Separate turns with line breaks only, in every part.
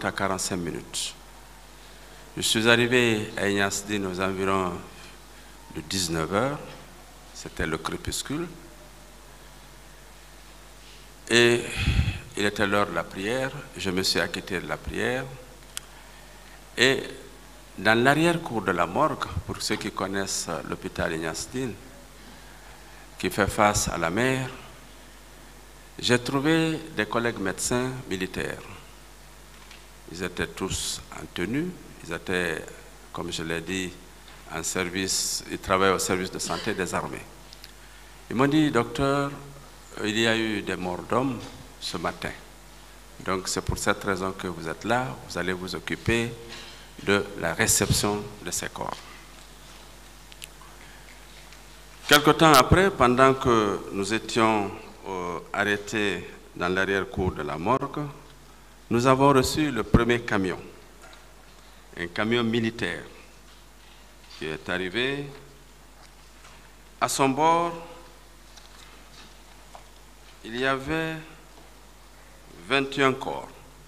40 à 45 minutes. Je suis arrivé à Ignasdine aux environs de 19 h, c'était le crépuscule, et il était l'heure de la prière, je me suis acquitté de la prière, et dans l'arrière-cour de la morgue, pour ceux qui connaissent l'hôpital Ignasdine, qui fait face à la mer, j'ai trouvé des collègues médecins militaires. Ils étaient tous en tenue, ils étaient, comme je l'ai dit, en service, ils travaillaient au service de santé des armées. Ils m'ont dit, docteur, il y a eu des morts d'hommes ce matin. Donc c'est pour cette raison que vous êtes là, vous allez vous occuper de la réception de ces corps. Quelque temps après, pendant que nous étions arrêtés dans l'arrière-cour de la morgue, nous avons reçu le premier camion, un camion militaire qui est arrivé. À son bord, il y avait 21 corps.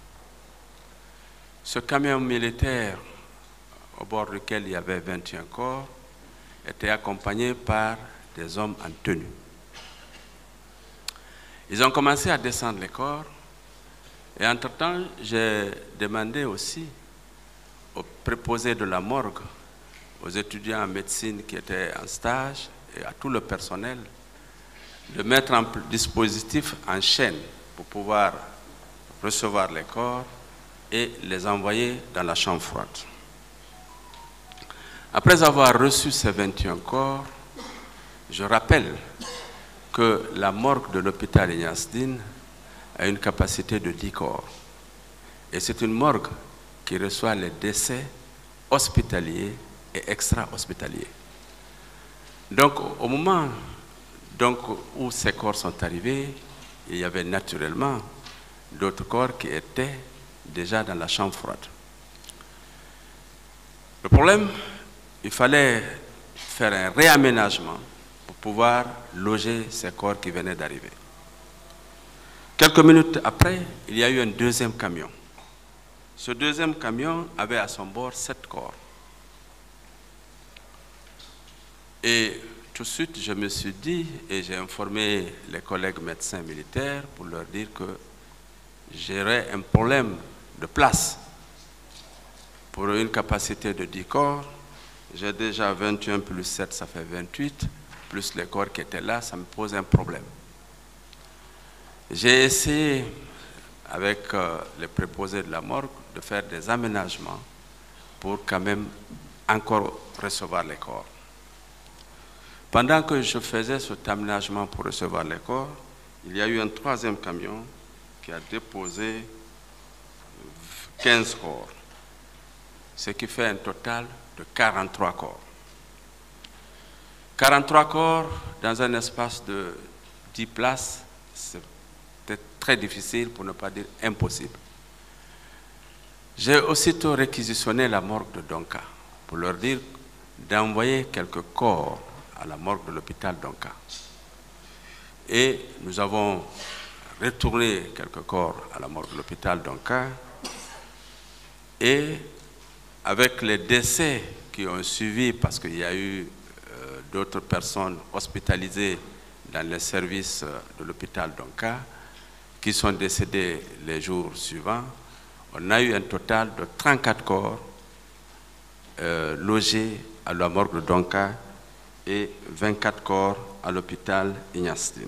Ce camion militaire, au bord duquel il y avait 21 corps, était accompagné par des hommes en tenue. Ils ont commencé à descendre les corps, et entre-temps, j'ai demandé aussi aux préposés de la morgue, aux étudiants en médecine qui étaient en stage et à tout le personnel, de mettre en dispositif en chaîne pour pouvoir recevoir les corps et les envoyer dans la chambre froide. Après avoir reçu ces 21 corps, je rappelle que la morgue de l'hôpital Ignasdine a une capacité de 10 corps. Et c'est une morgue qui reçoit les décès hospitaliers et extra-hospitaliers. Donc, au moment où ces corps sont arrivés, il y avait naturellement d'autres corps qui étaient déjà dans la chambre froide. Le problème, il fallait faire un réaménagement pour pouvoir loger ces corps qui venaient d'arriver. Quelques minutes après, il y a eu un deuxième camion. Ce deuxième camion avait à son bord 7 corps. Et tout de suite, je me suis dit, et j'ai informé les collègues médecins militaires pour leur dire que j'aurais un problème de place. Pour une capacité de 10 corps, j'ai déjà 21 plus 7, ça fait 28, plus les corps qui étaient là, ça me pose un problème. J'ai essayé, avec les préposés de la morgue, de faire des aménagements pour quand même encore recevoir les corps. Pendant que je faisais cet aménagement pour recevoir les corps, il y a eu un troisième camion qui a déposé 15 corps, ce qui fait un total de 43 corps. 43 corps dans un espace de 10 places, c'était très difficile, pour ne pas dire impossible. J'ai aussitôt réquisitionné la morgue de Donka pour leur dire d'envoyer quelques corps à la morgue de l'hôpital Donka. Et nous avons retourné quelques corps à la morgue de l'hôpital Donka. Et avec les décès qui ont suivi, parce qu'il y a eu d'autres personnes hospitalisées dans les services de l'hôpital Donka, qui sont décédés les jours suivants, on a eu un total de 34 corps logés à la morgue de Donka et 24 corps à l'hôpital Ignasdine.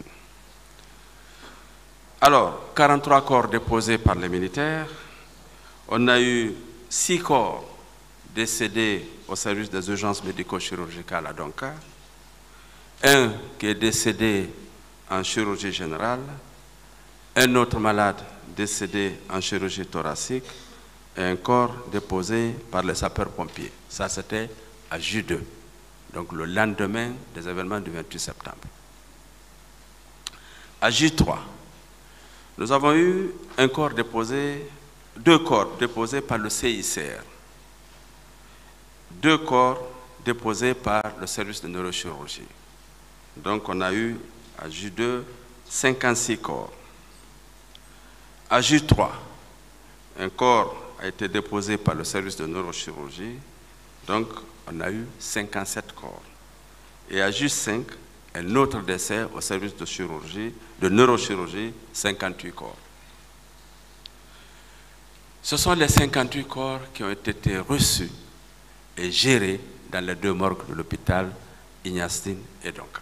Alors, 43 corps déposés par les militaires, on a eu 6 corps décédés au service des urgences médico-chirurgicales à Donka, un qui est décédé en chirurgie générale, un autre malade décédé en chirurgie thoracique et un corps déposé par les sapeurs-pompiers. Ça, c'était à J2, donc le lendemain des événements du 28 septembre. À J3, nous avons eu un corps déposé, 2 corps déposés par le CICR, 2 corps déposés par le service de neurochirurgie. Donc on a eu à J2 56 corps. À J3, un corps a été déposé par le service de neurochirurgie, donc on a eu 57 corps. Et à juste 5, un autre décès au service de chirurgie, de neurochirurgie, 58 corps. Ce sont les 58 corps qui ont été reçus et gérés dans les 2 morgues de l'hôpital Ignace-Dine et Donka.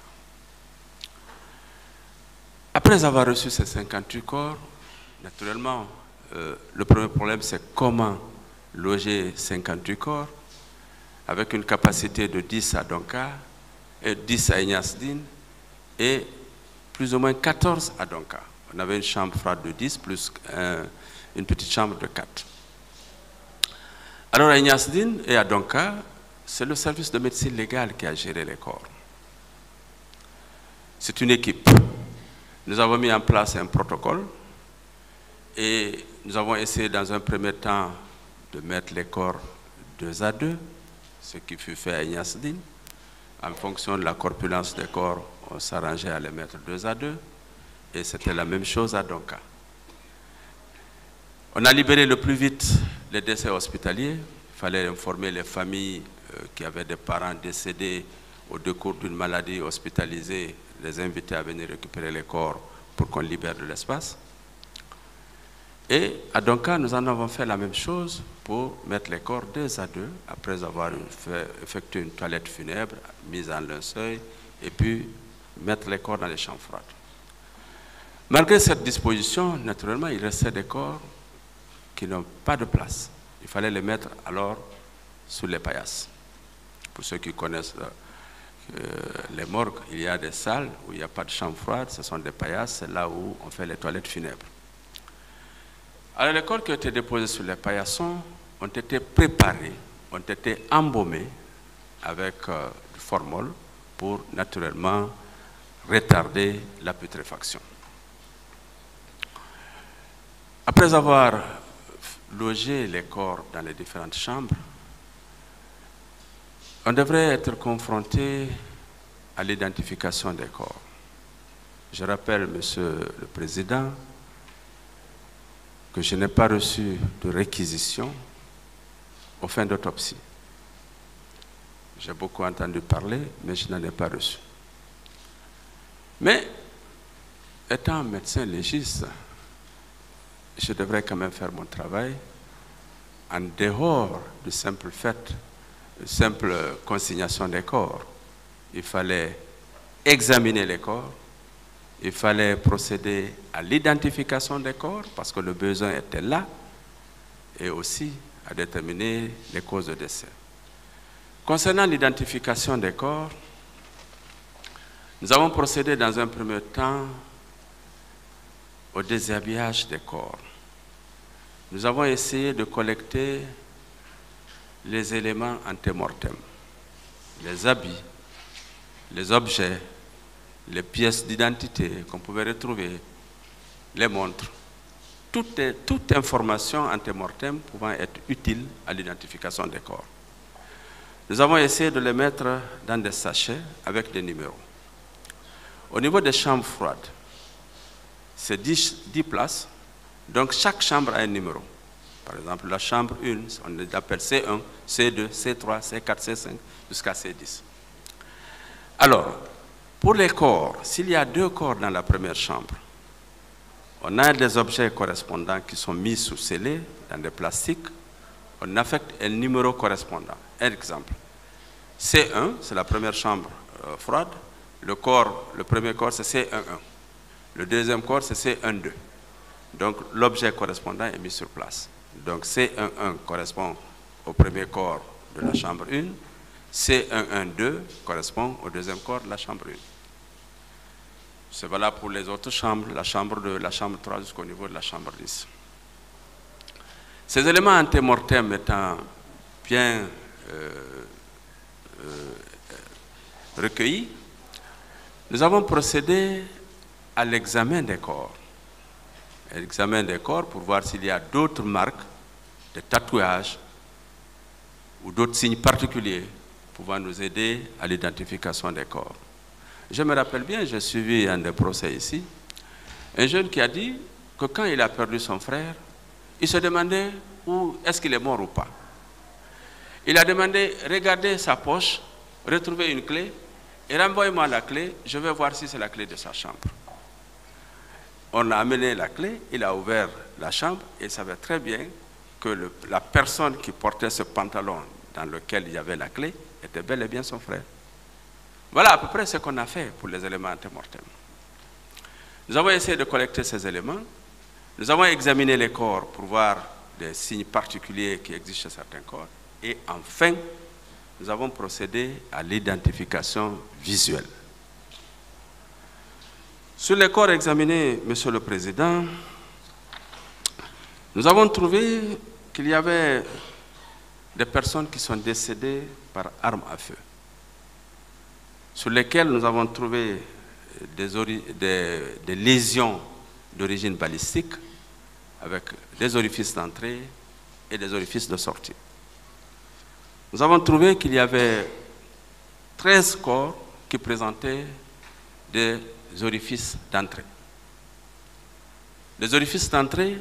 Après avoir reçu ces 58 corps, naturellement, le premier problème, c'est comment loger 58 corps avec une capacité de 10 à Donka, et 10 à Ignace-Dine et plus ou moins 14 à Donka. On avait une chambre froide de 10 plus une petite chambre de 4. Alors à Ignace-Dine et à Donka, c'est le service de médecine légale qui a géré les corps. C'est une équipe. Nous avons mis en place un protocole et nous avons essayé dans un premier temps de mettre les corps 2 à 2, ce qui fut fait à Ignace-Dine. En fonction de la corpulence des corps, on s'arrangeait à les mettre 2 à 2 et c'était la même chose à Donka. On a libéré le plus vite les décès hospitaliers. Il fallait informer les familles qui avaient des parents décédés au décours d'une maladie hospitalisée, les inviter à venir récupérer les corps pour qu'on libère de l'espace. Et à Donka, nous en avons fait la même chose pour mettre les corps 2 à 2, après avoir effectué une toilette funèbre, mise en linceul, et puis mettre les corps dans les chambres froides. Malgré cette disposition, naturellement, il restait des corps qui n'ont pas de place. Il fallait les mettre alors sous les paillasses. Pour ceux qui connaissent les morgues, il y a des salles où il n'y a pas de chambre froide, ce sont des paillasses, c'est là où on fait les toilettes funèbres. Alors les corps qui ont été déposés sur les paillassons ont été préparés, ont été embaumés avec du formol pour naturellement retarder la putréfaction. Après avoir logé les corps dans les différentes chambres, on devrait être confronté à l'identification des corps. Je rappelle, Monsieur le Président, que je n'ai pas reçu de réquisition aux fins d'autopsie. J'ai beaucoup entendu parler, mais je n'en ai pas reçu. Mais, étant médecin légiste, je devrais quand même faire mon travail en dehors du simple fait, de simple consignation des corps. Il fallait examiner les corps, il fallait procéder à l'identification des corps parce que le besoin était là et aussi à déterminer les causes de décès. Concernant l'identification des corps, nous avons procédé dans un premier temps au déshabillage des corps. Nous avons essayé de collecter les éléments antémortem, les habits, les objets, les pièces d'identité qu'on pouvait retrouver, les montres, toute information antémortem pouvant être utile à l'identification des corps. Nous avons essayé de les mettre dans des sachets avec des numéros. Au niveau des chambres froides, c'est 10 places, donc chaque chambre a un numéro. Par exemple, la chambre 1, on l'appelle C1, C2, C3, C4, C5, jusqu'à C10. Alors, pour les corps, s'il y a 2 corps dans la première chambre, on a des objets correspondants qui sont mis sous scellés dans des plastiques, on affecte un numéro correspondant. Un exemple, C1, c'est la première chambre froide, le premier corps c'est C11, le deuxième corps c'est C12. Donc l'objet correspondant est mis sur place. Donc C11 correspond au premier corps de la chambre 1, C112 correspond au deuxième corps de la chambre 1. C'est valable pour les autres chambres, la chambre 2, la chambre 3 jusqu'au niveau de la chambre 10. Ces éléments antémortem étant bien recueillis, nous avons procédé à l'examen des corps. L'examen des corps pour voir s'il y a d'autres marques, de tatouages ou d'autres signes particuliers pouvant nous aider à l'identification des corps. Je me rappelle bien, j'ai suivi un des procès ici, un jeune qui a dit que quand il a perdu son frère, il se demandait ou est-ce qu'il est mort ou pas? Il a demandé, regardez sa poche, retrouvez une clé et renvoyez-moi la clé, je vais voir si c'est la clé de sa chambre. On a amené la clé, il a ouvert la chambre et il savait très bien que la personne qui portait ce pantalon dans lequel il y avait la clé était bel et bien son frère. Voilà à peu près ce qu'on a fait pour les éléments antémortels. Nous avons essayé de collecter ces éléments, nous avons examiné les corps pour voir des signes particuliers qui existent chez certains corps et enfin, nous avons procédé à l'identification visuelle. Sur les corps examinés, Monsieur le Président, nous avons trouvé qu'il y avait des personnes qui sont décédées par arme à feu, sur lesquelles nous avons trouvé des lésions d'origine balistique avec des orifices d'entrée et des orifices de sortie. Nous avons trouvé qu'il y avait 13 corps qui présentaient des orifices d'entrée. Des orifices d'entrée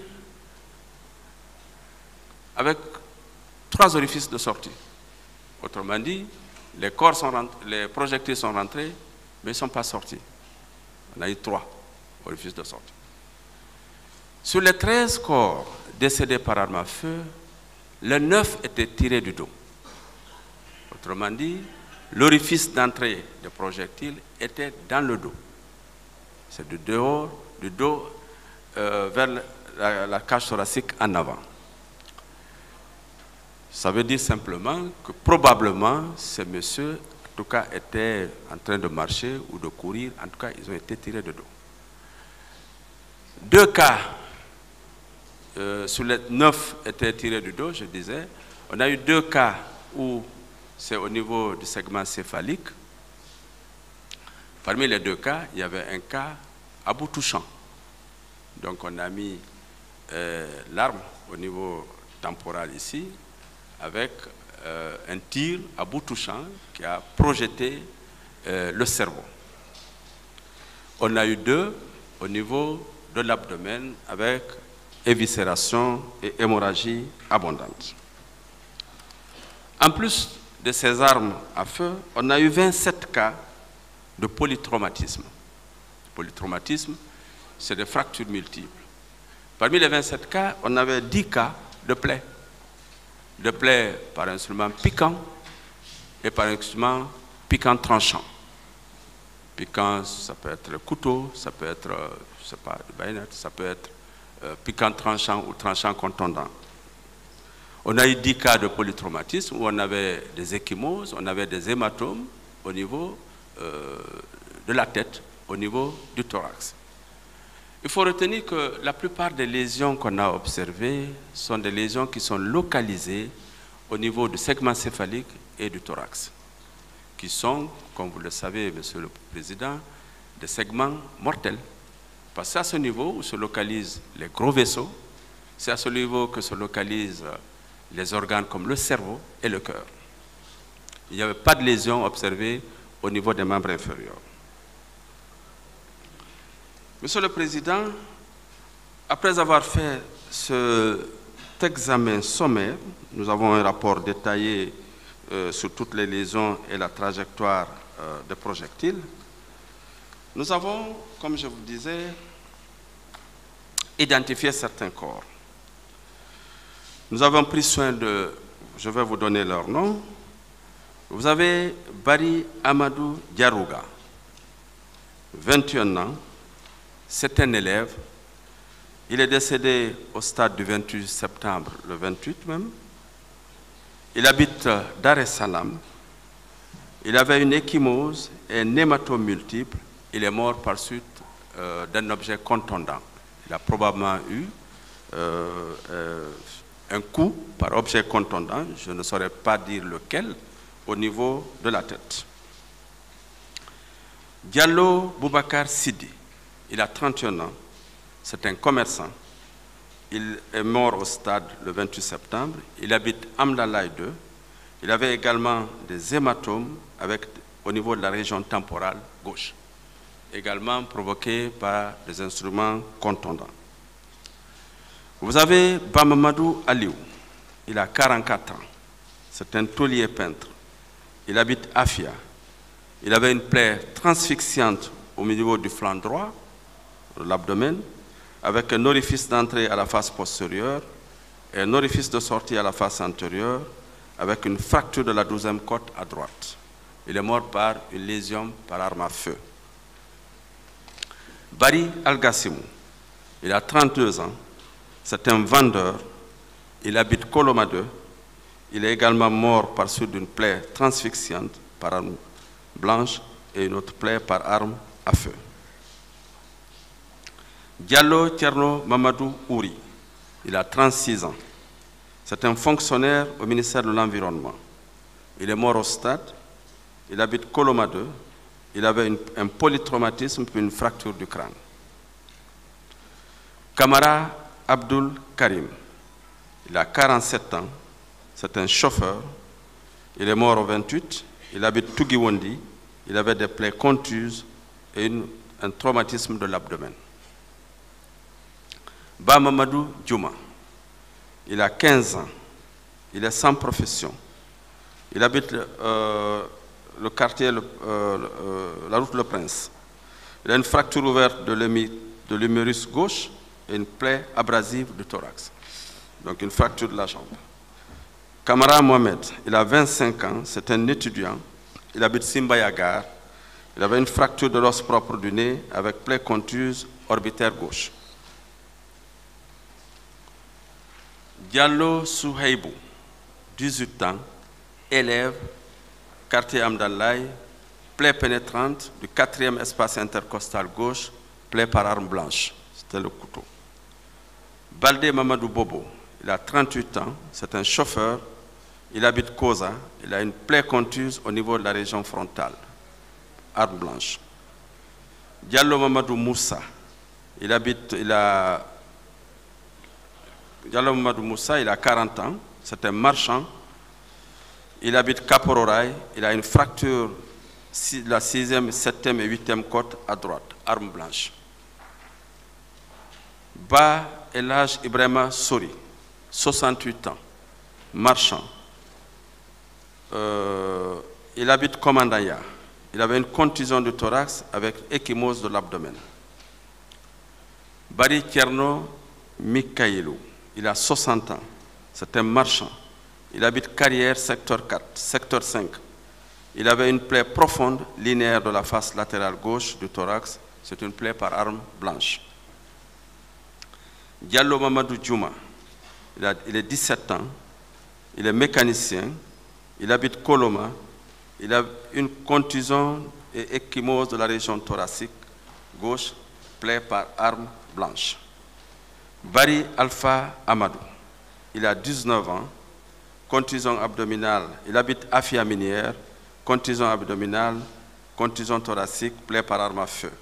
avec 3 orifices de sortie. Autrement dit, les projectiles sont rentrés, mais ils ne sont pas sortis. On a eu 3 orifices de sortie. Sur les 13 corps décédés par arme à feu, les 9 étaient tirés du dos. Autrement dit, l'orifice d'entrée des projectiles était dans le dos. C'est du dos vers la cage thoracique en avant. Ça veut dire simplement que probablement ces messieurs, en tout cas, étaient en train de marcher ou de courir. En tout cas, ils ont été tirés de dos. 2 cas sur les 9 étaient tirés du dos, je disais. On a eu 2 cas où c'est au niveau du segment céphalique. Parmi les 2 cas, il y avait un cas à bout touchant. Donc on a mis l'arme au niveau temporal ici, avec un tir à bout touchant qui a projeté le cerveau. On a eu 2 au niveau de l'abdomen avec éviscération et hémorragie abondante. En plus de ces armes à feu, on a eu 27 cas de polytraumatisme. Polytraumatisme, c'est des fractures multiples. Parmi les 27 cas, on avait 10 cas de plaies. De plaies par instrument piquant et par instrument piquant tranchant. Piquant, ça peut être le couteau, ça peut être, je sais pas, le baïonnette, ça peut être piquant tranchant ou tranchant contondant. On a eu 10 cas de polytraumatisme où on avait des ecchymoses, on avait des hématomes au niveau de la tête, au niveau du thorax. Il faut retenir que la plupart des lésions qu'on a observées sont des lésions qui sont localisées au niveau du segment céphalique et du thorax, qui sont, comme vous le savez, Monsieur le Président, des segments mortels. Parce que c'est à ce niveau où se localisent les gros vaisseaux, c'est à ce niveau que se localisent les organes comme le cerveau et le cœur. Il n'y avait pas de lésions observées au niveau des membres inférieurs. Monsieur le Président, après avoir fait cet examen sommaire, nous avons un rapport détaillé sur toutes les lésions et la trajectoire des projectiles. Nous avons, comme je vous disais, identifié certains corps. Nous avons pris soin de, je vais vous donner leur nom. Vous avez Bari Amadou Diarouga, 21 ans, c'est un élève. Il est décédé au stade du 28 septembre, le 28 même. Il habite Dar es Salaam. Il avait une ecchymose et un hématome multiple. Il est mort par suite d'un objet contondant. Il a probablement eu un coup par objet contondant, je ne saurais pas dire lequel, au niveau de la tête. Diallo Boubacar Sidi, il a 31 ans, c'est un commerçant. Il est mort au stade le 28 septembre. Il habite Amdalaï 2. Il avait également des hématomes au niveau de la région temporale gauche, également provoqués par des instruments contondants. Vous avez Bamamadou Aliou, il a 44 ans. C'est un taulier peintre. Il habite Afia. Il avait une plaie transfixiante au niveau du flanc droit, de l'abdomen, avec un orifice d'entrée à la face postérieure et un orifice de sortie à la face antérieure, avec une fracture de la 12e côte à droite. Il est mort par une lésion par arme à feu. Bari Al-Gassimou, il a 32 ans, c'est un vendeur, il habite Koloma 2, il est également mort par suite d'une plaie transfixiante par arme blanche et une autre plaie par arme à feu. Diallo Tierno Mamadou Ouri, il a 36 ans, c'est un fonctionnaire au ministère de l'Environnement. Il est mort au stade, il habite Koloma 2, il avait un polytraumatisme puis une fracture du crâne. Kamara Abdul Karim, il a 47 ans, c'est un chauffeur, il est mort au 28, il habite Tugiwondi, il avait des plaies contuses et un traumatisme de l'abdomen. Ba Mamadou Djouma, il a 15 ans, il est sans profession, il habite le quartier, la route Le Prince. Il a une fracture ouverte de l'humérus gauche et une plaie abrasive du thorax. Donc une fracture de la jambe. Kamara Mohamed, il a 25 ans, c'est un étudiant. Il habite Simbayagar. Il avait une fracture de l'os propre du nez avec plaie contuse orbitaire gauche. Diallo Souhaibou, 18 ans, élève, quartier Amdallaï, plaie pénétrante du 4e espace intercostal gauche, plaie par arme blanche. C'était le couteau. Baldé Mamadou Bobo, il a 38 ans, c'est un chauffeur, il habite Koza, il a une plaie contuse au niveau de la région frontale, arme blanche. Diallo Mamadou Moussa, Diallo Mamadou Moussa, il a 40 ans, c'est un marchand. Il habite Kapororaï, il a une fracture de la 6e, 7e et 8e côte à droite, arme blanche. Ba Elhaj Ibrahima Sori, 68 ans, marchand. Il habite Komandaya. Il avait une contusion du thorax avec échymose de l'abdomen. Bari Tierno Mikailou, il a 60 ans, c'est un marchand. Il habite Carrière, secteur 4, secteur 5. Il avait une plaie profonde, linéaire de la face latérale gauche du thorax. C'est une plaie par arme blanche. Diallo Mamadou Djouma, il est 17 ans. Il est mécanicien. Il habite Koloma. Il a une contusion et échymose de la région thoracique gauche, plaie par arme blanche. Bari Alpha Amadou, il a 19 ans. Contusion abdominale, il habite Afia Minière, contusion abdominale, contusion thoracique, plaie par arme à feu.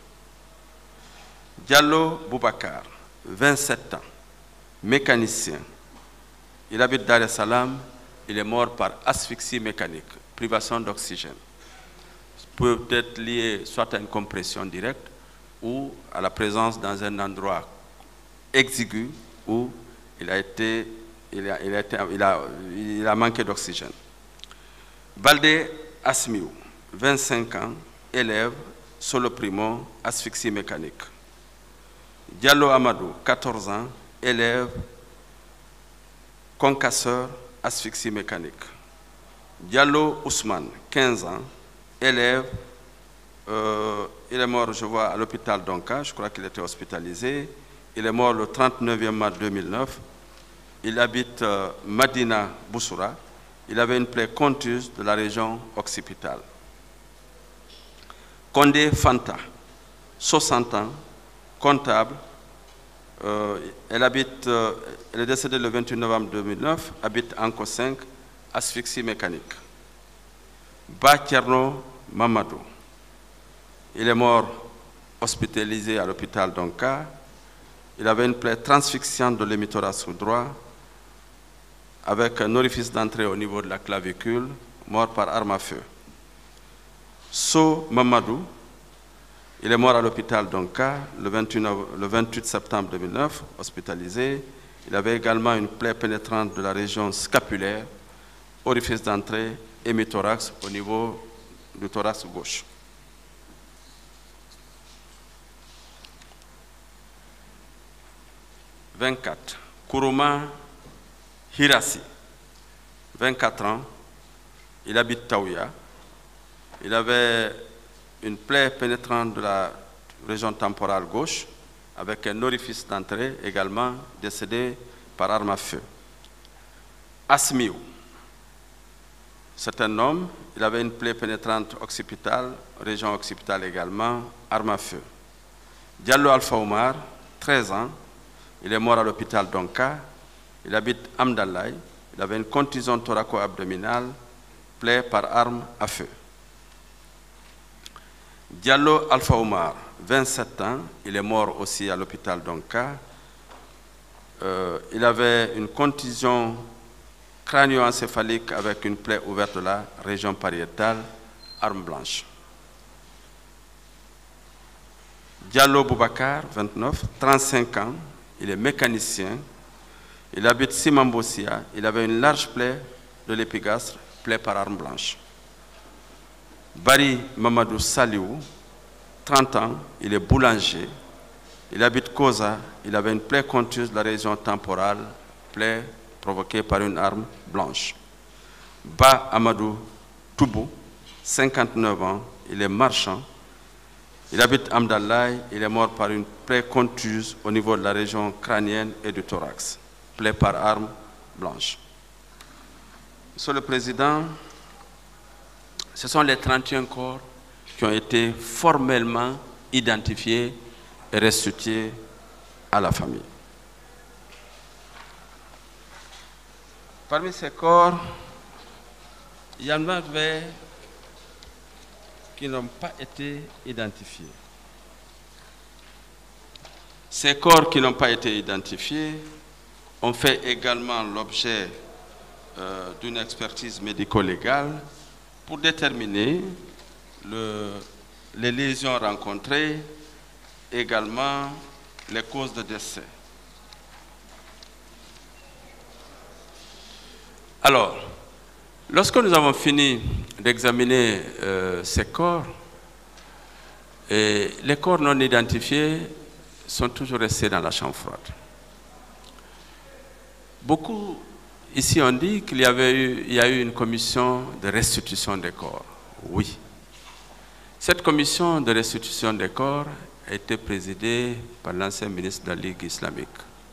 Diallo Boubacar, 27 ans, mécanicien. Il habite Dar es Salaam, il est mort par asphyxie mécanique, privation d'oxygène. Peut être lié soit à une compression directe ou à la présence dans un endroit exigu où il a manqué d'oxygène. Baldé Asmiou, 25 ans, élève, solo primo, asphyxie mécanique. Diallo Amadou, 14 ans, élève, concasseur, asphyxie mécanique. Diallo Ousmane, 15 ans, élève, il est mort, je vois, à l'hôpital d'Onka, je crois qu'il était hospitalisé. Il est mort le 39e mars 2009. Il habite Madina Boussoura. Il avait une plaie contuse de la région occipitale. Kondé Fanta, 60 ans, comptable. Elle est décédée le 28 novembre 2009, habite Anko 5, asphyxie mécanique. Ba Tierno Mamadou, il est mort hospitalisé à l'hôpital d'Onka. Il avait une plaie transfixiante de l'hémithorax droit avec un orifice d'entrée au niveau de la clavicule, mort par arme à feu. So Mamadou, il est mort à l'hôpital d'Onka le 28 septembre 2009, hospitalisé. Il avait également une plaie pénétrante de la région scapulaire, orifice d'entrée, hémithorax au niveau du thorax gauche. « 24. Kourouma Hirasi, 24 ans, il habite Taouya. Il avait une plaie pénétrante de la région temporale gauche avec un orifice d'entrée également, décédé par arme à feu. Asmiou, c'est un homme, il avait une plaie pénétrante occipitale, région occipitale également, arme à feu. Diallo Alpha Oumar, 13 ans, il est mort à l'hôpital d'Onka, il habite Amdalaï, il avait une contusion thoraco-abdominale, plaie par arme à feu. Diallo Alpha Oumar, 27 ans, il est mort aussi à l'hôpital d'Onka. Il avait une contusion crânio-encéphalique avec une plaie ouverte de la région pariétale, arme blanche. Diallo Boubacar, 29, 35 ans, il est mécanicien, il habite Simambossia, il avait une large plaie de l'épigastre, plaie par arme blanche. Bari Mamadou Saliou, 30 ans, il est boulanger, il habite Koza, il avait une plaie contuse de la région temporale, plaie provoquée par une arme blanche. Ba Amadou Toubou, 59 ans, il est marchand, il habite Amdalaï, il est mort par une plaie contuse au niveau de la région crânienne et du thorax, plaie par arme blanche. Monsieur le Président, ce sont les 31 corps qui ont été formellement identifiés et restitués à la famille. Parmi ces corps, il y en avait qui n'ont pas été identifiés. Ces corps qui n'ont pas été identifiés ont fait également l'objet d'une expertise médico-légale pour déterminer les lésions rencontrées, également les causes de décès. Alors, lorsque nous avons fini d'examiner ces corps, les corps non identifiés sont toujours restés dans la chambre froide. Beaucoup ici ont dit qu'il y a eu une commission de restitution des corps. Oui. Cette commission de restitution des corps a été présidée par l'ancien ministre de la Ligue islamique.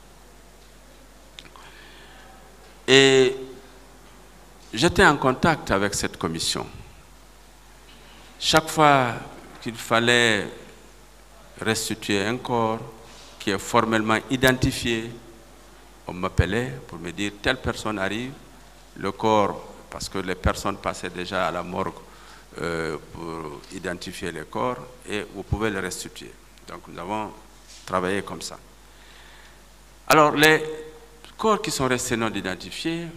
Et j'étais en contact avec cette commission. Chaque fois qu'il fallait restituer un corps qui est formellement identifié, on m'appelait pour me dire telle personne arrive, le corps, parce que les personnes passaient déjà à la morgue pour identifier les corps, et vous pouvez les restituer. Donc nous avons travaillé comme ça. Alors les corps qui sont restés non identifiés,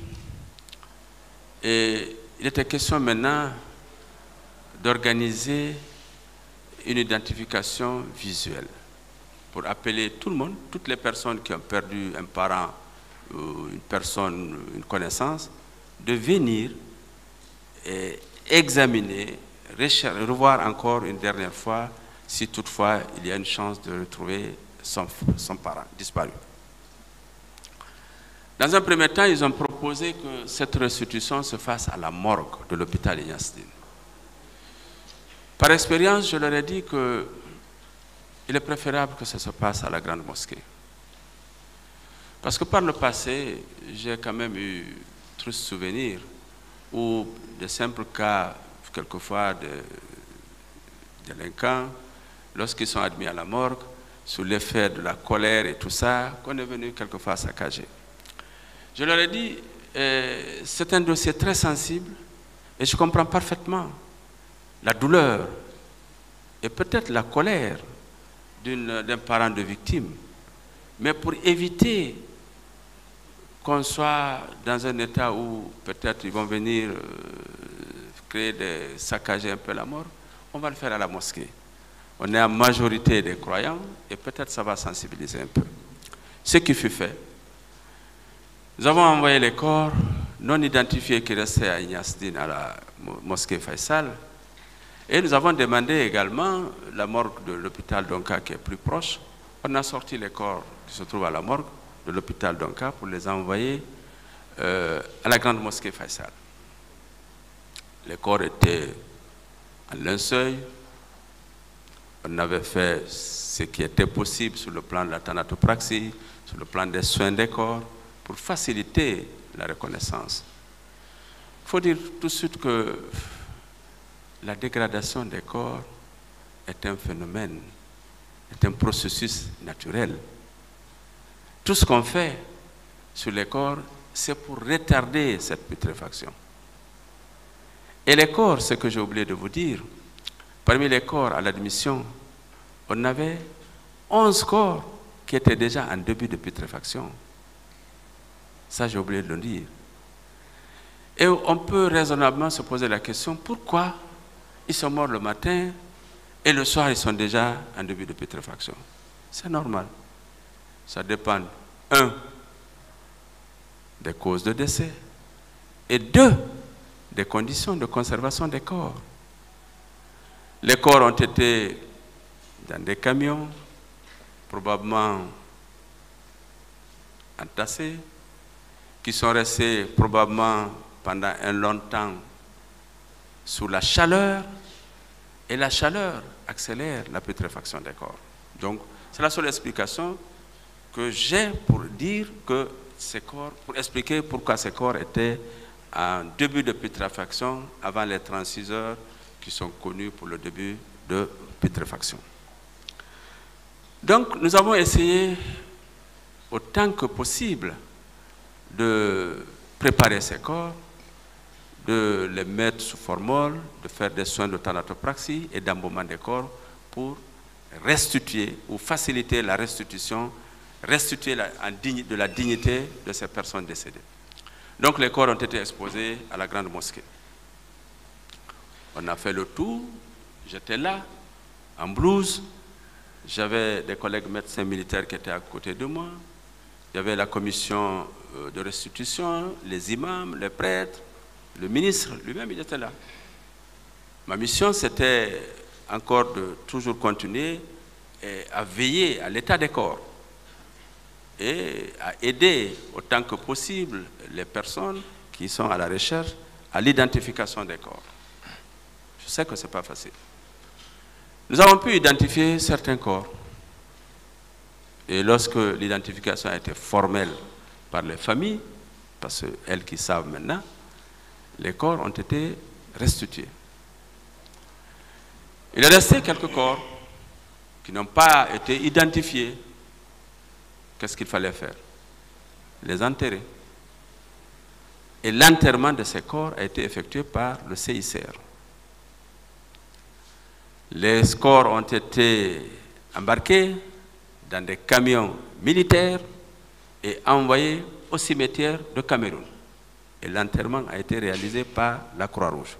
et il était question maintenant d'organiser une identification visuelle pour appeler tout le monde, toutes les personnes qui ont perdu un parent, une personne, une connaissance, de venir et examiner, revoir encore une dernière fois si toutefois il y a une chance de retrouver son parent disparu. Dans un premier temps, ils ont proposé que cette restitution se fasse à la morgue de l'hôpital Ignace Dine. Par expérience, je leur ai dit qu'il est préférable que ça se passe à la grande mosquée. Parce que par le passé, j'ai quand même eu trop de souvenirs où de simples cas, quelquefois de délinquants, lorsqu'ils sont admis à la morgue, sous l'effet de la colère et tout ça, qu'on est venu quelquefois saccager. Je leur ai dit, c'est un dossier très sensible et je comprends parfaitement la douleur et peut-être la colère d'un parent de victime. Mais pour éviter qu'on soit dans un état où peut-être ils vont venir saccager un peu la mort, on va le faire à la mosquée. On est en majorité des croyants et peut-être ça va sensibiliser un peu. Ce qui fut fait, Nous avons envoyé les corps non identifiés qui restaient à Ignasdine, à la mosquée Faisal. Et nous avons demandé également la morgue de l'hôpital Donka qui est plus proche. On a sorti les corps qui se trouvent à la morgue de l'hôpital Donka pour les envoyer à la grande mosquée Faisal. Les corps étaient en linceul. On avait fait ce qui était possible sur le plan de la thanatopraxie, sur le plan des soins des corps, pour faciliter la reconnaissance. Il faut dire tout de suite que la dégradation des corps est un phénomène, est un processus naturel. Tout ce qu'on fait sur les corps, c'est pour retarder cette putréfaction. Et les corps, ce que j'ai oublié de vous dire, parmi les corps à l'admission, on avait 11 corps qui étaient déjà en début de putréfaction. Ça, j'ai oublié de le dire. Et on peut raisonnablement se poser la question, pourquoi ils sont morts le matin et le soir, ils sont déjà en début de putréfaction? C'est normal. Ça dépend, 1, des causes de décès, et 2, des conditions de conservation des corps. Les corps ont été dans des camions, probablement entassés, qui sont restés probablement pendant un long temps sous la chaleur, et la chaleur accélère la putréfaction des corps. Donc, c'est la seule explication que j'ai pour dire que ces corps, pour expliquer pourquoi ces corps étaient en début de putréfaction avant les 36 heures qui sont connues pour le début de putréfaction. Donc, nous avons essayé autant que possible de préparer ces corps, de les mettre sous formol, de faire des soins de thanatopraxie et d'embaumement des corps pour restituer ou faciliter la restitution, restituer de la dignité de ces personnes décédées. Donc les corps ont été exposés à la grande mosquée. On a fait le tour, j'étais là, en blouse, j'avais des collègues médecins militaires qui étaient à côté de moi, il y avait la commission de restitution, les imams, les prêtres, le ministre lui-même, il était là. Ma mission, c'était encore de toujours continuer à veiller à l'état des corps et à aider autant que possible les personnes qui sont à la recherche à l'identification des corps. Je sais que ce n'est pas facile. Nous avons pu identifier certains corps. Et lorsque l'identification a été formelle par les familles, parce qu'elles qui savent maintenant, les corps ont été restitués. Il est resté quelques corps qui n'ont pas été identifiés. Qu'est-ce qu'il fallait faire? Les enterrer. Et l'enterrement de ces corps a été effectué par le CICR. Les corps ont été embarqués dans des camions militaires et envoyés au cimetière de Cameroun. Et l'enterrement a été réalisé par la Croix-Rouge.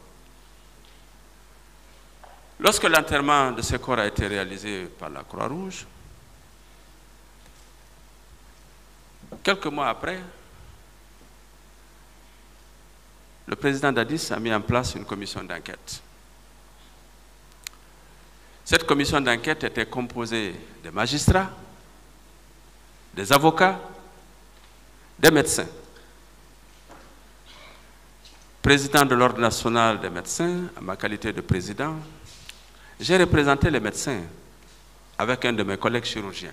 Lorsque l'enterrement de ces corps a été réalisé par la Croix-Rouge, quelques mois après, le président Dadis a mis en place une commission d'enquête. Cette commission d'enquête était composée de magistrats, des avocats, des médecins. Président de l'Ordre national des médecins, à ma qualité de président, j'ai représenté les médecins avec un de mes collègues chirurgiens.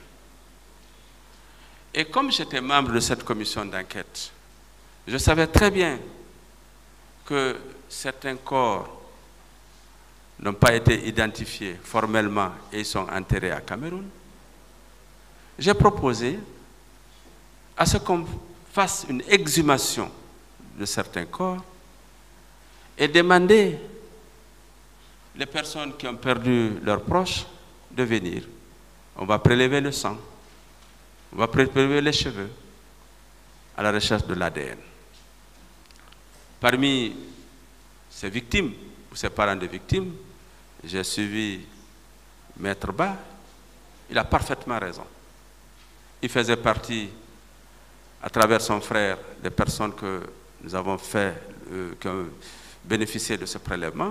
Et comme j'étais membre de cette commission d'enquête, je savais très bien que certains corps n'ont pas été identifiés formellement et ils sont enterrés à Cameroun. J'ai proposé à ce qu'on fasse une exhumation de certains corps et demander les personnes qui ont perdu leurs proches de venir. On va prélever le sang, on va prélever les cheveux à la recherche de l'ADN. Parmi ces victimes, ou ces parents de victimes, j'ai suivi Maître Ba. Il a parfaitement raison. Il faisait partie à travers son frère, des personnes que nous avons fait, qui ont bénéficié de ce prélèvement.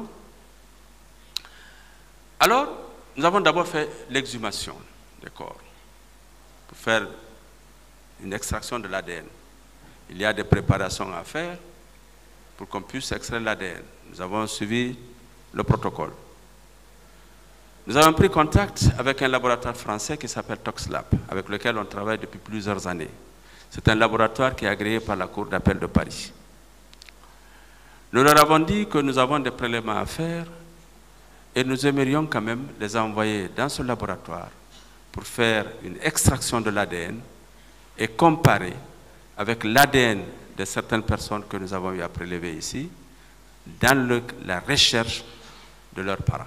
Alors, nous avons d'abord fait l'exhumation des corps pour faire une extraction de l'ADN. Il y a des préparations à faire pour qu'on puisse extraire l'ADN. Nous avons suivi le protocole. Nous avons pris contact avec un laboratoire français qui s'appelle ToxLab, avec lequel on travaille depuis plusieurs années. C'est un laboratoire qui est agréé par la Cour d'appel de Paris. Nous leur avons dit que nous avons des prélèvements à faire et nous aimerions quand même les envoyer dans ce laboratoire pour faire une extraction de l'ADN et comparer avec l'ADN de certaines personnes que nous avons eu à prélever ici dans la recherche de leurs parents.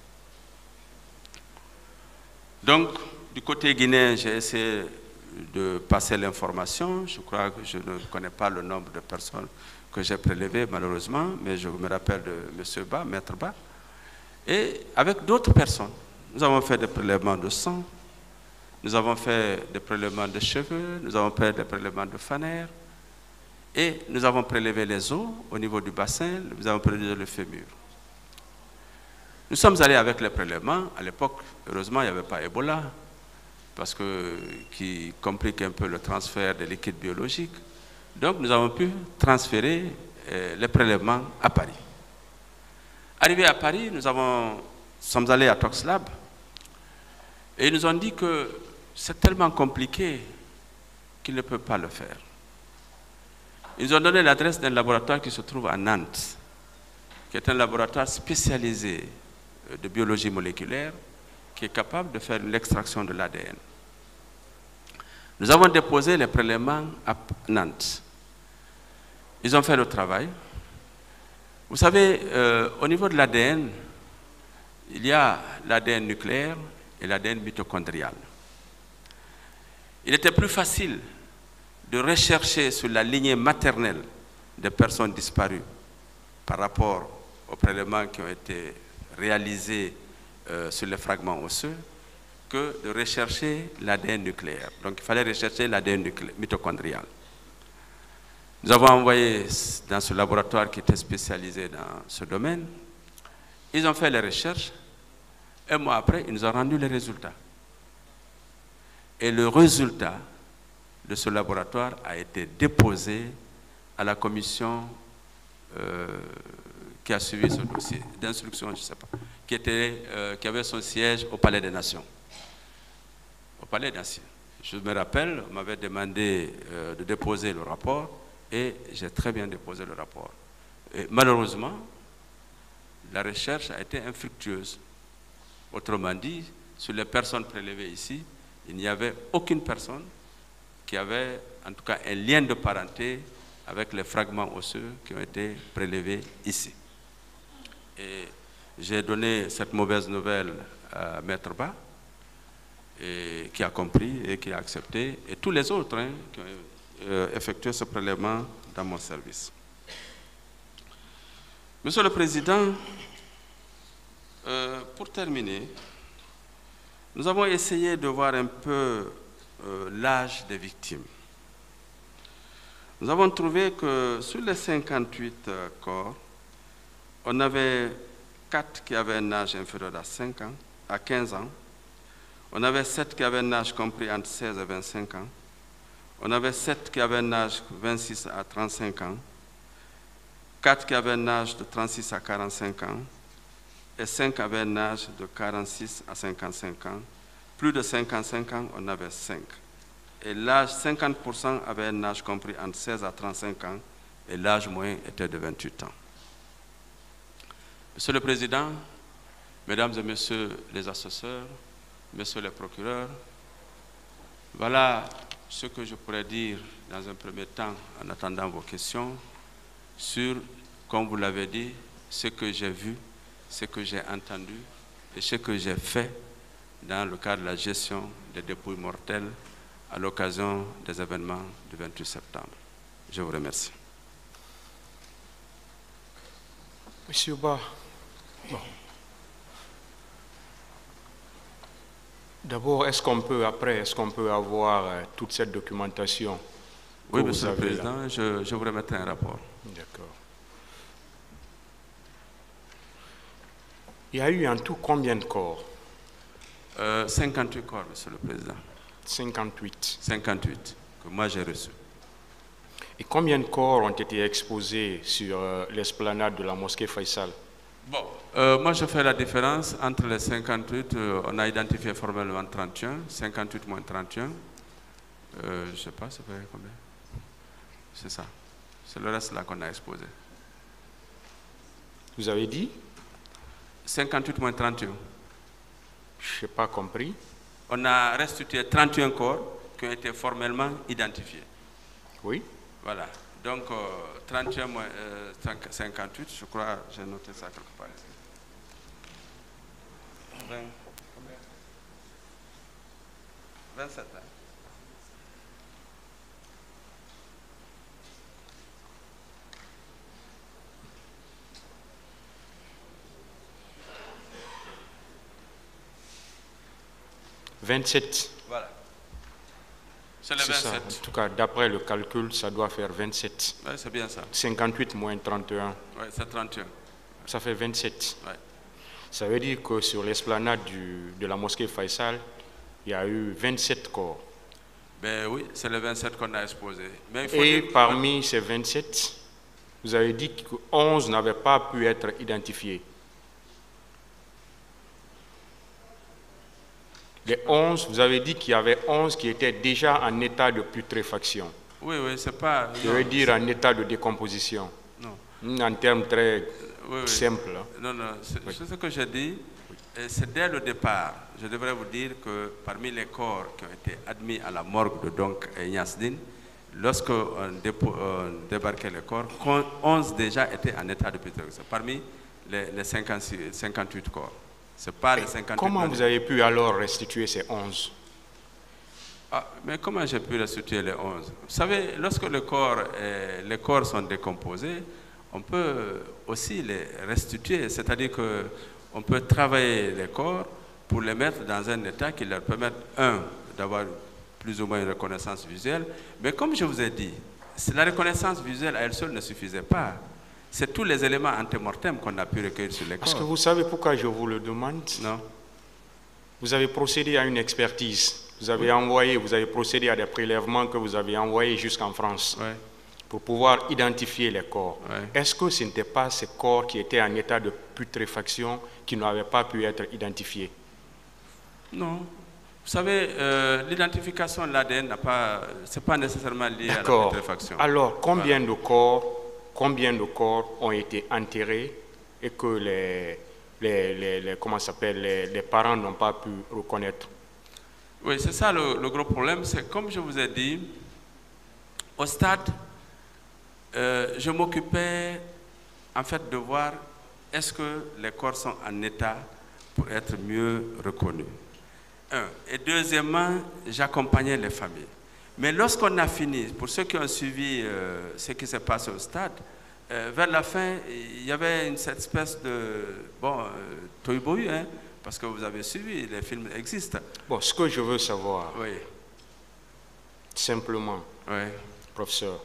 Donc, du côté guinéen, j'ai essayé de passer l'information. Je crois que je ne connais pas le nombre de personnes que j'ai prélevées, malheureusement, mais je me rappelle de M. Ba, Maître Ba. Et avec d'autres personnes, nous avons fait des prélèvements de sang, nous avons fait des prélèvements de cheveux, nous avons fait des prélèvements de fanères, et nous avons prélevé les os au niveau du bassin, nous avons prélevé le fémur. Nous sommes allés avec les prélèvements. À l'époque, heureusement, il n'y avait pas Ebola, parce que, qui complique un peu le transfert des liquides biologiques. Donc, nous avons pu transférer les prélèvements à Paris. Arrivés à Paris, nous sommes allés à ToxLab et ils nous ont dit que c'est tellement compliqué qu'ils ne peuvent pas le faire. Ils nous ont donné l'adresse d'un laboratoire qui se trouve à Nantes, qui est un laboratoire spécialisé de biologie moléculaire, qui est capable de faire l'extraction de l'ADN. Nous avons déposé les prélèvements à Nantes. Ils ont fait le travail. Vous savez, au niveau de l'ADN, il y a l'ADN nucléaire et l'ADN mitochondrial. Il était plus facile de rechercher sur la lignée maternelle des personnes disparues par rapport aux prélèvements qui ont été réalisés sur les fragments osseux que de rechercher l'ADN nucléaire. Donc il fallait rechercher l'ADN mitochondrial. Nous avons envoyé dans ce laboratoire qui était spécialisé dans ce domaine. Ils ont fait les recherches. Un mois après, ils nous ont rendu les résultats. Et le résultat de ce laboratoire a été déposé à la commission qui a suivi ce dossier d'instruction, je ne sais pas, qui avait son siège au Palais des Nations. Au Palais des Nations. Je me rappelle, on m'avait demandé de déposer le rapport et j'ai très bien déposé le rapport. Et malheureusement, la recherche a été infructueuse. Autrement dit, sur les personnes prélevées ici, il n'y avait aucune personne qui avait en tout cas un lien de parenté avec les fragments osseux qui ont été prélevés ici. Et j'ai donné cette mauvaise nouvelle à Maître Ba, et qui a compris et qui a accepté, et tous les autres qui ont effectué ce prélèvement dans mon service. Monsieur le Président, pour terminer, nous avons essayé de voir un peu l'âge des victimes. Nous avons trouvé que sur les 58 corps, on avait 4 qui avaient un âge inférieur à 15 ans. On avait 7 qui avaient un âge compris entre 16 et 25 ans. On avait 7 qui avaient un âge de 26 à 35 ans. 4 qui avaient un âge de 36 à 45 ans. Et 5 avaient un âge de 46 à 55 ans. Plus de 55 ans, on avait 5. Et l'âge, 50% avaient un âge compris entre 16 à 35 ans. Et l'âge moyen était de 28 ans. Monsieur le Président, Mesdames et Messieurs les assesseurs, Messieurs les procureurs, voilà ce que je pourrais dire dans un premier temps, en attendant vos questions, sur, comme vous l'avez dit, ce que j'ai vu, ce que j'ai entendu et ce que j'ai fait dans le cadre de la gestion des dépouilles mortelles à l'occasion des événements du 28 septembre. Je vous remercie.
Monsieur Ba, bon. D'abord, est-ce qu'on peut avoir toute cette documentation
Oui, Monsieur le Président, je vous remettrai un rapport.
D'accord. Il y a eu en tout combien de corps?
58 corps, Monsieur le Président.
58.
58 que moi j'ai reçus.
Et combien de corps ont été exposés sur l'esplanade de la mosquée Faisal?
Bon, moi je fais la différence entre les 58, on a identifié formellement 31, 58 moins 31, je ne sais pas, c'est combien? C'est ça, c'est le reste là qu'on a exposé.
Vous avez dit?
58 moins 31.
Je n'ai pas compris.
On a restitué 31 corps qui ont été formellement identifiés.
Oui.
Voilà. Donc, 31 moins 58, je crois, j'ai noté ça quelque part ici. 27, hein? «
27.
Voilà. C'est le
C'est
27.
ça. En tout cas, d'après le calcul, ça doit faire 27.
Oui, c'est bien ça.
58 moins 31.
Oui, c'est 31.
Ça fait 27.
Ouais.
Ça veut dire que sur l'esplanade de la mosquée Faisal, il y a eu 27 corps.
Ben oui, c'est le 27 qu'on a exposé. Mais il faut
Et
dire...
parmi ces 27, vous avez dit que 11 n'avaient pas pu être identifiés. Les 11, vous avez dit qu'il y avait 11 qui étaient déjà en état de putréfaction.
Oui, oui, c'est pas...
Je veux dire en état de décomposition.
Non.
En termes très
oui.
simples.
Non, non, c'est ce que j'ai dit. C'est dès le départ, je devrais vous dire que parmi les corps qui ont été admis à la morgue de donc Niasdine, lorsque on débarquait les corps, 11 déjà étaient en état de putréfaction, parmi les 58 corps. C'est pas les 58.
Comment vous avez pu alors restituer ces 11?
Mais comment j'ai pu restituer les 11? Vous savez, lorsque les corps sont décomposés, on peut aussi les restituer, c'est-à-dire qu'on peut travailler les corps pour les mettre dans un état qui leur permette, d'avoir plus ou moins une reconnaissance visuelle, mais comme je vous ai dit, la reconnaissance visuelle à elle seule ne suffisait pas. C'est tous les éléments antémortem qu'on a pu recueillir sur les corps.
Est-ce que vous savez pourquoi je vous le demande?
Non.
Vous avez procédé à une expertise. Vous avez procédé à des prélèvements que vous avez envoyés jusqu'en France pour pouvoir identifier les corps. Est-ce que ce n'était pas ces corps qui étaient en état de putréfaction qui n'avaient pas pu être identifiés? Non.
Vous savez, l'identification de l'ADN c'est pas nécessairement lié à la putréfaction.
Alors, combien de corps ont été enterrés et que les parents n'ont pas pu reconnaître?
Oui, c'est ça le gros problème. C'est comme je vous ai dit, au stade, je m'occupais en fait de voir est-ce que les corps sont en état pour être mieux reconnus. Et deuxièmement, j'accompagnais les familles. Mais lorsqu'on a fini, pour ceux qui ont suivi ce qui s'est passé au stade, vers la fin, il y avait cette espèce de tohu-bohu, hein, parce que vous avez suivi, les films existent.
Bon, ce que je veux savoir, simplement, professeur,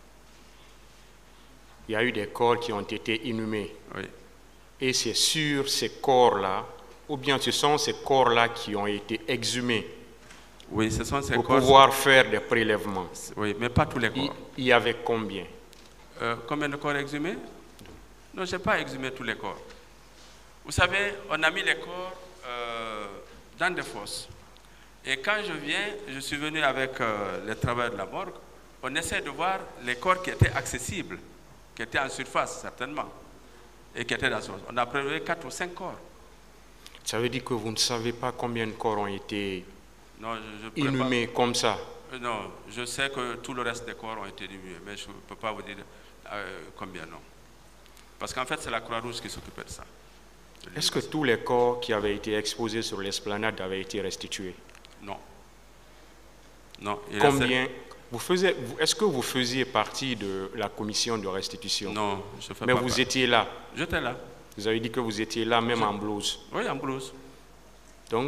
il y a eu des corps qui ont été inhumés. Et c'est sur ces corps-là, ou bien ce sont ces corps-là qui ont été exhumés.
Oui, ce sont ces
pour
corps.
Pouvoir faire des prélèvements.
Oui, mais pas tous les corps.
Il y avait combien?
Combien de corps exhumés? Non, je n'ai pas exhumé tous les corps. Vous savez, on a mis les corps dans des fosses. Et quand je suis venu avec les travailleurs de la morgue, on essaie de voir les corps qui étaient accessibles, qui étaient en surface certainement, et qui étaient dans ce... On a prélevé 4 ou 5 corps.
Ça veut dire que vous ne savez pas combien de corps ont été inhumés comme ça?
Non, je sais que tout le reste des corps ont été inhumés, mais je ne peux pas vous dire combien, non. Parce qu'en fait, c'est la Croix-Rouge qui s'occupait de ça.
Est-ce que tous les corps qui avaient été exposés sur l'esplanade avaient été restitués?
Non. Non.
Combien? Est-ce que vous faisiez partie de la commission de restitution?
Non, je fais pas.
Mais vous étiez là?
J'étais là.
Vous avez dit que vous étiez là, même en blouse?
Oui, en blouse.
Donc,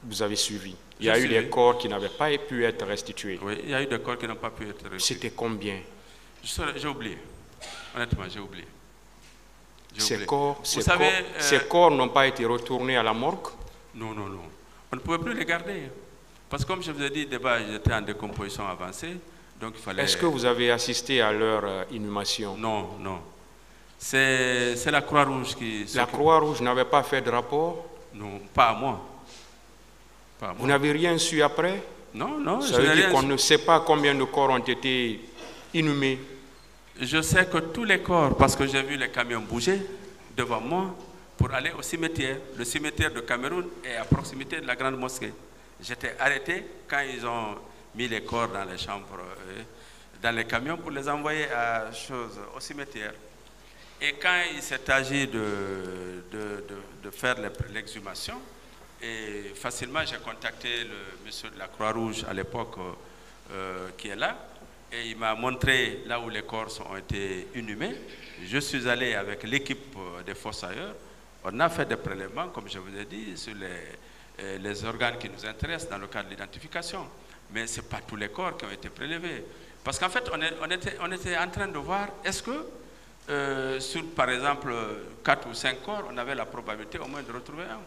Vous avez suivi. Il y a eu des corps qui n'avaient pas pu être restitués.
Oui, il y a eu des corps qui n'ont pas pu être restitués.
C'était combien?
J'ai oublié. Honnêtement, j'ai oublié.
Ces corps n'ont pas été retournés à la morgue?
Non, non, non. On ne pouvait plus les garder. Parce que comme je vous ai dit, ils étaient en décomposition avancée. Donc il fallait...
Est-ce que vous avez assisté à leur inhumation?
Non, non. C'est la Croix-Rouge qui...
La Croix-Rouge n'avait pas fait de rapport?
Non, pas à moi. Pas à moi.
Vous n'avez rien su après?
Non, non.
Ça veut dire qu'on ne sait pas combien de corps ont été inhumés?
Je sais que tous les corps, parce que j'ai vu les camions bouger devant moi pour aller au cimetière. Le cimetière de Cameroun est à proximité de la grande mosquée. J'étais arrêté quand ils ont mis les corps dans les chambres, dans les camions pour les envoyer au cimetière. Et quand il s'est agi de faire l'exhumation, et facilement j'ai contacté le monsieur de la Croix-Rouge à l'époque qui est là, et il m'a montré là où les corps ont été inhumés. Je suis allé avec l'équipe des fossoyeurs. On a fait des prélèvements, comme je vous ai dit, sur les organes qui nous intéressent dans le cadre de l'identification. Mais ce n'est pas tous les corps qui ont été prélevés. Parce qu'en fait, on était en train de voir, est-ce que sur, par exemple, 4 ou 5 corps, on avait la probabilité au moins de retrouver un?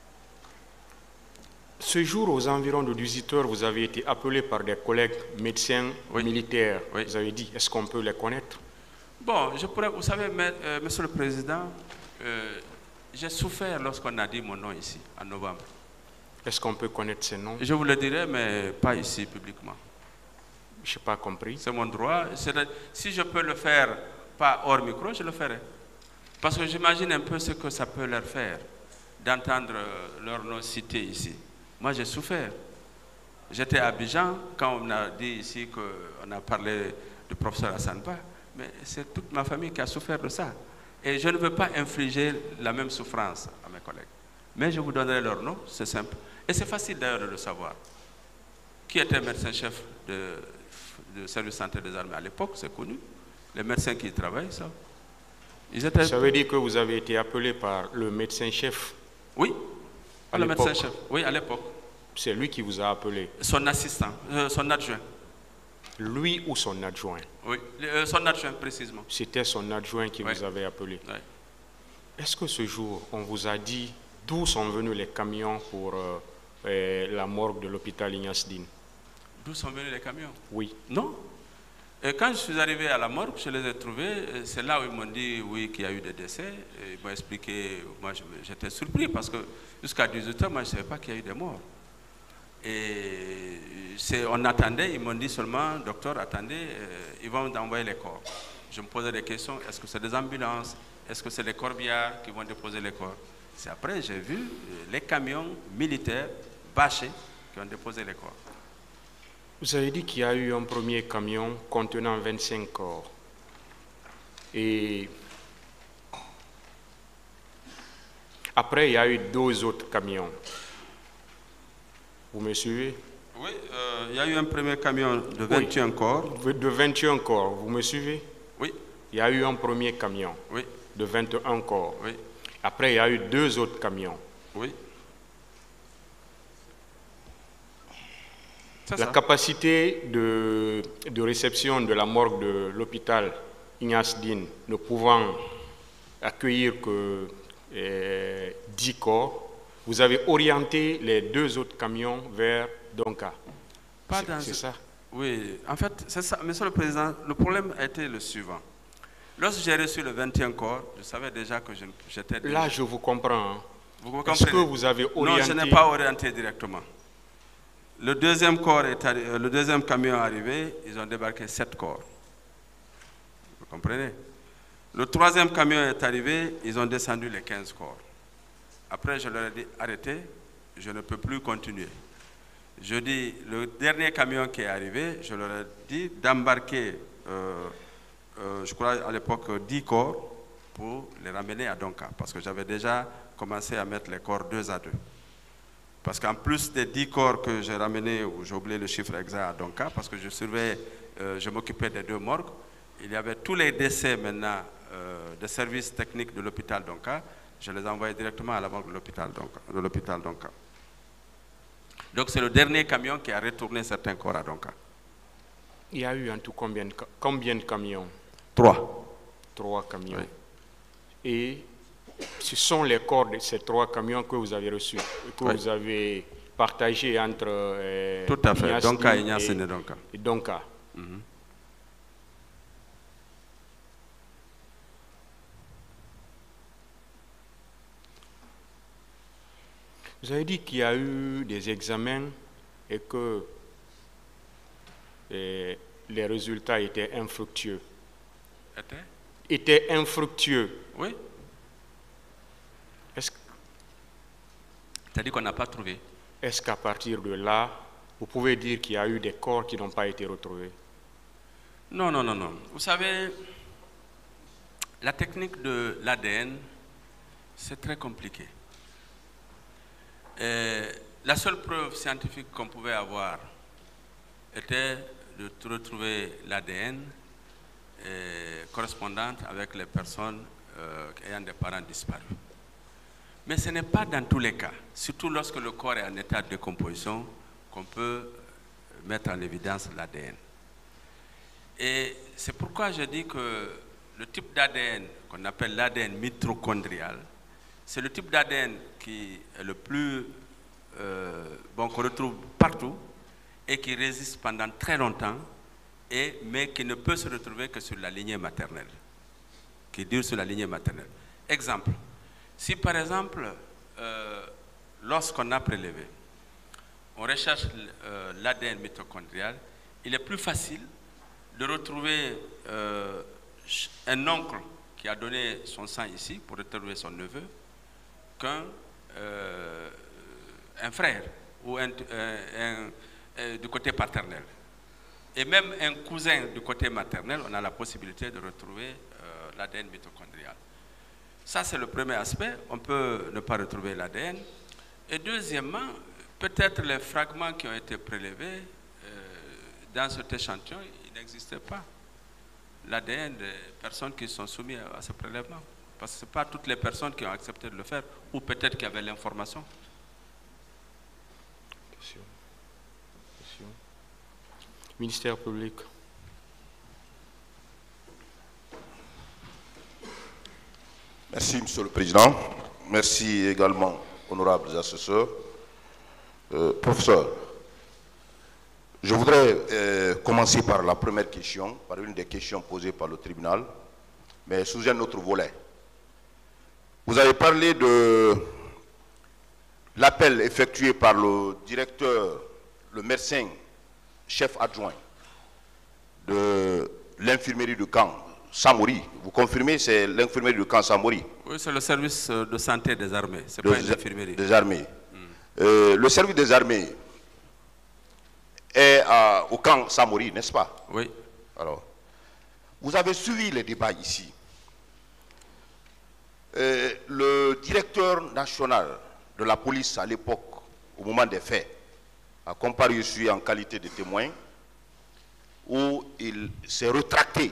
Ce jour, aux environs de 18h, vous avez été appelé par des collègues médecins militaires. Oui. Vous avez dit, est-ce qu'on peut les connaître?
Bon, vous savez, Monsieur le Président, j'ai souffert lorsqu'on a dit mon nom ici, en novembre.
Est-ce qu'on peut connaître ces noms?
Je vous le dirai, mais pas ici, publiquement.
Je n'ai pas compris.
C'est mon droit. Si je peux le faire, pas hors micro, je le ferai. Parce que j'imagine un peu ce que ça peut leur faire, d'entendre leur nom cité ici. Moi, j'ai souffert. J'étais à Abidjan quand on a dit ici qu'on a parlé du professeur Hassan Ba, mais c'est toute ma famille qui a souffert de ça. Et je ne veux pas infliger la même souffrance à mes collègues. Mais je vous donnerai leur nom, c'est simple. Et c'est facile d'ailleurs de le savoir. Qui était médecin-chef du service santé des armées à l'époque, c'est connu. Les médecins qui y travaillent, ça.
Ça veut dire que vous avez été appelé par le médecin-chef?
Oui, par le médecin-chef. Oui, à l'époque.
C'est lui qui vous a appelé?
Son assistant, son adjoint.
Lui ou son adjoint?
Oui, son adjoint précisément.
C'était son adjoint qui vous avait appelé? Oui. Est-ce que ce jour, on vous a dit d'où sont venus les camions pour la morgue de l'hôpital Ignace Dine?
D'où sont venus les camions?
Oui.
Non. Et quand je suis arrivé à la morgue, je les ai trouvés. C'est là où ils m'ont dit oui qu'il y a eu des décès. Et ils m'ont expliqué. Moi, j'étais surpris parce que jusqu'à 18h, moi, je ne savais pas qu'il y a eu des morts. Et on attendait. Ils m'ont dit seulement, docteur, attendez, ils vont envoyer les corps. Je me posais des questions. Est-ce que c'est des ambulances? Est-ce que c'est les corbillards qui vont déposer les corps? C'est après j'ai vu les camions militaires bâchés qui ont déposé les corps.
Vous avez dit qu'il y a eu un premier camion contenant 25 corps. Et après, il y a eu 2 autres camions. Vous me suivez?
Oui, il y a eu un premier camion de 21 corps.
De 21 corps, vous me suivez?
Oui.
Il y a eu un premier camion de 21 corps.
Oui.
Après, il y a eu 2 autres camions.
Oui.
La capacité de réception de la morgue de l'hôpital Ignace Dine ne pouvant accueillir que 10 corps, vous avez orienté les 2 autres camions vers Donka. C'est ça?
Oui, en fait, c'est ça. Monsieur le Président, le problème a été le suivant. Lorsque j'ai reçu le 21 corps, je savais déjà que j'étais...
Là, je vous comprends. Hein.
Vous comprenez?
Est-ce que vous avez orienté...
Non, je n'ai pas orienté directement. Le deuxième camion est arrivé, ils ont débarqué 7 corps. Vous comprenez? Le 3e camion est arrivé, ils ont descendu les 15 corps. Après, je leur ai dit, arrêtez, je ne peux plus continuer. Je dis, le dernier camion qui est arrivé, je leur ai dit d'embarquer, je crois à l'époque, 10 corps pour les ramener à Donka, parce que j'avais déjà commencé à mettre les corps 2 à 2. Parce qu'en plus des 10 corps que j'ai ramenés, ou j'ai oublié le chiffre exact à Donka, parce que je m'occupais des 2 morgues, il y avait tous les décès maintenant des services techniques de l'hôpital Donka, je les envoyais directement à la morgue de l'hôpital Donka. Donc c'est le dernier camion qui a retourné certains corps à Donka.
Il y a eu en tout combien de camions?
3.
3 camions.
Oui.
Et ce sont les corps de ces 3 camions que vous avez reçus, que vous avez partagés entre
tout à fait.
Ignasni
Donka, Ignasni et Donka.
Et Donka. Vous avez dit qu'il y a eu des examens et que les résultats étaient infructueux. Étaient infructueux.
Oui. C'est-à-dire qu'on n'a pas trouvé.
Est-ce qu'à partir de là, vous pouvez dire qu'il y a eu des corps qui n'ont pas été retrouvés?
Non, non, non, non. Vous savez, la technique de l'ADN, c'est très compliqué. La seule preuve scientifique qu'on pouvait avoir était de retrouver l'ADN correspondante avec les personnes ayant des parents disparus. Mais ce n'est pas dans tous les cas, surtout lorsque le corps est en état de décomposition, qu'on peut mettre en évidence l'ADN. Et c'est pourquoi je dis que le type d'ADN qu'on appelle l'ADN mitochondrial, c'est le type d'ADN qui est le plus qu'on retrouve partout et qui résiste pendant très longtemps, mais qui ne peut se retrouver que sur la lignée maternelle, qui dure sur la lignée maternelle. Exemple, si par exemple, lorsqu'on a prélevé, on recherche l'ADN mitochondrial, il est plus facile de retrouver un oncle qui a donné son sang ici pour retrouver son neveu qu'un frère ou du côté paternel. Et même un cousin du côté maternel, on a la possibilité de retrouver l'ADN mitochondrial. Ça, c'est le premier aspect. On peut ne pas retrouver l'ADN. Et deuxièmement, peut-être les fragments qui ont été prélevés dans cet échantillon, il n'existait pas l'ADN des personnes qui sont soumises à ce prélèvement. Parce que ce n'est pas toutes les personnes qui ont accepté de le faire, ou peut-être qui avaient l'information.
Question. Ministère public.
Merci, Monsieur le Président. Merci également, honorables assesseurs. Professeur, je voudrais commencer par la première question, par une des questions posées par le tribunal, mais sous un autre volet. Vous avez parlé de l'appel effectué par le directeur, le médecin chef adjoint de l'infirmerie du camp Samori. Vous confirmez, c'est l'infirmerie du camp Samori?
Oui, c'est le service de santé des armées, c'est pas une infirmerie.
Des armées. Le service des armées est au camp Samori, n'est-ce pas?
Oui.
Alors, vous avez suivi les débats ici. Le directeur national de la police à l'époque, au moment des faits, a comparu ici en qualité de témoin, où il s'est rétracté.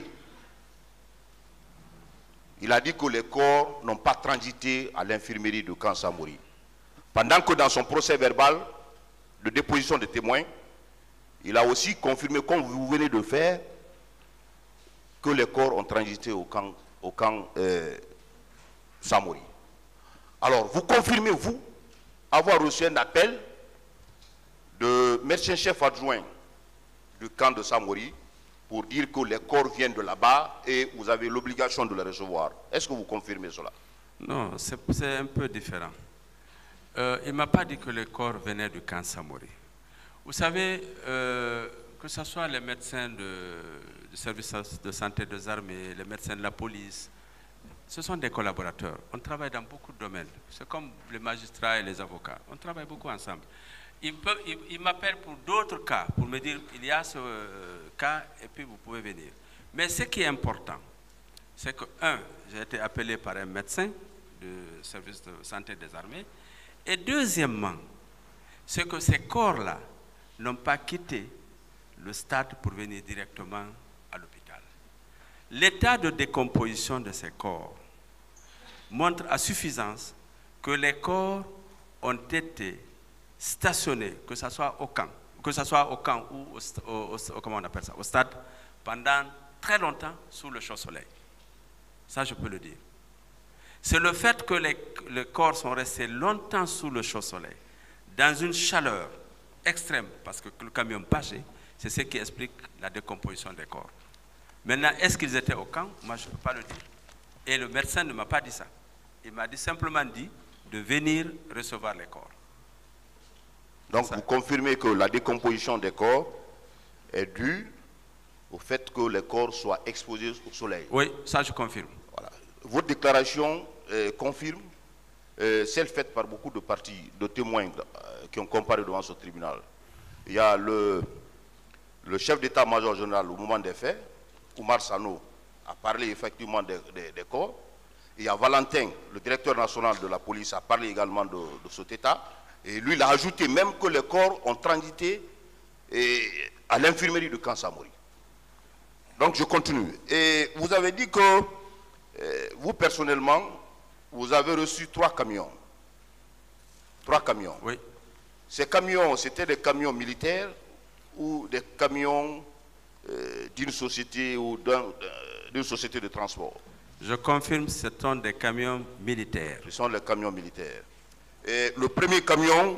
Il a dit que les corps n'ont pas transité à l'infirmerie de camp Samori. Pendant que dans son procès verbal de déposition de témoins, il a aussi confirmé, comme vous venez de faire, que les corps ont transité au camp Samori. Alors, vous confirmez, vous, avoir reçu un appel de médecin-chef adjoint du camp de Samori pour dire que les corps viennent de là-bas et vous avez l'obligation de les recevoir. Est-ce que vous confirmez cela?
Non, c'est un peu différent. Il ne m'a pas dit que les corps venaient du camp Samori. Vous savez, que ce soit les médecins du service de santé des armées, les médecins de la police, ce sont des collaborateurs. On travaille dans beaucoup de domaines. C'est comme les magistrats et les avocats. On travaille beaucoup ensemble. Ils m'appellent pour d'autres cas, pour me dire il y a ce cas et puis vous pouvez venir. Mais ce qui est important, c'est que, j'ai été appelé par un médecin du service de santé des armées. Et deuxièmement, c'est que ces corps-là n'ont pas quitté le stade pour venir directement à l'hôpital. L'état de décomposition de ces corps montre à suffisance que les corps ont été stationné, que ce soit au camp, ou comment on appelle ça, au stade, pendant très longtemps sous le chaud soleil. Ça, je peux le dire. C'est le fait que les corps sont restés longtemps sous le chaud soleil, dans une chaleur extrême, parce que le camion bâchait, c'est ce qui explique la décomposition des corps. Maintenant, est-ce qu'ils étaient au camp? Moi, je ne peux pas le dire. Et le médecin ne m'a pas dit ça. Il m'a simplement dit de venir recevoir les corps.
Donc, vous confirmez que la décomposition des corps est due au fait que les corps soient exposés au soleil?
Oui, ça je confirme.
Voilà. Votre déclaration confirme celle faite par beaucoup de parties, de témoins qui ont comparé devant ce tribunal. Il y a le chef d'état-major général au moment des faits, Oumar Sano, a parlé effectivement des corps. Il y a Valentin, le directeur national de la police, a parlé également de cet état. Et lui, il a ajouté même que les corps ont transité à l'infirmerie de Camp Samori. Donc je continue. Et vous avez dit que vous personnellement, vous avez reçu 3 camions. 3 camions.
Oui.
Ces camions, c'était des camions militaires ou des camions d'une société ou d'une société de transport?
Je confirme, ce sont des camions militaires.
Ce sont les camions militaires. Et le premier camion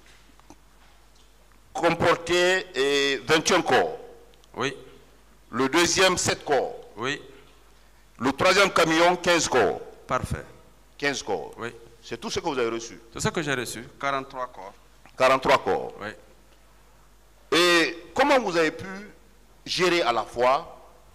comportait 21 corps.
Oui.
Le deuxième, 7 corps.
Oui.
Le troisième camion, 15 corps.
Parfait.
15 corps.
Oui.
C'est tout ce que vous avez reçu?
C'est ce que j'ai reçu, 43 corps.
43 corps.
Oui.
Et comment vous avez pu gérer à la fois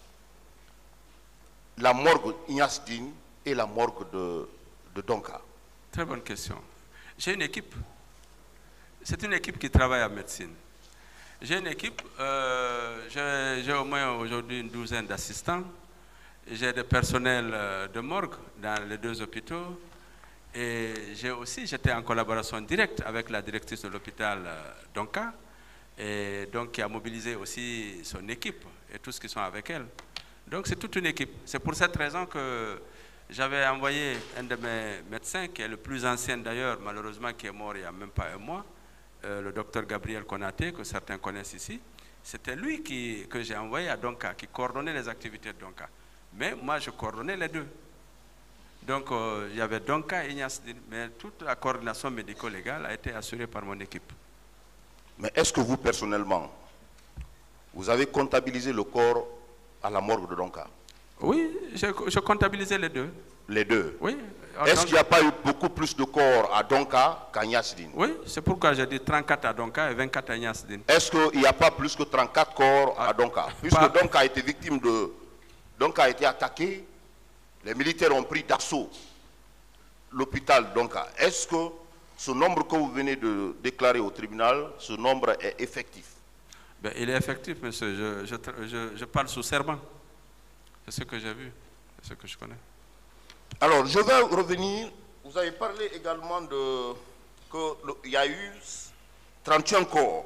la morgue Ignace Digne et la morgue de Donka?
Très bonne question. J'ai une équipe. C'est une équipe qui travaille en médecine. J'ai une équipe, j'ai au moins aujourd'hui une douzaine d'assistants. J'ai des personnels de morgue dans les 2 hôpitaux. Et j'étais en collaboration directe avec la directrice de l'hôpital Donka, et donc qui a mobilisé aussi son équipe et tous ceux qui sont avec elle. Donc c'est toute une équipe. C'est pour cette raison que j'avais envoyé un de mes médecins, qui est le plus ancien d'ailleurs, malheureusement, qui est mort il n'y a même pas un mois, le docteur Gabriel Konaté, que certains connaissent ici. C'était lui que j'ai envoyé à Donka, qui coordonnait les activités de Donka. Mais moi, je coordonnais les 2. Donc, il y avait Donka et Ignace Digne, mais toute la coordination médico-légale a été assurée par mon équipe.
Mais est-ce que vous, personnellement, vous avez comptabilisé le corps à la morgue de Donka?
Oui, je comptabilisais les 2.
Les 2?
Oui.
Est-ce qu'il n'y a pas eu beaucoup plus de corps à Donka qu'à Ignace Digne?
Oui, c'est pourquoi j'ai dit 34 à Donka et 24 à Ignace Digne.
Est-ce qu'il n'y a pas plus que 34 corps à Donka? Puisque Donka a été victime de... Donka a été attaqué, les militaires ont pris d'assaut l'hôpital Donka. Est-ce que ce nombre que vous venez de déclarer au tribunal, ce nombre est effectif?
Ben, il est effectif, monsieur. Je parle sous serment. C'est ce que j'ai vu, c'est ce que je connais.
Alors, je vais revenir. Vous avez parlé également qu'il y a eu 31 corps.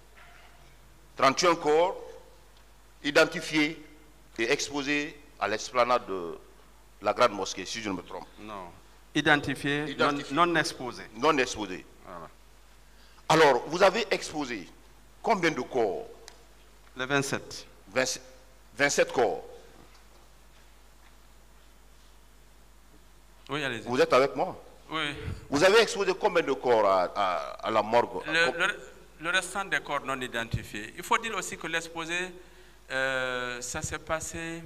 31 corps identifiés et exposés à l'esplanade de la Grande Mosquée, si je ne me trompe.
Non. Identifiés, non exposés.
Non exposés.
Voilà.
Alors, vous avez exposé combien de corps?
Les 27.
27 corps.
Oui, allez-y.
Vous êtes avec moi?
Oui.
Vous avez exposé combien de corps à la morgue?
Le restant des corps non identifiés. Il faut dire aussi que l'exposé, ça s'est passé...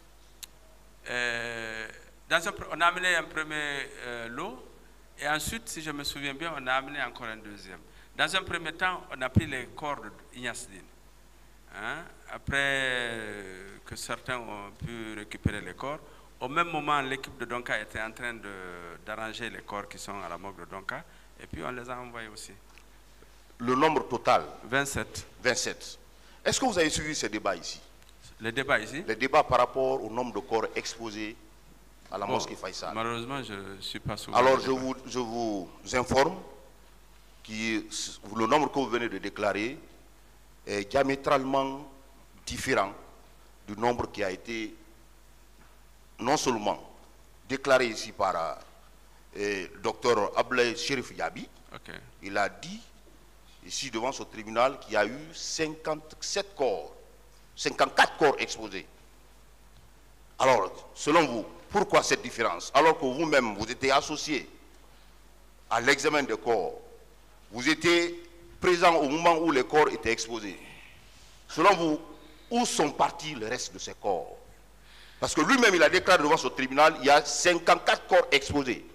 on a amené un premier lot, et ensuite, si je me souviens bien, on a amené encore un deuxième. Dans un premier temps, on a pris les corps d'Ignace Digne. Hein? Après que certains ont pu récupérer les corps, au même moment, l'équipe de Donka était en train d'arranger les corps qui sont à la morgue de Donka, et puis on les a envoyés aussi.
Le nombre total?
27.
27. Est-ce que vous avez suivi ces débats ici?
Les débats ici?
Les débats par rapport au nombre de corps exposés à la mosquée Faisal.
Malheureusement, je ne suis pas souvent.
Alors, je vous informe que le nombre que vous venez de déclarer est diamétralement différent du nombre qui a été non seulement déclaré ici par le docteur Ablaye Chérif Yabi.
Okay.
Il a dit ici devant ce tribunal, qu'il y a eu 57 corps, 54 corps exposés. Alors, selon vous, pourquoi cette différence? Alors que vous-même, vous étiez associé à l'examen des corps, vous étiez présent au moment où les corps étaient exposés. Selon vous, où sont partis le reste de ces corps? Parce que lui-même, il a déclaré devant ce tribunal, il y a 54 corps exposés.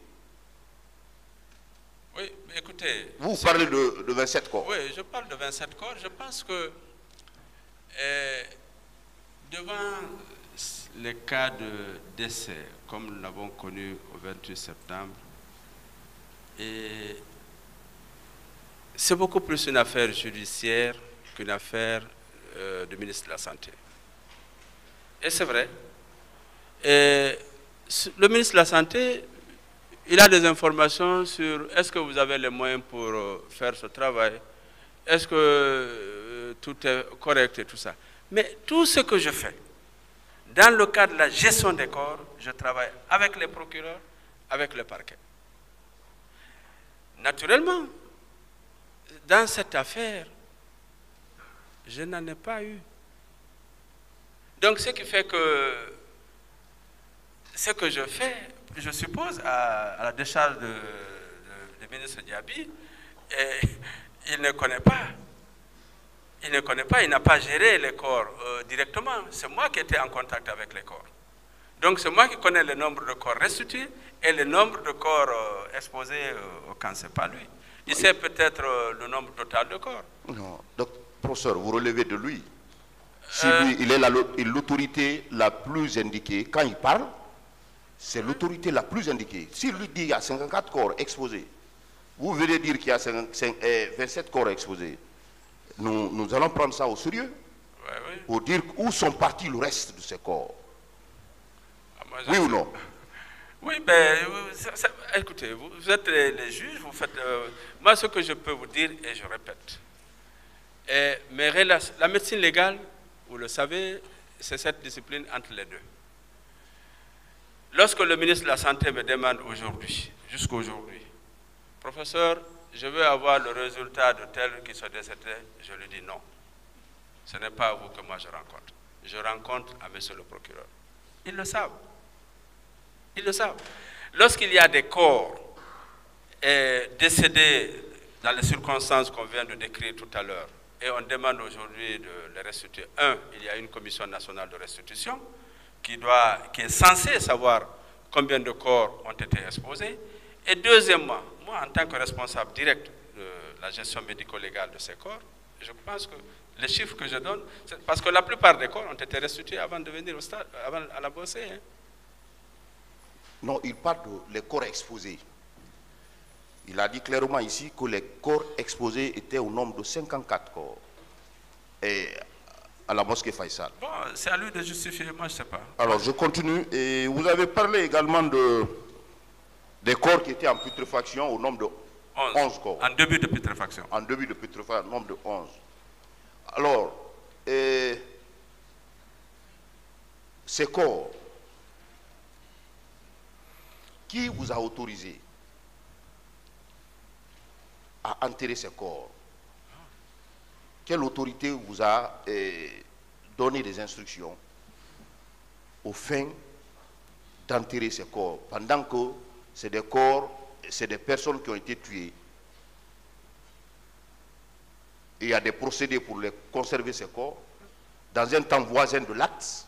Oui, mais écoutez...
Vous parlez de 27 corps.
Oui, je parle de 27 corps. Je pense que devant les cas de décès, comme nous l'avons connu au 28 septembre, c'est beaucoup plus une affaire judiciaire qu'une affaire du ministre de la Santé. Et c'est vrai. Le ministre de la Santé, il a des informations sur est-ce que vous avez les moyens pour faire ce travail, est-ce que tout est correct et tout ça. Mais tout ce que je fais, dans le cadre de la gestion des corps, je travaille avec les procureurs, avec le parquet. Naturellement, dans cette affaire, je n'en ai pas eu. Donc, ce qui fait que ce que je fais, je suppose, à la décharge du ministre Diaby, il ne connaît pas. Il ne connaît pas, il n'a pas géré les corps directement. C'est moi qui étais en contact avec les corps. Donc, c'est moi qui connais le nombre de corps restitués et le nombre de corps exposés au cancer, pas lui. Il sait peut-être le nombre total de corps.
Non, donc, professeur, vous relevez de lui. Si lui, il est l'autorité la plus indiquée, quand il parle, c'est l'autorité la plus indiquée. S'il lui dit qu'il y a 54 corps exposés, vous venez dire qu'il y a 27 corps exposés, nous allons prendre ça au sérieux, pour dire où sont partis le reste de ces corps. Oui ou non?
Oui, mais écoutez, vous êtes les juges, vous faites... moi, ce que je peux vous dire, et je répète, la médecine légale, vous le savez, c'est cette discipline entre les deux. Lorsque le ministre de la Santé me demande aujourd'hui, jusqu'aujourd'hui, professeur, je veux avoir le résultat de tel qui se décédé, je lui dis non. Ce n'est pas vous que moi je rencontre. Je rencontre à monsieur le procureur. Ils le savent. Ils le savent. Lorsqu'il y a des corps décédés dans les circonstances qu'on vient de décrire tout à l'heure, et on demande aujourd'hui de les restituer. Il y a une commission nationale de restitution qui est censée savoir combien de corps ont été exposés. Et deuxièmement, moi, en tant que responsable direct de la gestion médico-légale de ces corps, je pense que les chiffres que je donne, c'est parce que la plupart des corps ont été restitués avant de venir au stade, avant à la bossée. Hein.
Non, il parle des corps exposés. Il a dit clairement ici que les corps exposés étaient au nombre de 54 corps. Et à la mosquée Faisal.
Bon, c'est à lui de justifier, moi je ne sais pas.
Alors je continue. Et vous avez parlé également des corps qui étaient en putréfaction au nombre de 11 corps.
En début de putréfaction.
En début de putréfaction, au nombre de 11. Alors, ces corps, qui vous a autorisé à enterrer ces corps? Quelle autorité vous a donné des instructions au fin d'enterrer ces corps, pendant que c'est des corps, c'est des personnes qui ont été tuées et il y a des procédés pour les conserver ces corps dans un temps voisin de l'acte?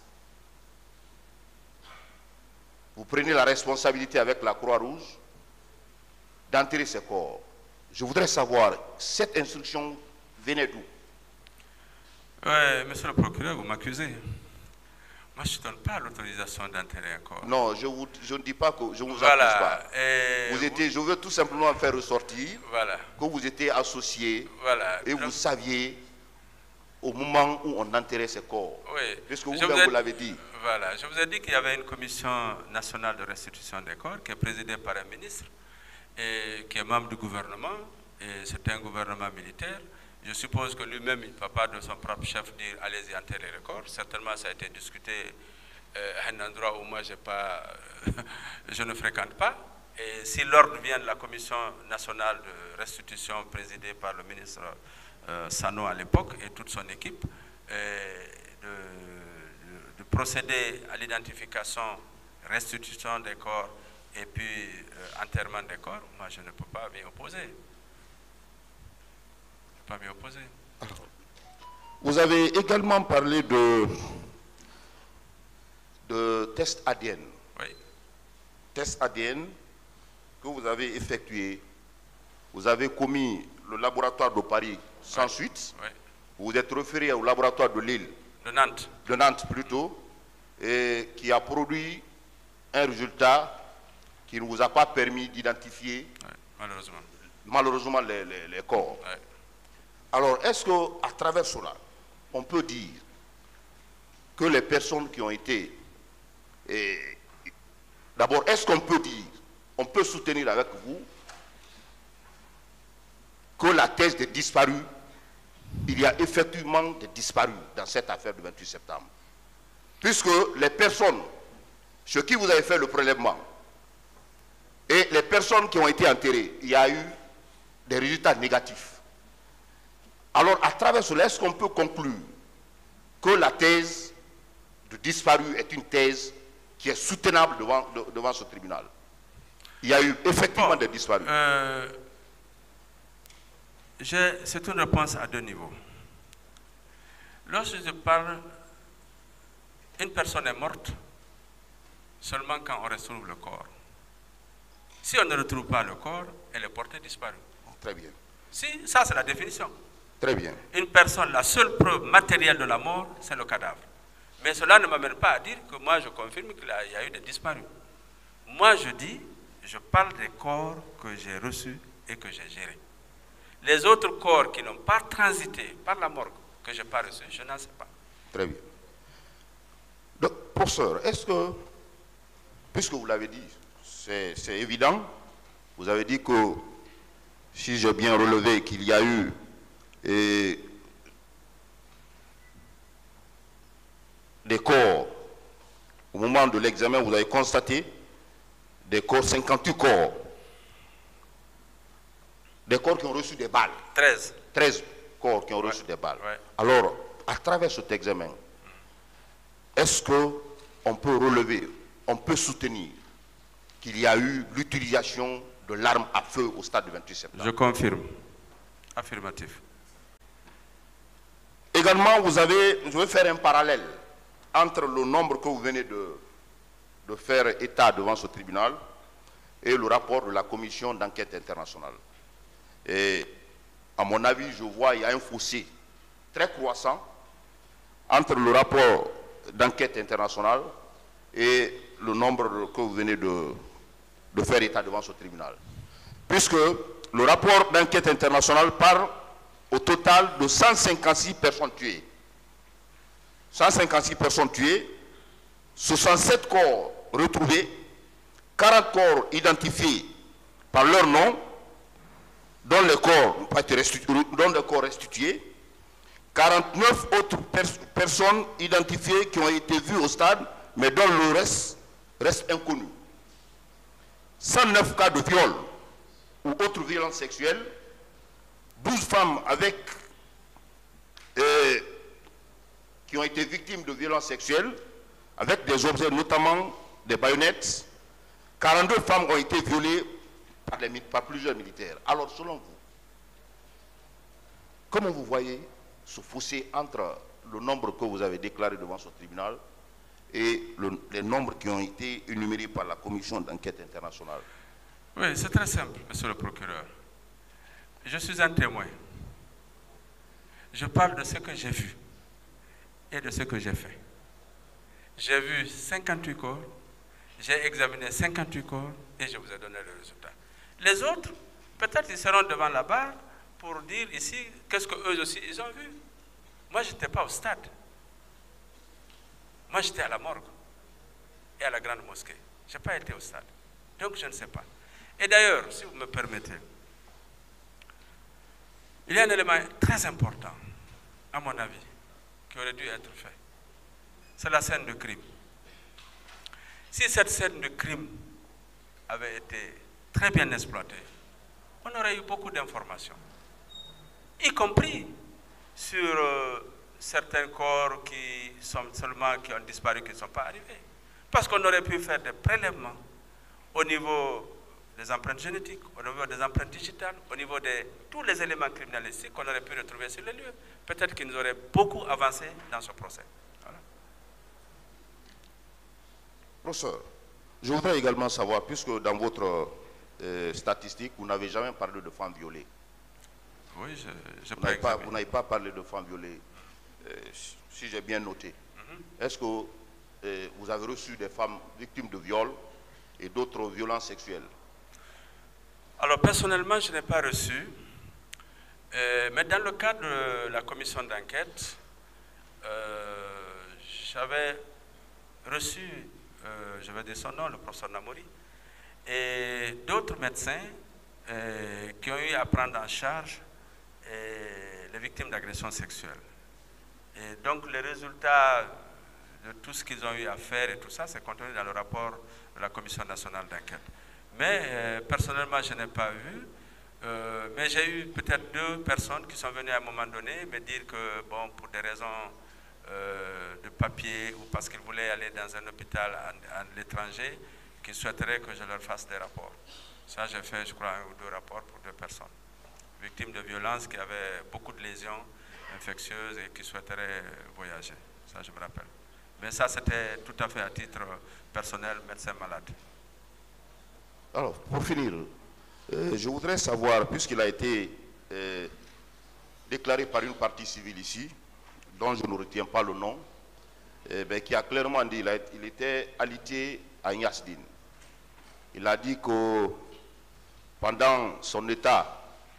Vous prenez la responsabilité avec la Croix-Rouge d'enterrer ces corps. Je voudrais savoir, cette instruction venait d'où?
Oui, monsieur le procureur, vous m'accusez. Moi, je ne donne pas l'autorisation d'enterrer un corps.
Non, je ne dis pas que je ne vous accuse pas. Je veux tout simplement faire ressortir que vous étiez associé et vous saviez au moment où on enterrait ces corps.
Oui.
Puisque vous l'avez dit.
Voilà, je vous ai dit qu'il y avait une commission nationale de restitution des corps qui est présidée par un ministre et qui est membre du gouvernement, et c'est un gouvernement militaire. Je suppose que lui-même, il ne peut pas de son propre chef dire « allez-y enterrer le corps ». Certainement, ça a été discuté à un endroit où moi je ne fréquente pas. Et si l'ordre vient de la Commission nationale de restitution présidée par le ministre Sano à l'époque et toute son équipe, de procéder à l'identification, restitution des corps et puis enterrement des corps, moi je ne peux pas m'y opposer. Je ne peux pas m'y opposer.
Alors, vous avez également parlé de tests ADN.
Oui.
Tests ADN que vous avez effectués. Vous avez commis le laboratoire de Paris sans suite.
Oui.
Vous vous êtes référé au laboratoire de Lille.
De Nantes.
De Nantes plutôt. Et qui a produit un résultat qui ne vous a pas permis d'identifier malheureusement les corps.
Ouais.
Alors, est-ce qu'à travers cela, on peut dire que les personnes qui ont été... D'abord, est-ce qu'on peut dire, on peut soutenir avec vous que la thèse des disparus, il y a effectivement des disparus dans cette affaire du 28 septembre. Puisque les personnes chez qui vous avez fait le prélèvement et les personnes qui ont été enterrées, il y a eu des résultats négatifs. Alors, à travers cela, est-ce qu'on peut conclure que la thèse du disparu est une thèse qui est soutenable devant ce tribunal? Il y a eu effectivement des disparus.
C'est une réponse à deux niveaux. Lorsque je parle, une personne est morte seulement quand on retrouve le corps. Si on ne retrouve pas le corps, elle est portée disparue.
Très bien.
Si, ça c'est la définition.
Très bien.
Une personne, la seule preuve matérielle de la mort, c'est le cadavre. Mais cela ne m'amène pas à dire que moi je confirme qu'il y a eu des disparus. Moi je dis, je parle des corps que j'ai reçus et que j'ai gérés. Les autres corps qui n'ont pas transité par la morgue, que je n'ai pas reçus, je n'en sais pas.
Très bien. Donc, professeur, est-ce que, puisque vous l'avez dit, c'est évident, vous avez dit que, si j'ai bien relevé, qu'il y a eu des corps, au moment de l'examen, vous avez constaté des corps, 58 corps, des corps qui ont reçu des balles.
13.
13 corps qui ont reçu des balles.
Ouais.
Alors, à travers cet examen, est-ce qu'on peut relever, on peut soutenir qu'il y a eu l'utilisation de l'arme à feu au stade du 28 septembre?
Je confirme. Affirmatif.
Également, je vais faire un parallèle entre le nombre que vous venez de faire état devant ce tribunal et le rapport de la commission d'enquête internationale. Et à mon avis, je vois qu'il y a un fossé très croissant entre le rapport d'enquête internationale et le nombre que vous venez de faire état devant ce tribunal. Puisque le rapport d'enquête internationale parle au total de 156 personnes tuées. 156 personnes tuées, 67 corps retrouvés, 40 corps identifiés par leur nom, dont les corps restitués, 49 autres personnes identifiées qui ont été vues au stade, mais dont le reste inconnu. 109 cas de viol ou autres violences sexuelles, 12 femmes qui ont été victimes de violences sexuelles, avec des objets, notamment des baïonnettes. 42 femmes ont été violées par plusieurs militaires. Alors, selon vous, comment vous voyez ce fossé entre le nombre que vous avez déclaré devant ce tribunal et les nombres qui ont été énumérés par la commission d'enquête internationale?
Oui, c'est très simple, monsieur le procureur. Je suis un témoin. Je parle de ce que j'ai vu et de ce que j'ai fait. J'ai vu 58 corps, j'ai examiné 58 corps et je vous ai donné le résultat. Les autres, peut-être ils seront devant la barre pour dire ici qu'est-ce qu'eux aussi ils ont vu. Moi, je n'étais pas au stade. Moi, j'étais à la morgue et à la grande mosquée. Je n'ai pas été au stade. Donc, je ne sais pas. Et d'ailleurs, si vous me permettez, il y a un élément très important, à mon avis, qui aurait dû être fait. C'est la scène de crime. Si cette scène de crime avait été très bien exploité, on aurait eu beaucoup d'informations, y compris sur certains corps qui ont disparu, qui ne sont pas arrivés. Parce qu'on aurait pu faire des prélèvements au niveau des empreintes génétiques, au niveau des empreintes digitales, au niveau de tous les éléments criminalistiques qu'on aurait pu retrouver sur les lieux. Peut-être qu'ils nous auraient beaucoup avancé dans ce procès. Voilà.
Professeur, je voudrais également savoir, puisque dans votre statistique, vous n'avez jamais parlé de femmes violées.
Oui,
vous n'avez pas parlé de femmes violées, si j'ai bien noté. Est-ce que vous avez reçu des femmes victimes de viols et d'autres violences sexuelles?
Alors personnellement, je n'ai pas reçu, mais dans le cadre de la commission d'enquête, j'avais reçu, je vais dire son nom, le professeur Namouri, et d'autres médecins qui ont eu à prendre en charge les victimes d'agressions sexuelles. Et donc les résultats de tout ce qu'ils ont eu à faire et tout ça, c'est contenu dans le rapport de la Commission nationale d'enquête. Mais personnellement, je n'ai pas vu, mais j'ai eu peut-être 2 personnes qui sont venues à un moment donné me dire que, bon, pour des raisons de papier ou parce qu'ils voulaient aller dans un hôpital à l'étranger, qu'ils souhaiteraient que je leur fasse des rapports. Ça, j'ai fait, je crois, 1 ou 2 rapports pour 2 personnes. Victimes de violences qui avaient beaucoup de lésions infectieuses et qui souhaiteraient voyager. Ça, je me rappelle. Mais ça, c'était tout à fait à titre personnel, médecin malade.
Alors, pour finir, je voudrais savoir, puisqu'il a été déclaré par une partie civile ici, dont je ne retiens pas le nom, qui a clairement dit qu'il était alité à Niasdine. Il a dit que pendant son état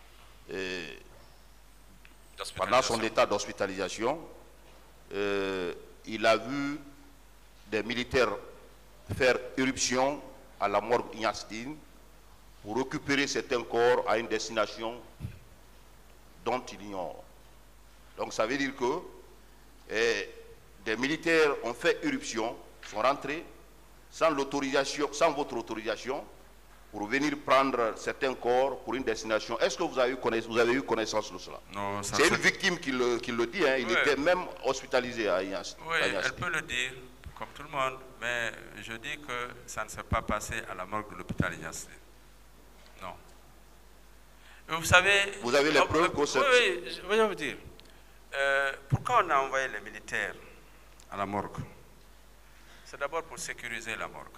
d'hospitalisation, il a vu des militaires faire éruption à la morgue Niasdine pour récupérer certains corps à une destination dont il ignore. Donc ça veut dire que des militaires ont fait éruption, sont rentrés sans l'autorisation, sans votre autorisation, pour venir prendre certains corps pour une destination. Est-ce que vous avez eu connaissance de cela?
Non,
c'est une victime qui le dit, hein. Il était même hospitalisé à Niasdine.
Oui, elle peut le dire, comme tout le monde, mais je dis que ça ne s'est pas passé à la morgue de l'hôpital Niasdine. Non. Et vous savez...
Vous avez les preuves que c'est...
Oui, je vais vous dire. Pourquoi on a envoyé les militaires à la morgue? C'est d'abord pour sécuriser la morgue.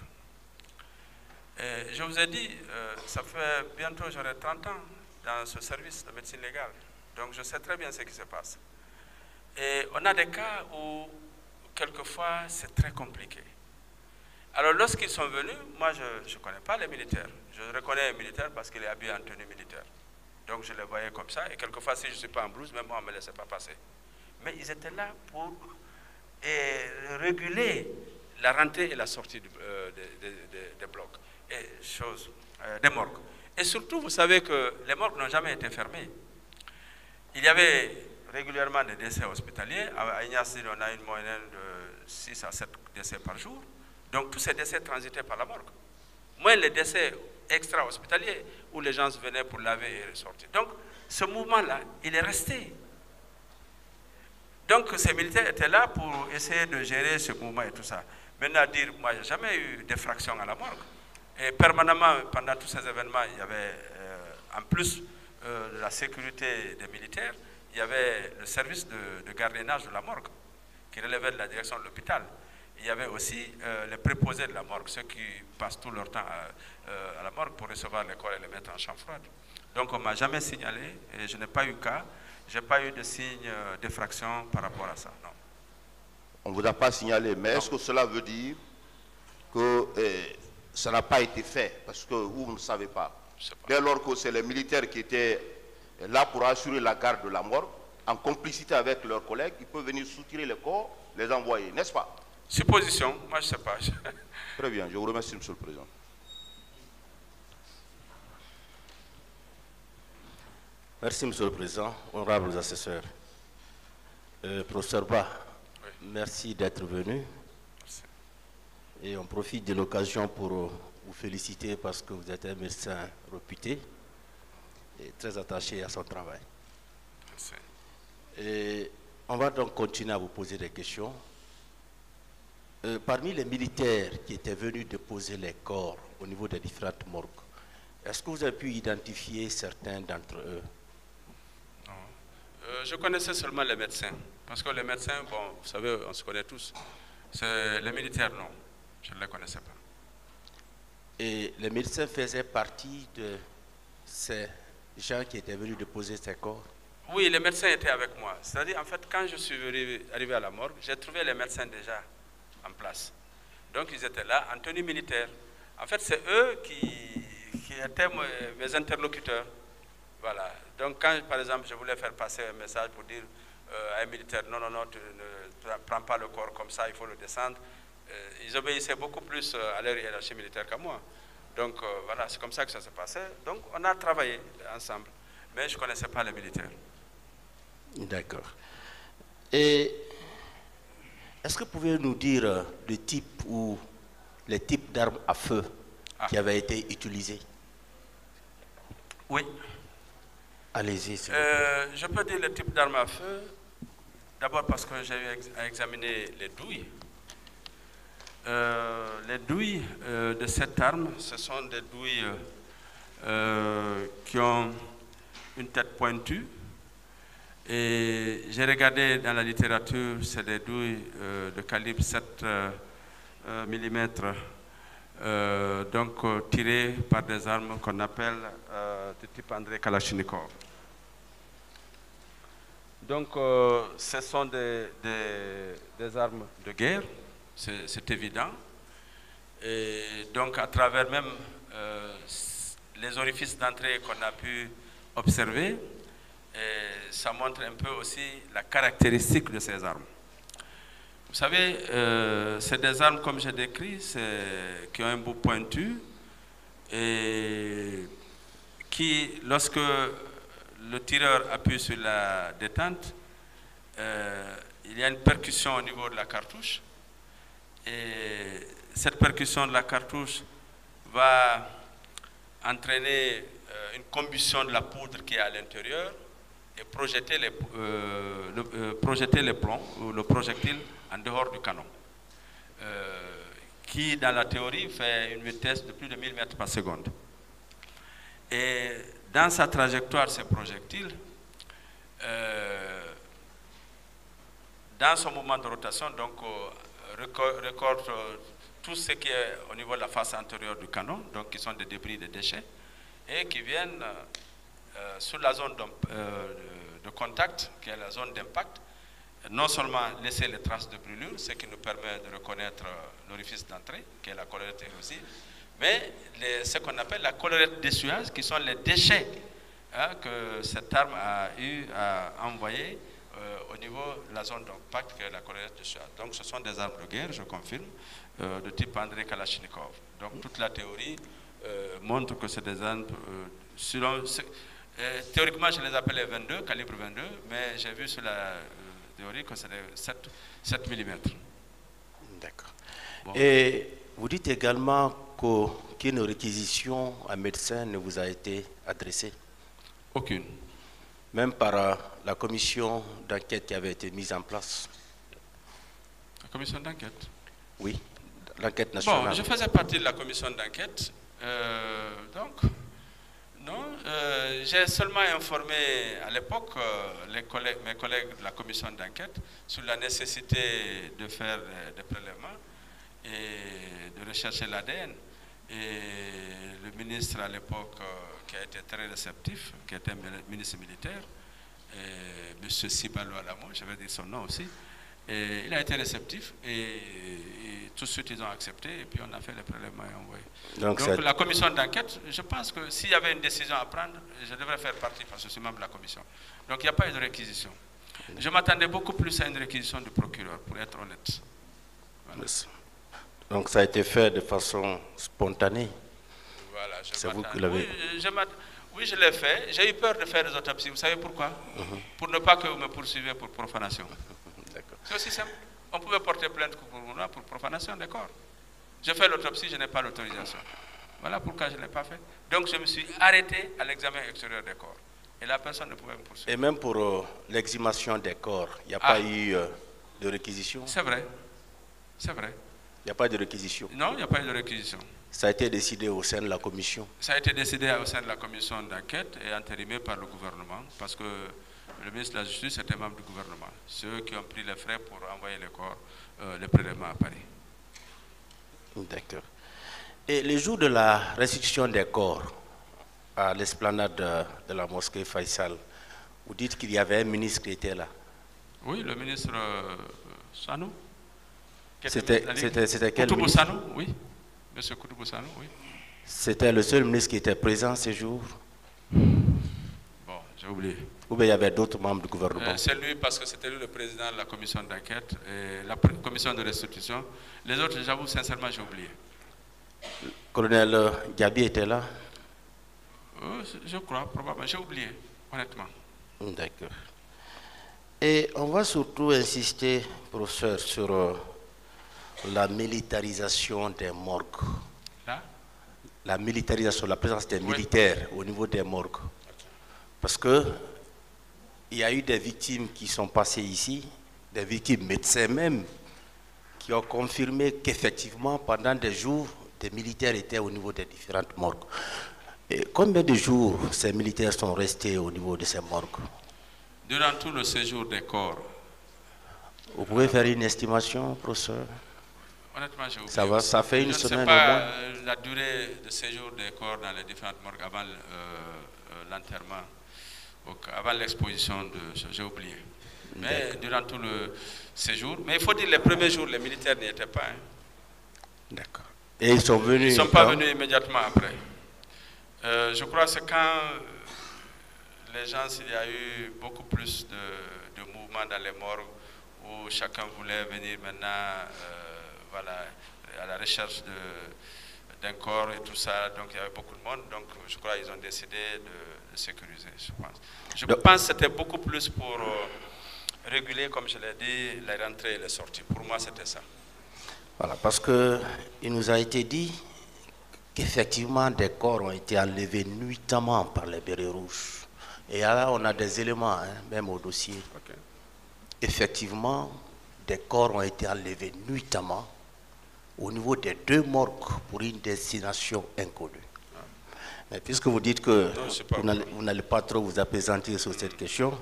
Je vous ai dit, ça fait bientôt, j'aurai 30 ans dans ce service de médecine légale. Donc je sais très bien ce qui se passe. Et on a des cas où, quelquefois, c'est très compliqué. Alors lorsqu'ils sont venus, moi je ne connais pas les militaires. Je reconnais les militaires parce qu'il est habillé en tenue militaire. Donc je les voyais comme ça. Et quelquefois, si je ne suis pas en blouse, même moi, on ne me laissait pas passer. Mais ils étaient là pour réguler la rentrée et la sortie des blocs. Et des morgues. Et surtout, vous savez que les morgues n'ont jamais été fermées. Il y avait régulièrement des décès hospitaliers. À Niasdine, on a une moyenne de 6 à 7 décès par jour. Donc tous ces décès transitaient par la morgue. Moins les décès extra-hospitaliers où les gens venaient pour laver et ressortir. Donc ce mouvement-là, il est resté. Donc ces militaires étaient là pour essayer de gérer ce mouvement et tout ça. Maintenant, dire, moi, je n'ai jamais eu d'effraction à la morgue. Et permanemment, pendant tous ces événements, il y avait, en plus de la sécurité des militaires, il y avait le service de gardiennage de la morgue, qui relevait de la direction de l'hôpital. Il y avait aussi les préposés de la morgue, ceux qui passent tout leur temps à la morgue pour recevoir les corps et les mettre en chambre froide. Donc on ne m'a jamais signalé, et je n'ai pas eu cas, je n'ai pas eu de signe d'effraction par rapport à ça, non.
On ne vous a pas signalé, mais est-ce que cela veut dire que ça n'a pas été fait, parce que vous ne savez pas? Dès lors que c'est les militaires qui étaient là pour assurer la garde de la morgue, en complicité avec leurs collègues, ils peuvent venir soutirer les corps, les envoyer, n'est-ce pas?
Supposition, moi je ne sais pas.
Très bien, je vous remercie, Monsieur le Président.
Merci, Monsieur le Président, honorables assesseurs. Professeur Ba, merci d'être venu.
Merci.
Et on profite de l'occasion pour vous féliciter parce que vous êtes un médecin réputé et très attaché à son travail.
Merci.
Et on va donc continuer à vous poser des questions. Parmi les militaires qui étaient venus déposer les corps au niveau des différentes morgues, est-ce que vous avez pu identifier certains d'entre eux?
Non. Je connaissais seulement les médecins. Parce que les médecins, bon, vous savez, on se connaît tous. Les militaires, non. Je ne les connaissais pas.
Et les médecins faisaient partie de ces gens qui étaient venus déposer ces corps?
Oui, les médecins étaient avec moi. C'est-à-dire, en fait, quand je suis arrivé à la morgue, j'ai trouvé les médecins déjà en place. Donc, ils étaient là, en tenue militaire. En fait, c'est eux qui étaient mes interlocuteurs. Voilà. Donc, quand, par exemple, je voulais faire passer un message pour dire à un militaire, non, non, non, tu ne prends pas le corps comme ça, il faut le descendre, ils obéissaient beaucoup plus à leur hiérarchie militaire qu'à moi. Donc, voilà, c'est comme ça que ça s'est passé. Donc, on a travaillé ensemble. Mais je ne connaissais pas les militaires.
D'accord. Et est-ce que vous pouvez nous dire le type ou les types d'armes à feu qui avaient été utilisés?
Oui.
Allez-y.
Je peux dire le type d'armes à feu, d'abord parce que j'ai eu à examiner les douilles. Les douilles de cette arme, ce sont des douilles qui ont une tête pointue. Et j'ai regardé dans la littérature, c'est des douilles de calibre 7 mm, donc tirées par des armes qu'on appelle de type Andrei Kalachnikov. Donc ce sont des armes de guerre, c'est évident. Et donc à travers même les orifices d'entrée qu'on a pu observer, et ça montre un peu aussi la caractéristique de ces armes. Vous savez, c'est des armes, comme j'ai décrit, qui ont un bout pointu et qui, lorsque le tireur appuie sur la détente, il y a une percussion au niveau de la cartouche. Et cette percussion de la cartouche va entraîner une combustion de la poudre qui est à l'intérieur et projeter les plombs ou le projectile en dehors du canon, qui dans la théorie fait une vitesse de plus de 1000 mètres par seconde. Et dans sa trajectoire, ce projectile, dans son mouvement de rotation, donc récolte tout ce qui est au niveau de la face antérieure du canon, donc qui sont des débris, des déchets, et qui viennent sur la zone de contact, qui est la zone d'impact, non seulement laisser les traces de brûlure, ce qui nous permet de reconnaître l'orifice d'entrée, qui est la collerette érosive, mais ce qu'on appelle la collerette d'essuyage, qui sont les déchets que cette arme a eu à envoyer au niveau de la zone d'impact, qui est la collerette d'essuyage. Donc ce sont des armes de guerre, je confirme, de type Andrei Kalachnikov. Donc toute la théorie montre que c'est des armes, théoriquement je les appelle les 22, calibre 22, mais j'ai vu sur la théorie que c'est des 7 mm.
D'accord.
Bon.
Et vous dites également qu'aucune réquisition à médecin ne vous a été adressée?
Aucune.
Même par la commission d'enquête qui avait été mise en place?
La commission d'enquête?
Oui, l'enquête nationale.
Bon, je faisais partie de la commission d'enquête, donc non, j'ai seulement informé à l'époque mes collègues de la commission d'enquête sur la nécessité de faire des prélèvements et de rechercher l'ADN. Et le ministre à l'époque, qui a été très réceptif, qui était ministre militaire, M. Sibalo Alamo, je vais dire son nom aussi, et il a été réceptif et tout de suite ils ont accepté et puis on a fait les prélèvements et envoyé. Donc la commission d'enquête, je pense que s'il y avait une décision à prendre, je devrais faire partie parce que je suis membre de la commission. Donc il n'y a pas eu de réquisition. Je m'attendais beaucoup plus à une réquisition du procureur, pour être honnête. Voilà.
Donc ça a été fait de façon spontanée.
Voilà,
c'est vous qui l'avez...
Oui, je l'ai fait. J'ai eu peur de faire des autopsies. Vous savez pourquoi? Pour ne pas que vous me poursuiviez pour profanation. C'est aussi simple. On pouvait porter plainte pour moi pour profanation des corps. Je fais l'autopsie, je n'ai pas l'autorisation. Voilà pourquoi je ne l'ai pas fait. Donc je me suis arrêté à l'examen extérieur des corps. Et la personne ne pouvait me poursuivre.
Et même pour l'exhumation des corps, il n'y a pas eu de réquisition?
C'est vrai. C'est vrai.
Il n'y a pas de réquisition?
Non, il n'y a pas eu de réquisition.
Ça a été décidé au sein de la commission?
Ça a été décidé au sein de la commission d'enquête et entérimé par le gouvernement, parce que le ministre de la Justice était membre du gouvernement. Ceux qui ont pris les frais pour envoyer les corps, les prélèvements à Paris.
D'accord. Et le jour de la restitution des corps à l'esplanade de la mosquée Faisal, vous dites qu'il y avait un ministre qui était là?
Oui, le ministre Sanou.
C'était quel
Koutoubou
ministre?
Sanou, oui. Monsieur Koutoubou Sanou, oui.
C'était le seul ministre qui était présent ce jour?
Bon, j'ai oublié.
Ou bien il y avait d'autres membres du gouvernement?
C'est lui, parce que c'était lui le président de la commission d'enquête et la commission de restitution. Les autres, j'avoue, sincèrement, j'ai oublié.
Le colonel Gabi était là?
Je crois, probablement. J'ai oublié, honnêtement.
D'accord. Et on va surtout insister, professeur, sur la militarisation des morgues.
Là?
La militarisation, la présence des militaires au niveau des morgues. Parce que il y a eu des victimes qui sont passées ici, des victimes médecins même, qui ont confirmé qu'effectivement, pendant des jours, des militaires étaient au niveau des différentes morgues. Et combien de jours ces militaires sont restés au niveau de ces morgues?
Durant tout le séjour des corps.
Vous pouvez faire une estimation, professeur?
Honnêtement, j'ai oublié.
Ça fait une semaine au
moins.
moins?
La durée de séjour des corps dans les différentes morgues avant l'enterrement, avant l'exposition, j'ai oublié. Mais durant tout le séjour, mais il faut dire les premiers jours, les militaires n'y étaient pas. Hein.
D'accord. Et ils sont venus?
Ils ne sont pas venus immédiatement après. Je crois que c'est quand les gens, il y a eu beaucoup plus de mouvements dans les morgues où chacun voulait venir maintenant voilà, à la recherche d'un corps et tout ça. Donc il y avait beaucoup de monde. Donc je crois qu'ils ont décidé de sécuriser, je pense. Je pense que c'était beaucoup plus pour réguler, comme je l'ai dit, les rentrées et les sorties. Pour moi, c'était ça.
Voilà, parce qu'il nous a été dit qu'effectivement des corps ont été enlevés nuitamment par les bérets rouges. Et là, on a des éléments, hein, même au dossier.
Okay.
Effectivement, des corps ont été enlevés nuitamment au niveau des deux morgues pour une destination inconnue. Ah. Mais puisque vous dites que vous n'allez pas trop vous appesantir sur cette question,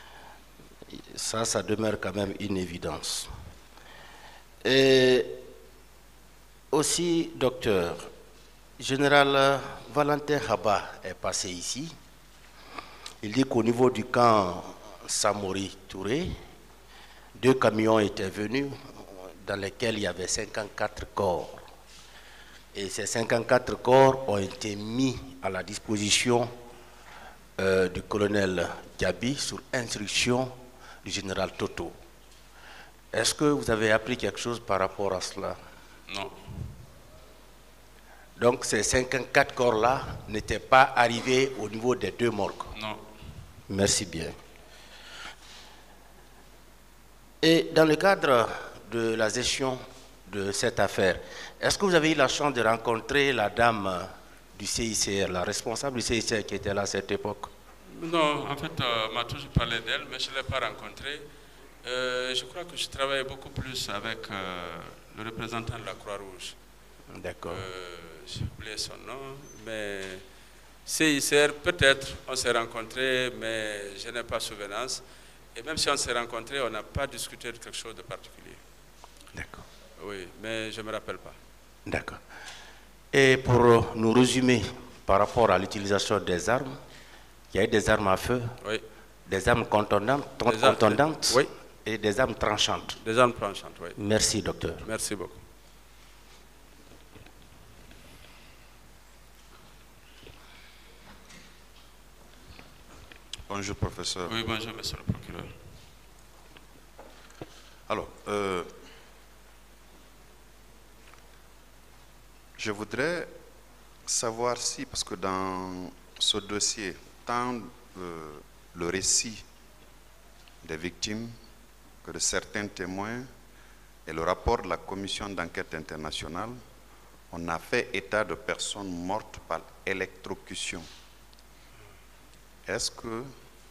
ça demeure quand même une évidence. Et aussi, docteur, Général Valentin Haba est passé ici. Il dit qu'au niveau du camp Samori Touré, 2 camions étaient venus dans lesquels il y avait 54 corps. Et ces 54 corps ont été mis à la disposition du colonel Gabi sur instruction du général Toto. Est-ce que vous avez appris quelque chose par rapport à cela?
Non.
Donc ces 54 corps-là n'étaient pas arrivés au niveau des 2 morgues?
Non.
Merci bien. Et dans le cadre de la gestion de cette affaire, est-ce que vous avez eu la chance de rencontrer la dame du CICR, la responsable du CICR qui était là à cette époque?
Non, en fait, on m'a toujours parlé d'elle, mais je ne l'ai pas rencontrée. Je crois que je travaille beaucoup plus avec le représentant de la Croix-Rouge.
D'accord.
J'ai oublié son nom, mais CICR, peut-être, on s'est rencontrés, mais je n'ai pas souvenance. Et même si on s'est rencontrés, on n'a pas discuté de quelque chose de particulier.
D'accord.
Oui, mais je ne me rappelle pas.
D'accord. Et pour nous résumer par rapport à l'utilisation des armes, il y a eu des armes à feu,
oui.
Des armes contondantes
oui.
Et des armes tranchantes.
Des armes tranchantes, oui.
Merci, docteur.
Merci beaucoup.
Bonjour, professeur.
Oui, bonjour, monsieur le procureur.
Alors, je voudrais savoir si, parce que dans ce dossier, tant le récit des victimes que de certains témoins et le rapport de la commission d'enquête internationale on a fait état de personnes mortes par électrocution. Est-ce que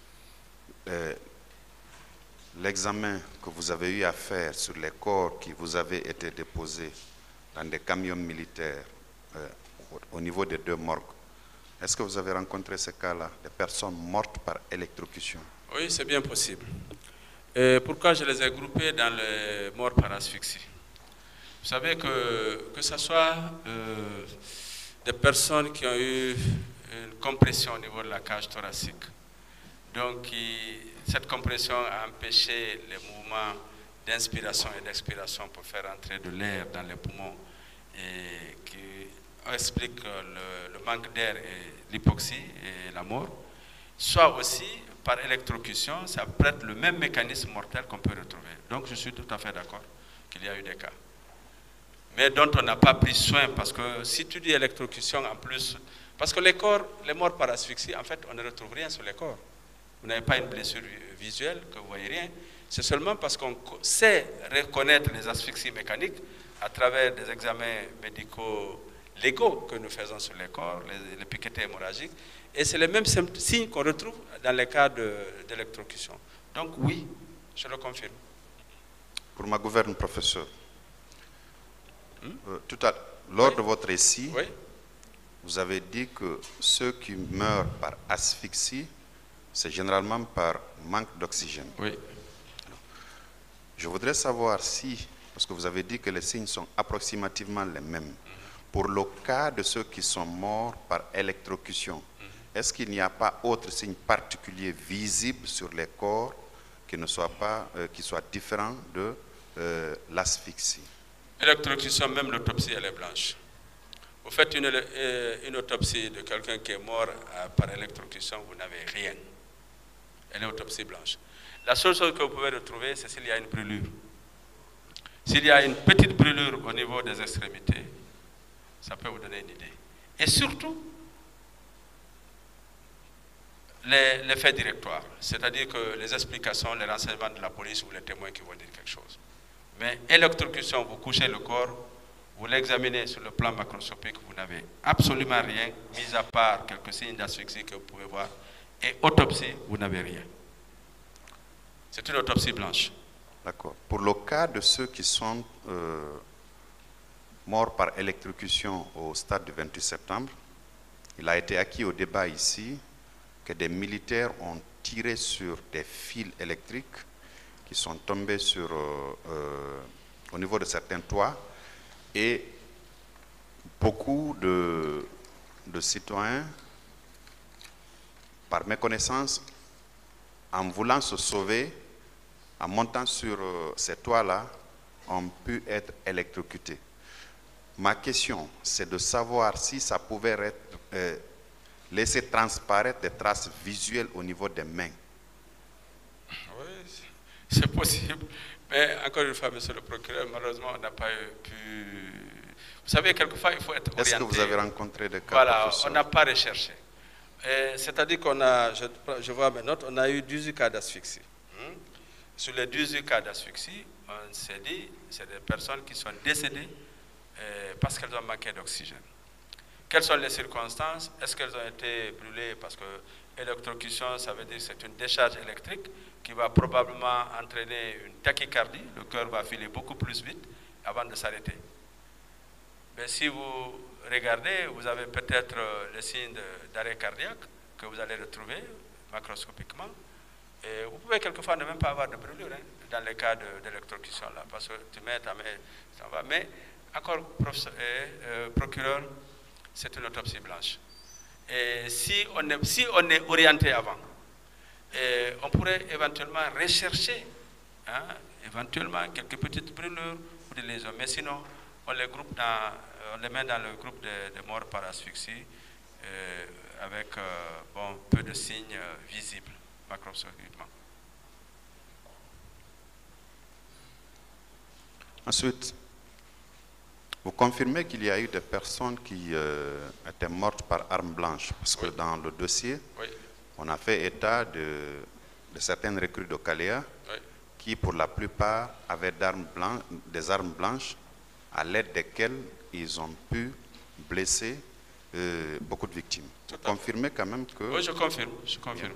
l'examen que vous avez eu à faire sur les corps qui vous avaient été déposés dans des camions militaires au niveau des 2 morgues, est-ce que vous avez rencontré ces cas-là, des personnes mortes par électrocution?
Oui, c'est bien possible. Pourquoi je les ai groupés dans les morts par asphyxie? Vous savez que ce soit des personnes qui ont eu une compression au niveau de la cage thoracique. Donc, cette compression a empêché les mouvements d'inspiration et d'expiration pour faire entrer de l'air dans les poumons et qui explique le manque d'air et l'hypoxie et la mort. Soit aussi, par électrocution, ça prête le même mécanisme mortel qu'on peut retrouver. Donc, je suis tout à fait d'accord qu'il y a eu des cas. Mais dont on n'a pas pris soin, parce que si tu dis électrocution en plus, parce que les morts par asphyxie, en fait, on ne retrouve rien sur les corps. Vous n'avez pas une blessure visuelle, que vous voyez rien. C'est seulement parce qu'on sait reconnaître les asphyxies mécaniques à travers des examens médicaux légaux que nous faisons sur les corps, les piquetés hémorragiques. Et c'est les mêmes signes qu'on retrouve dans les cas d'électrocution. Donc oui, je le confirme.
Pour ma gouverne, professeur, lors de votre récit, vous avez dit que ceux qui meurent par asphyxie, c'est généralement par manque d'oxygène.
Oui.
Je voudrais savoir si, parce que vous avez dit que les signes sont approximativement les mêmes, pour le cas de ceux qui sont morts par électrocution, est-ce qu'il n'y a pas autre signe particulier visible sur les corps qui ne soit pas, qui soit différent de l'asphyxie?
Électrocution, même l'autopsie, elle est blanche. Vous faites une autopsie de quelqu'un qui est mort par électrocution, vous n'avez rien. Elle est autopsie blanche. La seule chose que vous pouvez retrouver, c'est s'il y a une brûlure. S'il y a une petite brûlure au niveau des extrémités, ça peut vous donner une idée. Et surtout, les faits directoires, c'est-à-dire que les explications, les renseignements de la police ou les témoins qui vont dire quelque chose. Mais électrocution, vous couchez le corps, vous l'examinez sur le plan macroscopique, vous n'avez absolument rien, mis à part quelques signes d'asphyxie que vous pouvez voir. Et autopsie, vous n'avez rien. C'est une autopsie blanche.
D'accord. Pour le cas de ceux qui sont morts par électrocution au stade du 28 septembre, il a été acquis au débat ici que des militaires ont tiré sur des fils électriques qui sont tombés sur, au niveau de certains toits, et beaucoup de citoyens, par méconnaissance, en voulant se sauver, en montant sur ces toits-là, ont pu être électrocutés. Ma question, c'est de savoir si ça pouvait être, laisser transparaître des traces visuelles au niveau des mains.
Oui, c'est possible. Mais encore une fois, monsieur le procureur, malheureusement, on n'a pas pu... Vous savez, quelquefois, il faut être orienté.
Est-ce que vous avez rencontré des cas?
Voilà,
professeur?
on n'a pas recherché. C'est-à-dire qu'on a, je vois mes notes, on a eu 18 cas d'asphyxie. Sur les 18 cas d'asphyxie, on s'est dit, c'est des personnes qui sont décédées parce qu'elles ont manqué d'oxygène. Quelles sont les circonstances? Est-ce qu'elles ont été brûlées parce que électrocution, ça veut dire que c'est une décharge électrique qui va probablement entraîner une tachycardie, le cœur va filer beaucoup plus vite avant de s'arrêter. Mais si vous regardez, vous avez peut-être le signe d'arrêt cardiaque que vous allez retrouver macroscopiquement. Et vous pouvez quelquefois ne même pas avoir de brûlure dans les cas d'électrocution là, parce que tu mets ta main, ça va. Mais encore, procureur, c'est une autopsie blanche. Et si on est orienté avant, on pourrait éventuellement rechercher, éventuellement quelques petites brûlures ou des lésions. Mais sinon, on les met dans le groupe de morts par asphyxie avec peu de signes visibles macroscopiquement.
Ensuite, vous confirmez qu'il y a eu des personnes qui étaient mortes par arme blanche, parce que dans le dossier, on a fait état de certaines recrues de Kalea qui, pour la plupart, avaient des armes blanches à l'aide desquelles ils ont pu blesser beaucoup de victimes. Vous confirmez quand même que...
Oui, je confirme, je confirme.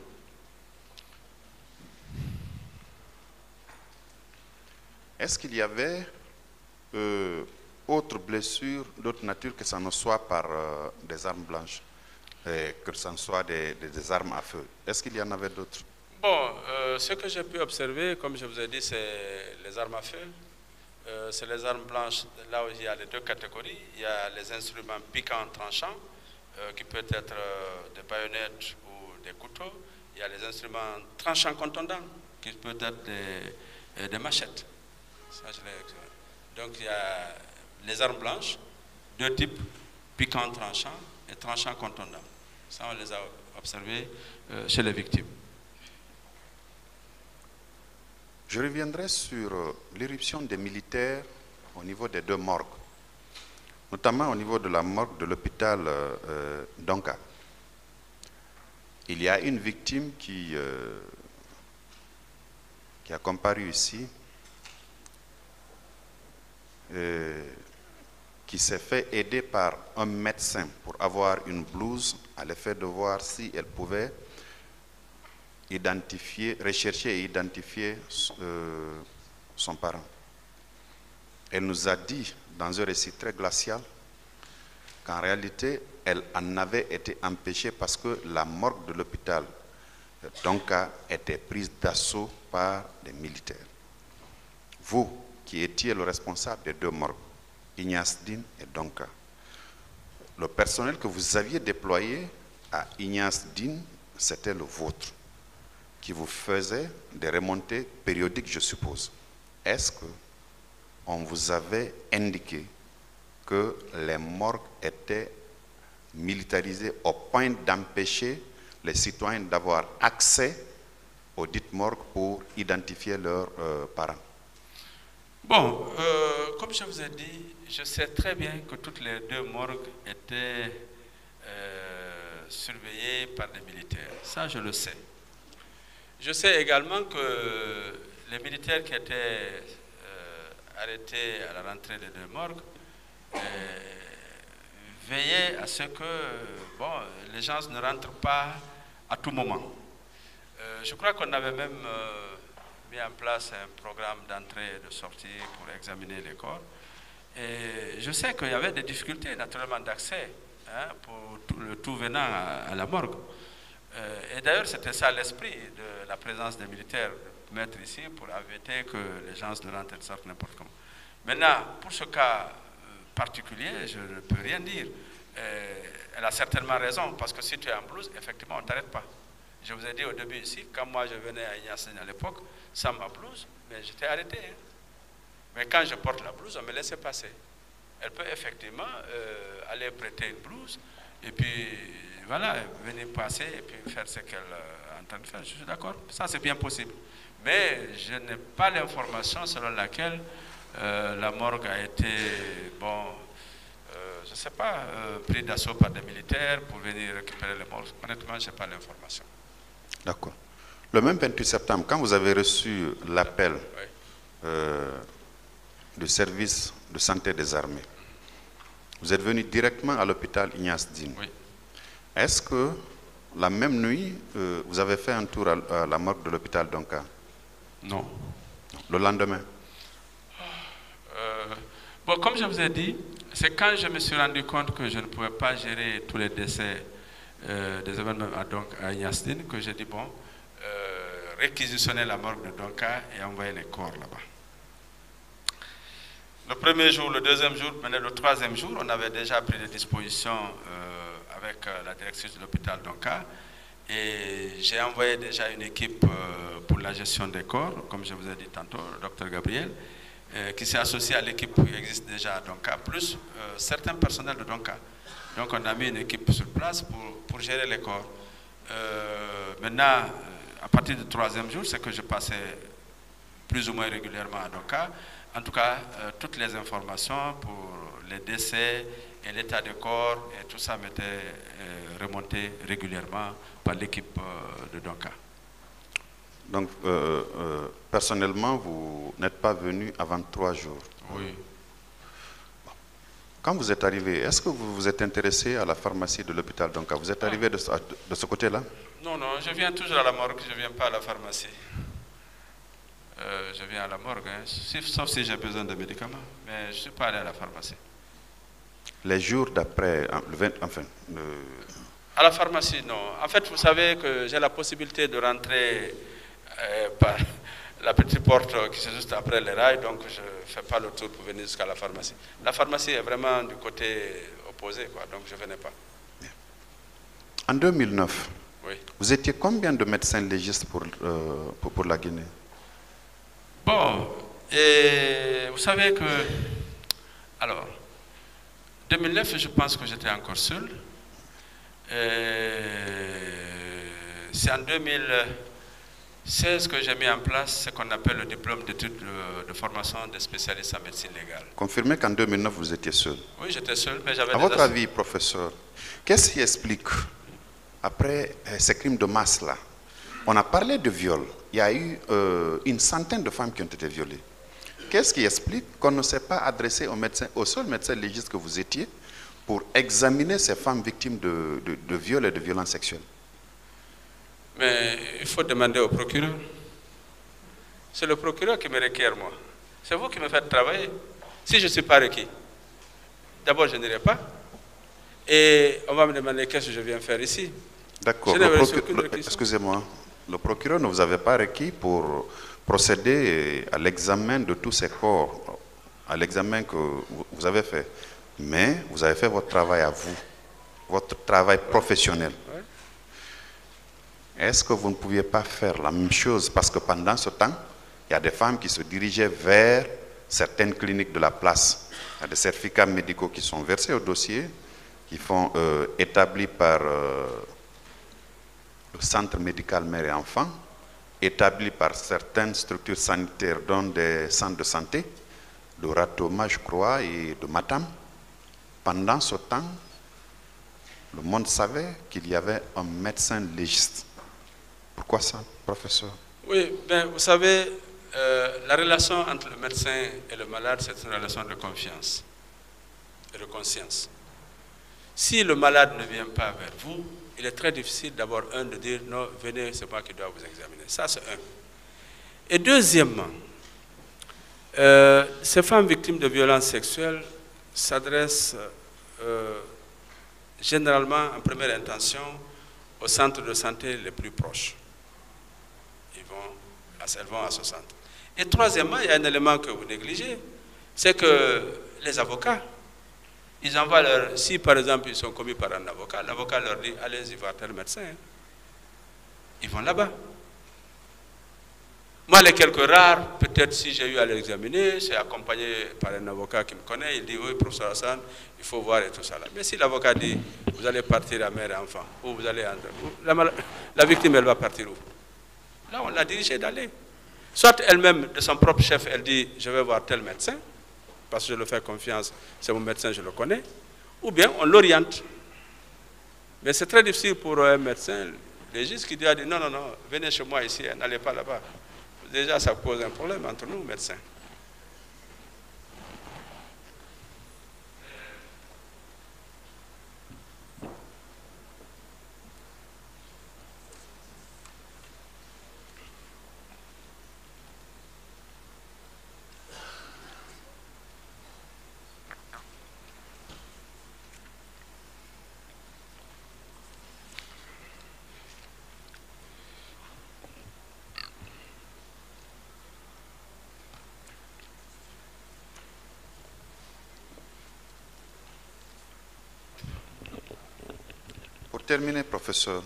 Est-ce qu'il y avait autres blessures d'autre nature que ça ne soit par des armes blanches, que ça ne soit des armes à feu? Est-ce qu'il y en avait d'autres?
Bon, ce que j'ai pu observer, comme je vous ai dit, c'est les armes à feu. C'est les armes blanches, là où il y a les deux catégories. Il y a les instruments piquants tranchants, qui peuvent être des baïonnettes ou des couteaux. Il y a les instruments tranchants contondants, qui peuvent être des machettes. Ça, donc il y a les armes blanches, deux types, piquants tranchants et tranchants contondants. Ça, on les a observés chez les victimes.
Je reviendrai sur l'irruption des militaires au niveau des deux morgues, notamment au niveau de la morgue de l'hôpital Donka. Il y a une victime qui a comparu ici, qui s'est fait aider par un médecin pour avoir une blouse à l'effet de voir si elle pouvait identifier, rechercher et identifier son parent. Elle nous a dit dans un récit très glacial qu'en réalité elle en avait été empêchée parce que la morgue de l'hôpital Donka était prise d'assaut par des militaires. Vous qui étiez le responsable des deux morgues, Ignace Dine et Donka, le personnel que vous aviez déployé à Ignace Dine, c'était le vôtre, qui vous faisait des remontées périodiques, je suppose. Est-ce qu'on vous avait indiqué que les morgues étaient militarisées au point d'empêcher les citoyens d'avoir accès aux dites morgues pour identifier leurs parents?
Bon, comme je vous ai dit, je sais très bien que toutes les deux morgues étaient surveillées par des militaires. Ça, je le sais. Je sais également que les militaires qui étaient arrêtés à la rentrée des deux morgues veillaient à ce que les gens ne rentrent pas à tout moment. Je crois qu'on avait même mis en place un programme d'entrée et de sortie pour examiner les corps. Et je sais qu'il y avait des difficultés naturellement d'accès pour le tout venant à la morgue. Et d'ailleurs, c'était ça l'esprit de la présence des militaires, de mettre ici pour éviter que les gens ne rentrent et sortent n'importe comment. Maintenant, pour ce cas particulier, je ne peux rien dire. Elle a certainement raison, parce que si tu es en blouse, effectivement, on ne t'arrête pas. Je vous ai dit au début ici, quand moi je venais à Ignace à l'époque, sans ma blouse, mais j'étais arrêté. Mais quand je porte la blouse, on me laissait passer. Elle peut effectivement aller prêter une blouse, et puis voilà, venir passer et puis faire ce qu'elle est en train de faire. Je suis d'accord, ça c'est bien possible. Mais je n'ai pas l'information selon laquelle la morgue a été, je ne sais pas, pris d'assaut par des militaires pour venir récupérer les morts. Honnêtement, je n'ai pas l'information.
D'accord. Le même 28 septembre, quand vous avez reçu l'appel du service de santé des armées, vous êtes venu directement à l'hôpital Ignace Dine.
Oui.
Est-ce que la même nuit, vous avez fait un tour à la morgue de l'hôpital Donka?
Non.
Le lendemain?
Comme je vous ai dit, c'est quand je me suis rendu compte que je ne pouvais pas gérer tous les décès des événements à Ignace Dine que j'ai dit, réquisitionner la morgue de Donka et envoyer les corps là-bas. Le premier jour, le deuxième jour, mais le troisième jour, on avait déjà pris des dispositions avec la directrice de l'hôpital Donka et j'ai envoyé déjà une équipe pour la gestion des corps, comme je vous ai dit tantôt, le docteur Gabriel, qui s'est associé à l'équipe qui existe déjà à Donka, plus certains personnels de Donka. Donc on a mis une équipe sur place pour gérer les corps. Maintenant, à partir du troisième jour, c'est que je passais plus ou moins régulièrement à Donka. En tout cas, toutes les informations pour les décès et l'état des corps, et tout ça m'était remonté régulièrement par l'équipe de Donka.
Donc, personnellement, vous n'êtes pas venu avant 3 jours?
Oui.
Quand vous êtes arrivé, est-ce que vous vous êtes intéressé à la pharmacie de l'hôpital Donka? Vous êtes arrivé de ce côté-là?
Non, non, je viens toujours à la morgue, je ne viens pas à la pharmacie. Je viens à la morgue, hein, sauf si j'ai besoin de médicaments, mais je ne suis pas allé à la pharmacie.
Les jours d'après,
À la pharmacie, non. En fait, vous savez que j'ai la possibilité de rentrer par la petite porte qui est juste après les rails, donc je ne fais pas le tour pour venir jusqu'à la pharmacie. La pharmacie est vraiment du côté opposé, quoi, donc je ne venais pas.
En 2009,
oui.
Vous étiez combien de médecins légistes pour la Guinée?
Bon, et vous savez que... Alors, 2009, je pense que j'étais encore seul. C'est en 2016 que j'ai mis en place ce qu'on appelle le diplôme d'études de formation des spécialistes en médecine légale.
Confirmez qu'en 2009, vous étiez seul.
Oui, j'étais seul, mais j'avais...
À votre avis, professeur, qu'est-ce qui explique, après ces crimes de masse-là, on a parlé de viol, il y a eu une centaine de femmes qui ont été violées. Qu'est-ce qui explique qu'on ne s'est pas adressé au seul médecin légiste que vous étiez pour examiner ces femmes victimes de viol et de violences sexuelles?
Mais il faut demander au procureur. C'est le procureur qui me requiert, moi. C'est vous qui me faites travailler. Si je ne suis pas requis, d'abord je n'irai pas. Et on va me demander qu'est-ce que je viens faire ici.
D'accord. Excusez-moi. Le procureur ne vous avait pas requis pour procéder à l'examen de tous ces corps, à l'examen que vous avez fait. Mais vous avez fait votre travail à vous, votre travail professionnel.
Ouais.
Est-ce que vous ne pouviez pas faire la même chose? Parce que pendant ce temps, il y a des femmes qui se dirigeaient vers certaines cliniques de la place. Il y a des certificats médicaux qui sont versés au dossier, qui sont établis par le centre médical mère et enfant, établis par certaines structures sanitaires, dont des centres de santé, de Ratoma, je crois, et de Matam. Pendant ce temps, le monde savait qu'il y avait un médecin légiste. Pourquoi ça, professeur?
Oui, ben, vous savez, la relation entre le médecin et le malade, c'est une relation de confiance et de conscience. Si le malade ne vient pas vers vous, il est très difficile d'abord, de dire non, venez, c'est moi qui dois vous examiner. Ça, c'est un. Et deuxièmement, ces femmes victimes de violences sexuelles s'adressent généralement en première intention aux centres de santé les plus proches. Elles vont à ce centre. Et troisièmement, il y a un élément que vous négligez, c'est que les avocats, ils envoient leur... Si par exemple ils sont commis par un avocat, l'avocat leur dit allez-y voir tel médecin. Ils vont là-bas. Moi, les quelques rares, peut-être si j'ai eu à l'examiner, c'est accompagné par un avocat qui me connaît, il dit oui, professeur Hassan, il faut voir et tout ça là. Mais si l'avocat dit vous allez partir à mère et enfant, ou vous allez la victime, elle va partir où? Là, on l'a dirigée d'aller. Soit elle-même, de son propre chef, elle dit je vais voir tel médecin, parce que je le fais confiance, c'est mon médecin, je le connais, ou bien on l'oriente. Mais c'est très difficile pour un médecin légiste qui dit non, non, non, venez chez moi ici, n'allez pas là-bas. Déjà, ça pose un problème entre nous, médecins.
Pour terminer, professeur,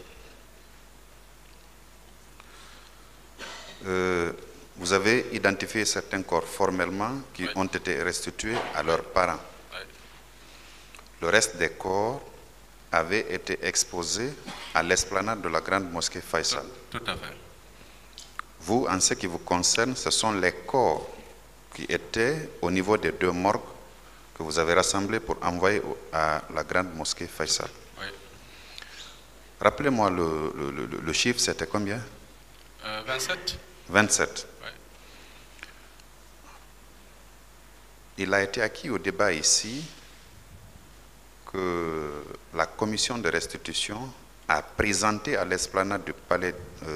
vous avez identifié certains corps formellement qui ont été restitués à leurs parents. Le reste des corps avait été exposé à l'esplanade de la grande mosquée Faisal.
Tout à fait.
Vous, en ce qui vous concerne, ce sont les corps qui étaient au niveau des deux morgues que vous avez rassemblés pour envoyer à la grande mosquée Faisal.
Oui.
Rappelez-moi le chiffre, c'était combien?
27.
27.
Oui.
Il a été acquis au débat ici que la commission de restitution a présenté à l'esplanade du palais,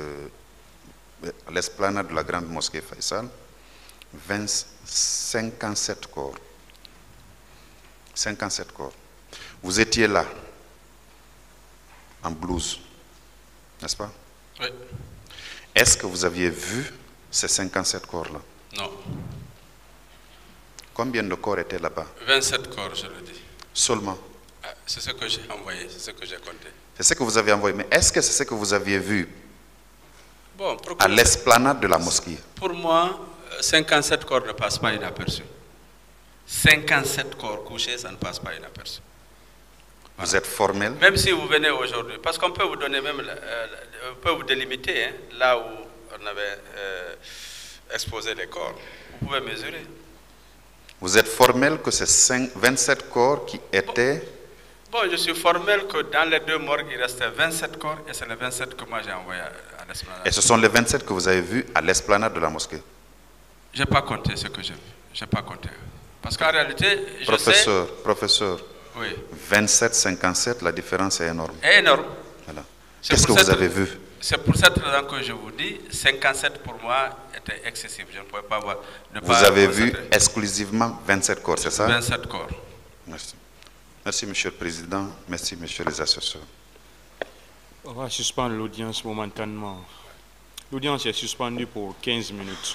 à l'esplanade de la grande mosquée Faisal, 57 corps. 57 corps. Vous étiez là, en blouse, n'est-ce pas?
Oui.
Est-ce que vous aviez vu ces 57 corps-là?
Non.
Combien de corps étaient là-bas?
27 corps, je le dis.
Seulement?
C'est ce que j'ai envoyé, c'est ce que j'ai compté.
C'est ce que vous avez envoyé. Mais est-ce que c'est ce que vous aviez vu
bon,
à l'esplanade de la mosquée?
Pour moi, 57 corps ne passent pas inaperçus. 57 corps couchés, ça ne passe pas inaperçu.
Vous êtes formel?
Même si vous venez aujourd'hui, parce qu'on peut vous donner même, on peut vous délimiter hein, là où on avait exposé les corps. Vous pouvez mesurer.
Vous êtes formel que ces 27 corps qui étaient...
Bon, je suis formel que dans les deux morgues, il restait 27 corps et c'est les 27 que moi j'ai envoyés à l'esplanade.
Et ce sont les 27 que vous avez vus à l'esplanade de la mosquée?
Je n'ai pas compté ce que j'ai vu. Je n'ai pas compté. Parce qu'en réalité, je
sais...
Professeur, oui.
27, 57, la différence est énorme.
C'est énorme.
Voilà. Qu'est-ce que vous avez vu?
C'est pour cette raison que je vous dis, 57 pour moi était excessif. Je ne pouvais pas voir.
Vous avez vu exclusivement 27 corps, c'est ça?
27 corps.
Merci. Merci, Monsieur le Président. Merci, Messieurs les assesseurs.
On va suspendre l'audience momentanément. L'audience est suspendue pour 15 minutes.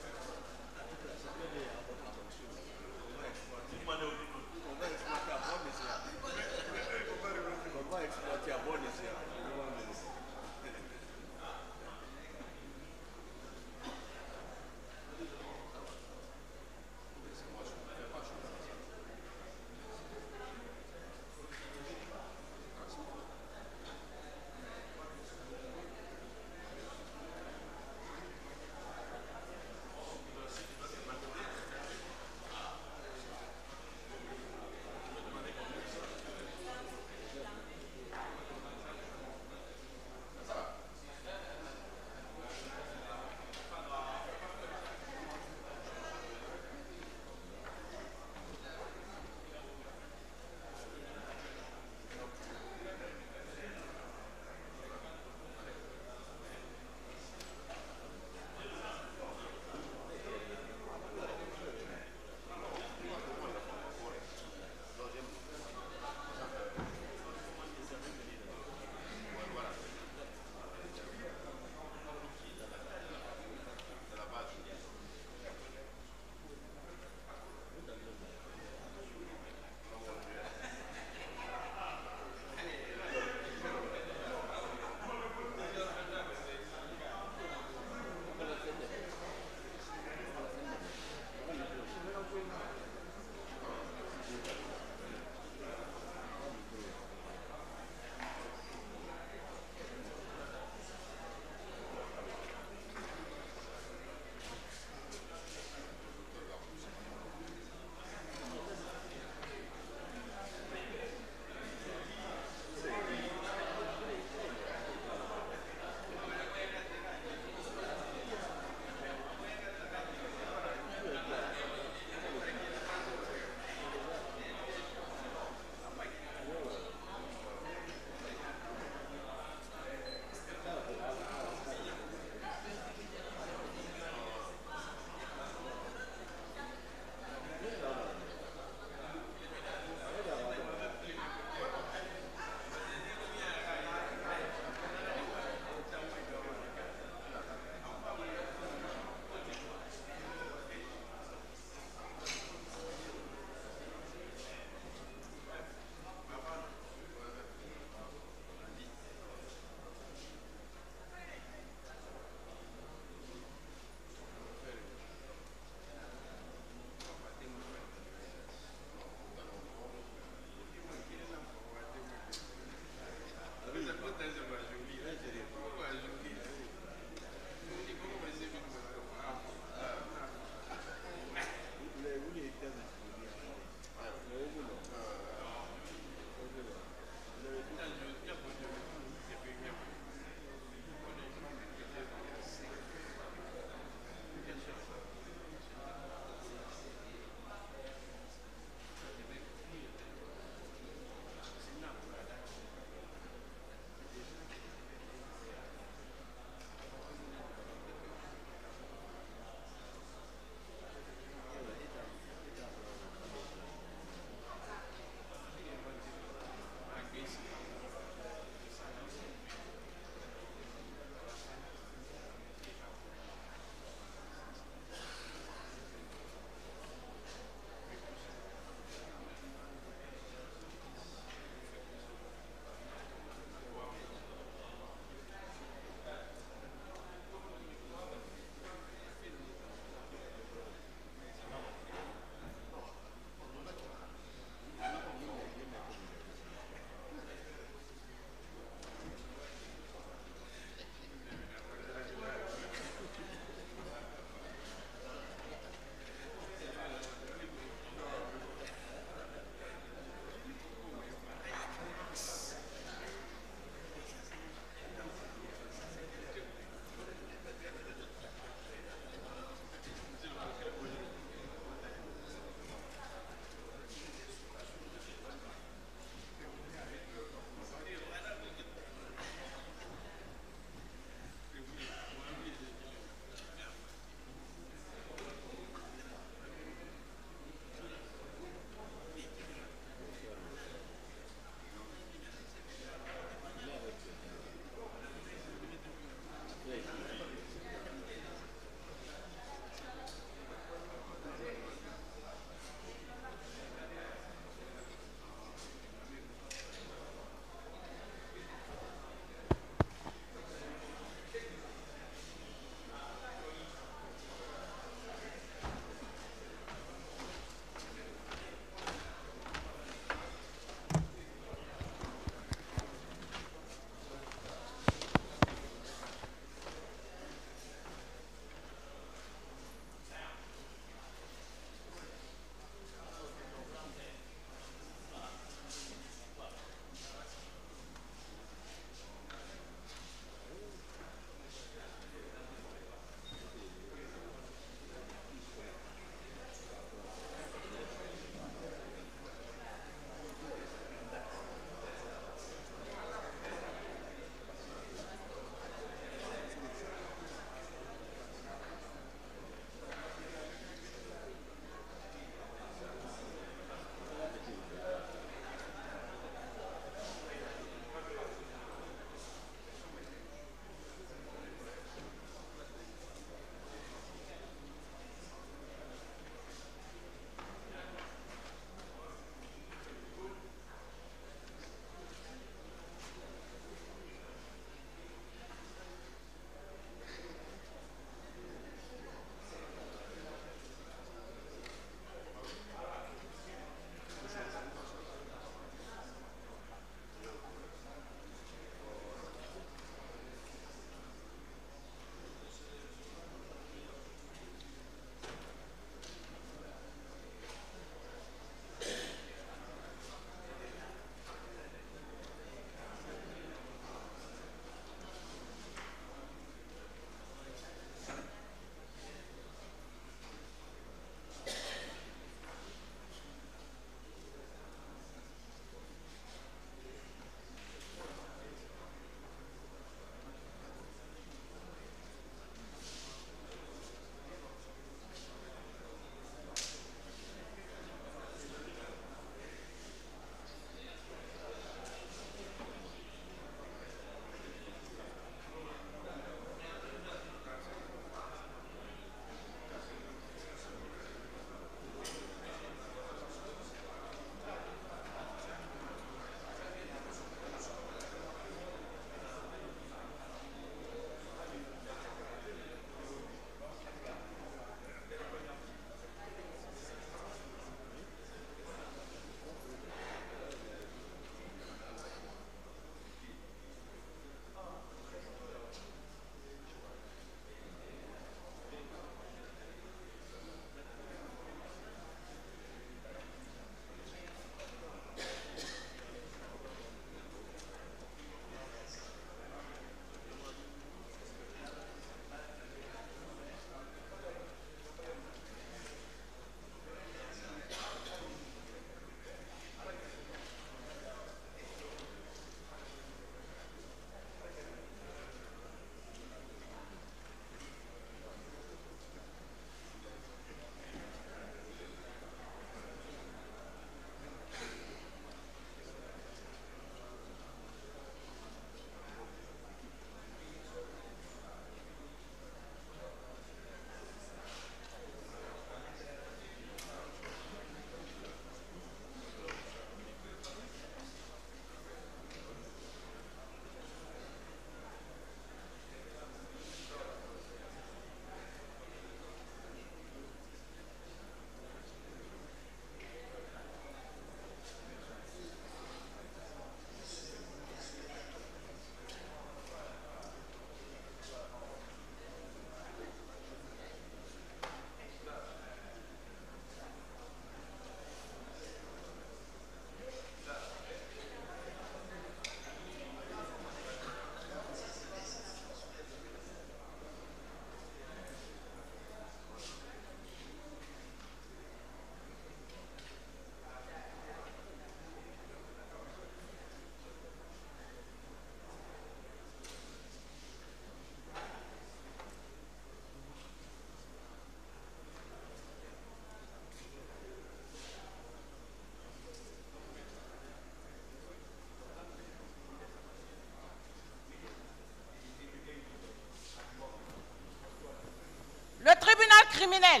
criminel.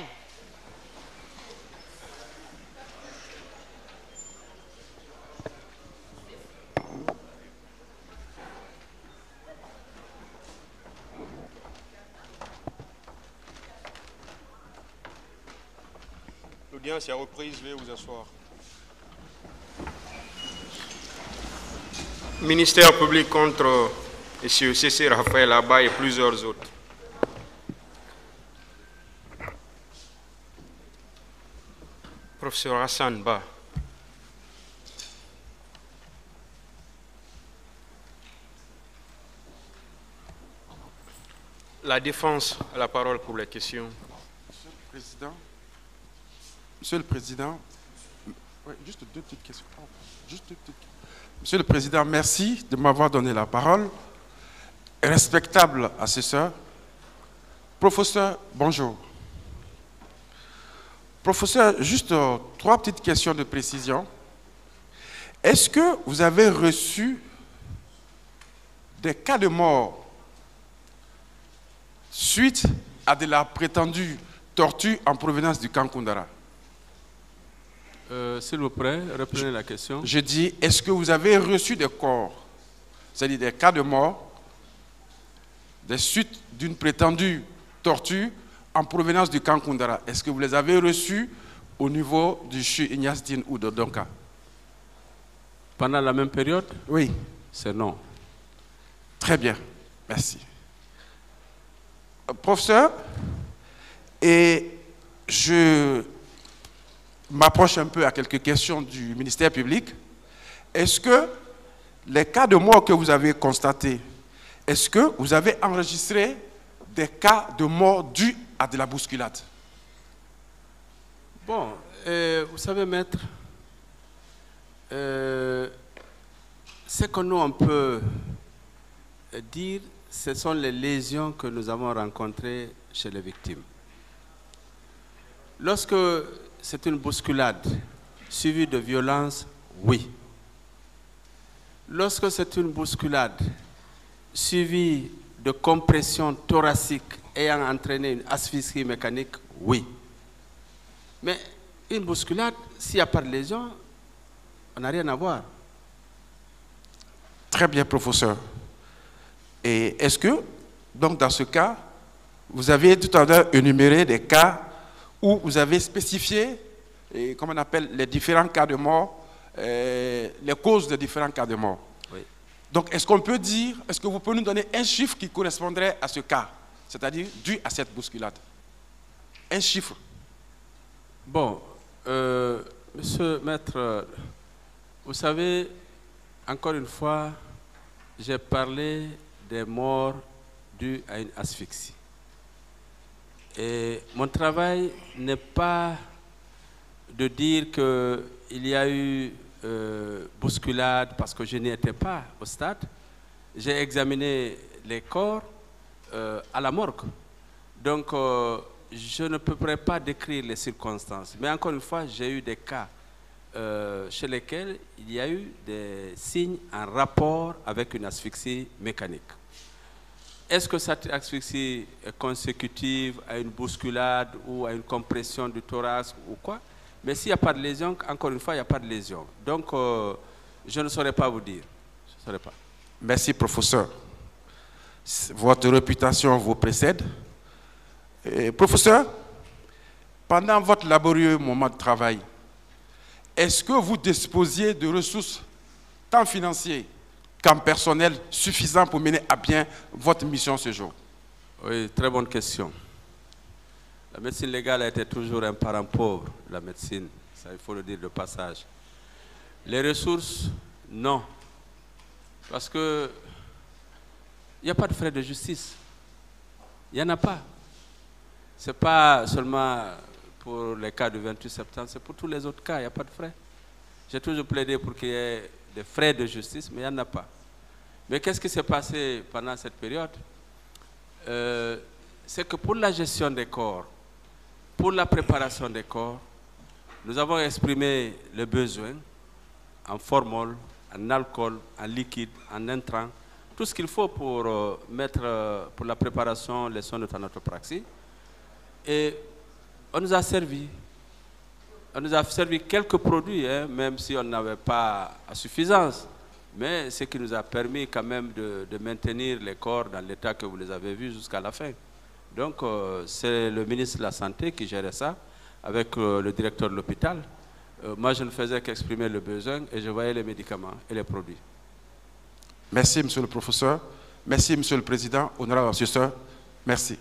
L'audience est reprise, veuillez vous asseoir. Ministère public contre M. C.C. Raphaël Abba et plusieurs autres. Professeur Hassan Ba. La défense a la parole pour les questions.
Monsieur le Président, ouais, juste deux petites questions. Monsieur le Président, merci de m'avoir donné la parole. Respectable assesseur, professeur, bonjour. Professeur, juste trois petites questions de précision. Est-ce que vous avez reçu des cas de mort suite à de la prétendue torture en provenance du camp Koundara?
S'il vous plaît, reprenez la question.
Je dis, est-ce que vous avez reçu des corps, c'est-à-dire des cas de mort, des suites d'une prétendue torture en provenance du camp Koundara? Est-ce que vous les avez reçus au niveau du CHU Ignace Diène ou de Donka?
Pendant la même période?
Oui.
C'est non.
Très bien, merci. Professeur, et je m'approche un peu à quelques questions du ministère public. Est-ce que les cas de mort que vous avez constatés, est-ce que vous avez enregistré des cas de mort dus à de la bousculade?
Bon, vous savez, maître, ce que nous on peut dire, ce sont les lésions que nous avons rencontrées chez les victimes. Lorsque c'est une bousculade suivie de violence, oui. Lorsque c'est une bousculade suivie de compression thoracique ayant entraîné une asphyxie mécanique, oui. Mais une bousculade, s'il n'y a pas de lésion, on n'a rien à voir.
Très bien, professeur. Et est-ce que, donc dans ce cas, vous avez tout à l'heure énuméré des cas où vous avez spécifié, comme on appelle, les différents cas de mort, les causes des différents cas de mort.
Oui.
Donc, est-ce qu'on peut dire, est-ce que vous pouvez nous donner un chiffre qui correspondrait à ce cas, c'est-à-dire dû à cette bousculade? Un chiffre.
Bon, monsieur Maître, vous savez, encore une fois, j'ai parlé des morts dues à une asphyxie. Et mon travail n'est pas de dire qu'il y a eu bousculade parce que je n'y étais pas au stade. J'ai examiné les corps à la morgue. Donc, je ne pourrais pas décrire les circonstances. Mais encore une fois, j'ai eu des cas chez lesquels il y a eu des signes en rapport avec une asphyxie mécanique. Est-ce que cette asphyxie est consécutive à une bousculade ou à une compression du thorax ou quoi? Mais s'il n'y a pas de lésion, encore une fois, il n'y a pas de lésion. Donc, je ne saurais pas vous dire. Je ne saurais pas.
Merci, professeur. Votre réputation vous précède. Professeur, pendant votre laborieux moment de travail, est-ce que vous disposiez de ressources tant financières qu'en personnel suffisant pour mener à bien votre mission ce jour?
Oui, très bonne question. La médecine légale a été toujours un parent pauvre de la médecine, ça il faut le dire de passage. Les ressources, non. Parce que il n'y a pas de frais de justice. Il n'y en a pas. Ce n'est pas seulement pour les cas du 28 septembre, c'est pour tous les autres cas, il n'y a pas de frais. J'ai toujours plaidé pour qu'il y ait des frais de justice, mais il n'y en a pas. Mais qu'est-ce qui s'est passé pendant cette période? C'est que pour la gestion des corps, pour la préparation des corps, nous avons exprimé le besoin en formol, en alcool, en liquide, en intrant, tout ce qu'il faut pour mettre pour la préparation les soins de thanatopraxie. Et On nous a servi. On nous a servi quelques produits, hein, même si on n'avait pas à suffisance. Mais ce qui nous a permis quand même de maintenir les corps dans l'état que vous les avez vus jusqu'à la fin. Donc, c'est le ministre de la Santé qui gérait ça, avec le directeur de l'hôpital. Moi, je ne faisais qu'exprimer le besoin et je voyais les médicaments et les produits.
Merci, monsieur le professeur. Merci, monsieur le président. Honorable assesseur, merci.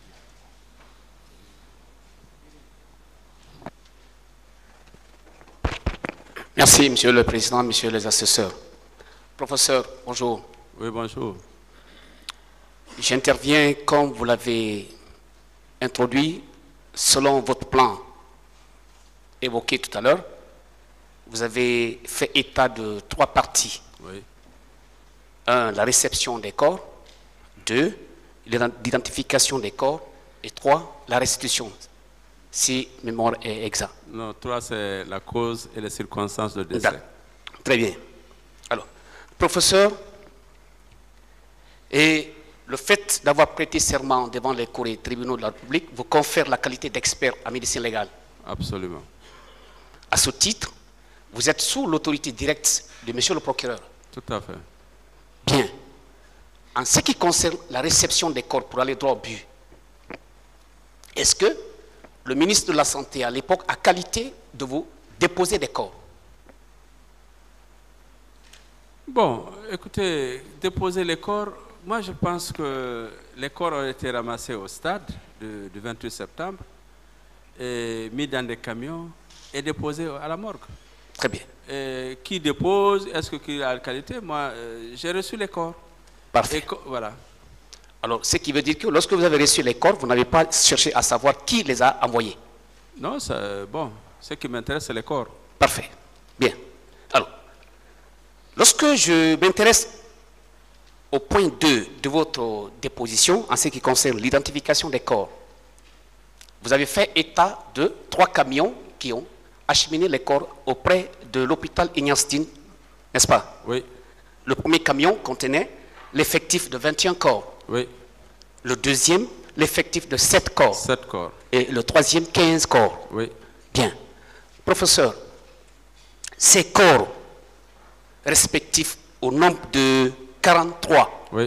Merci, monsieur le président, messieurs les assesseurs. Professeur, bonjour.
Oui, bonjour.
J'interviens comme vous l'avez introduit, selon votre plan évoqué tout à l'heure. Vous avez fait état de 3 parties.
Oui.
1, la réception des corps. 2, l'identification des corps. Et 3, la restitution, si mémoire est exacte.
Non, 3, c'est la cause et les circonstances de décès.
Très bien. Alors, professeur, et le fait d'avoir prêté serment devant les cours et tribunaux de la République vous confère la qualité d'expert en médecine légale.
Absolument.
À ce titre, vous êtes sous l'autorité directe de monsieur le procureur.
Tout à fait.
Bien. En ce qui concerne la réception des corps pour aller droit au but, est-ce que le ministre de la Santé à l'époque a qualité de vous déposer des corps?
Bon, écoutez, déposer les corps, moi je pense que les corps ont été ramassés au stade du 28 septembre et mis dans des camions et déposés à la morgue.
Très bien.
Et qui dépose, est-ce qu'il a la qualité? Moi, j'ai reçu les corps.
Parfait.
Voilà.
Alors, ce qui veut dire que lorsque vous avez reçu les corps, vous n'avez pas cherché à savoir qui les a envoyés.
Non, bon, ce qui m'intéresse, c'est les corps.
Parfait. Bien. Alors, lorsque je m'intéresse au point 2 de votre déposition, en ce qui concerne l'identification des corps, vous avez fait état de 3 camions qui ont acheminé les corps auprès de l'hôpital Ignace Dine, n'est-ce pas?
Oui.
Le premier camion contenait l'effectif de 21 corps.
Oui.
Le deuxième, l'effectif de 7 corps.
7 corps.
Et le troisième, 15 corps.
Oui.
Bien. Professeur, ces corps respectifs au nombre de 43
oui.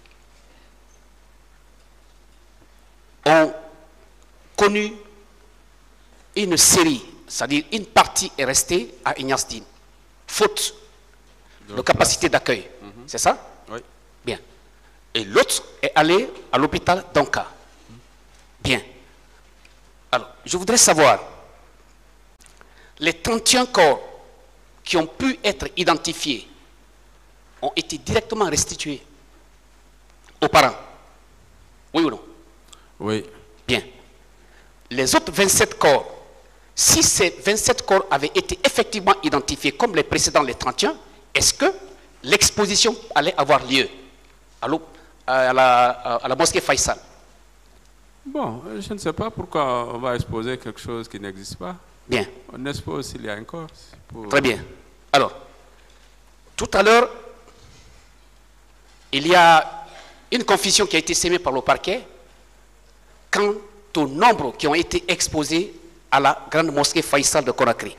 ont connu une série, c'est-à-dire une partie est restée à Ignace Dine, faute de capacité d'accueil. C'est ça?
Oui.
Bien. Et l'autre est allé à l'hôpital d'Anka. Bien. Alors, je voudrais savoir, les 31 corps qui ont pu être identifiés ont été directement restitués aux parents. Oui ou non?
Oui.
Bien. Les autres 27 corps, si ces 27 corps avaient été effectivement identifiés comme les précédents, les 31, est-ce que l'exposition allait avoir lieu à la mosquée Faisal?
Bon, je ne sais pas pourquoi on va exposer quelque chose qui n'existe pas.
Bien.
On expose s'il y a un corps.
Très bien. Alors, tout à l'heure, il y a une confusion qui a été sémée par le parquet quant au nombre qui ont été exposés à la grande mosquée Faisal de Conakry.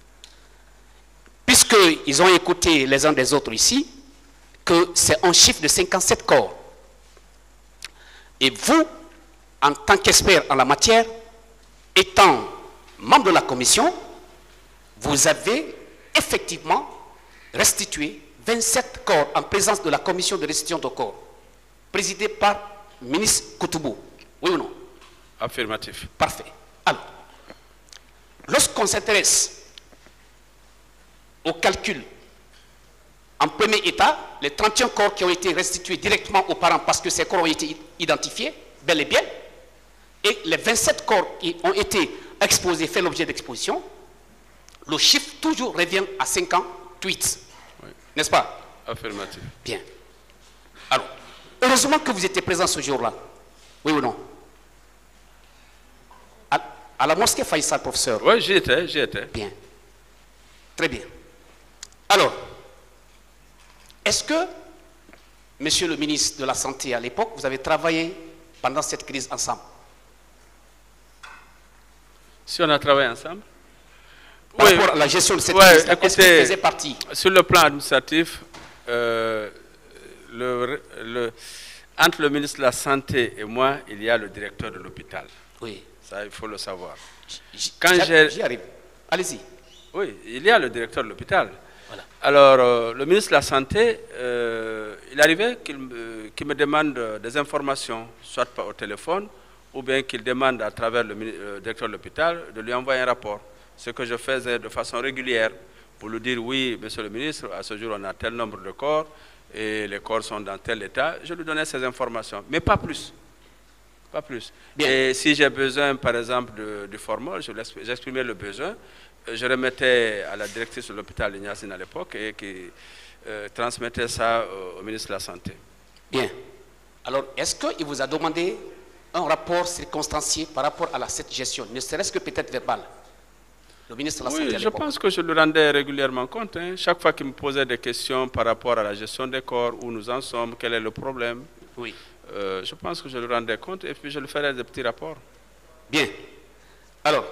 Puisqu'ils ont écouté les uns des autres ici, que c'est un chiffre de 57 corps. Et vous, en tant qu'expert en la matière, étant membre de la commission, vous avez effectivement restitué 27 corps en présence de la commission de restitution de corps, présidée par le ministre Koutoubou. Oui ou non?
Affirmatif.
Parfait. Alors, lorsqu'on s'intéresse au calcul, en premier état, les 31 corps qui ont été restitués directement aux parents parce que ces corps ont été identifiés, bel et bien, et les 27 corps qui ont été exposés, fait l'objet d'exposition, le chiffre toujours revient à 58. Oui. N'est-ce pas?
Affirmatif.
Bien. Alors, heureusement que vous étiez présent ce jour-là. Oui ou non? À la mosquée Faisal, professeur.
Oui, j'y étais.
Bien. Très bien. Alors, est-ce que, monsieur le ministre de la Santé à l'époque, vous avez travaillé pendant cette crise ensemble?
Si on a travaillé ensemble?
Par rapport à la gestion de cette liste, est-ce qu'il faisait partie?
Sur le plan administratif, entre le ministre de la Santé et moi, il y a le directeur de l'hôpital.
Oui.
Ça, il faut le savoir.
J'y arrive. Allez-y.
Oui, il y a le directeur de l'hôpital.
Voilà.
Alors, le ministre de la Santé, il arrivait qu'il me demande des informations, soit au téléphone, ou bien qu'il demande à travers le directeur de l'hôpital de lui envoyer un rapport. Ce que je faisais de façon régulière pour lui dire, oui, monsieur le ministre, à ce jour, on a tel nombre de corps, et les corps sont dans tel état. Je lui donnais ces informations, mais pas plus. Pas plus. Bien. Et si j'ai besoin, par exemple, du formol, j'exprimais le besoin, je remettais à la directrice de l'hôpital Ignace à l'époque et qui transmettait ça au ministre de la Santé.
Bien. Alors, est-ce qu'il vous a demandé un rapport circonstancié par rapport à cette gestion, ne serait-ce que peut-être verbal? Le ministre de la Santé à l'époque.
Je pense que je lui rendais régulièrement compte. Hein. Chaque fois qu'il me posait des questions par rapport à la gestion des corps, où nous en sommes, quel est le problème.
Oui.
Je pense que je lui rendais compte et puis je lui ferai des petits rapports.
Bien. Alors,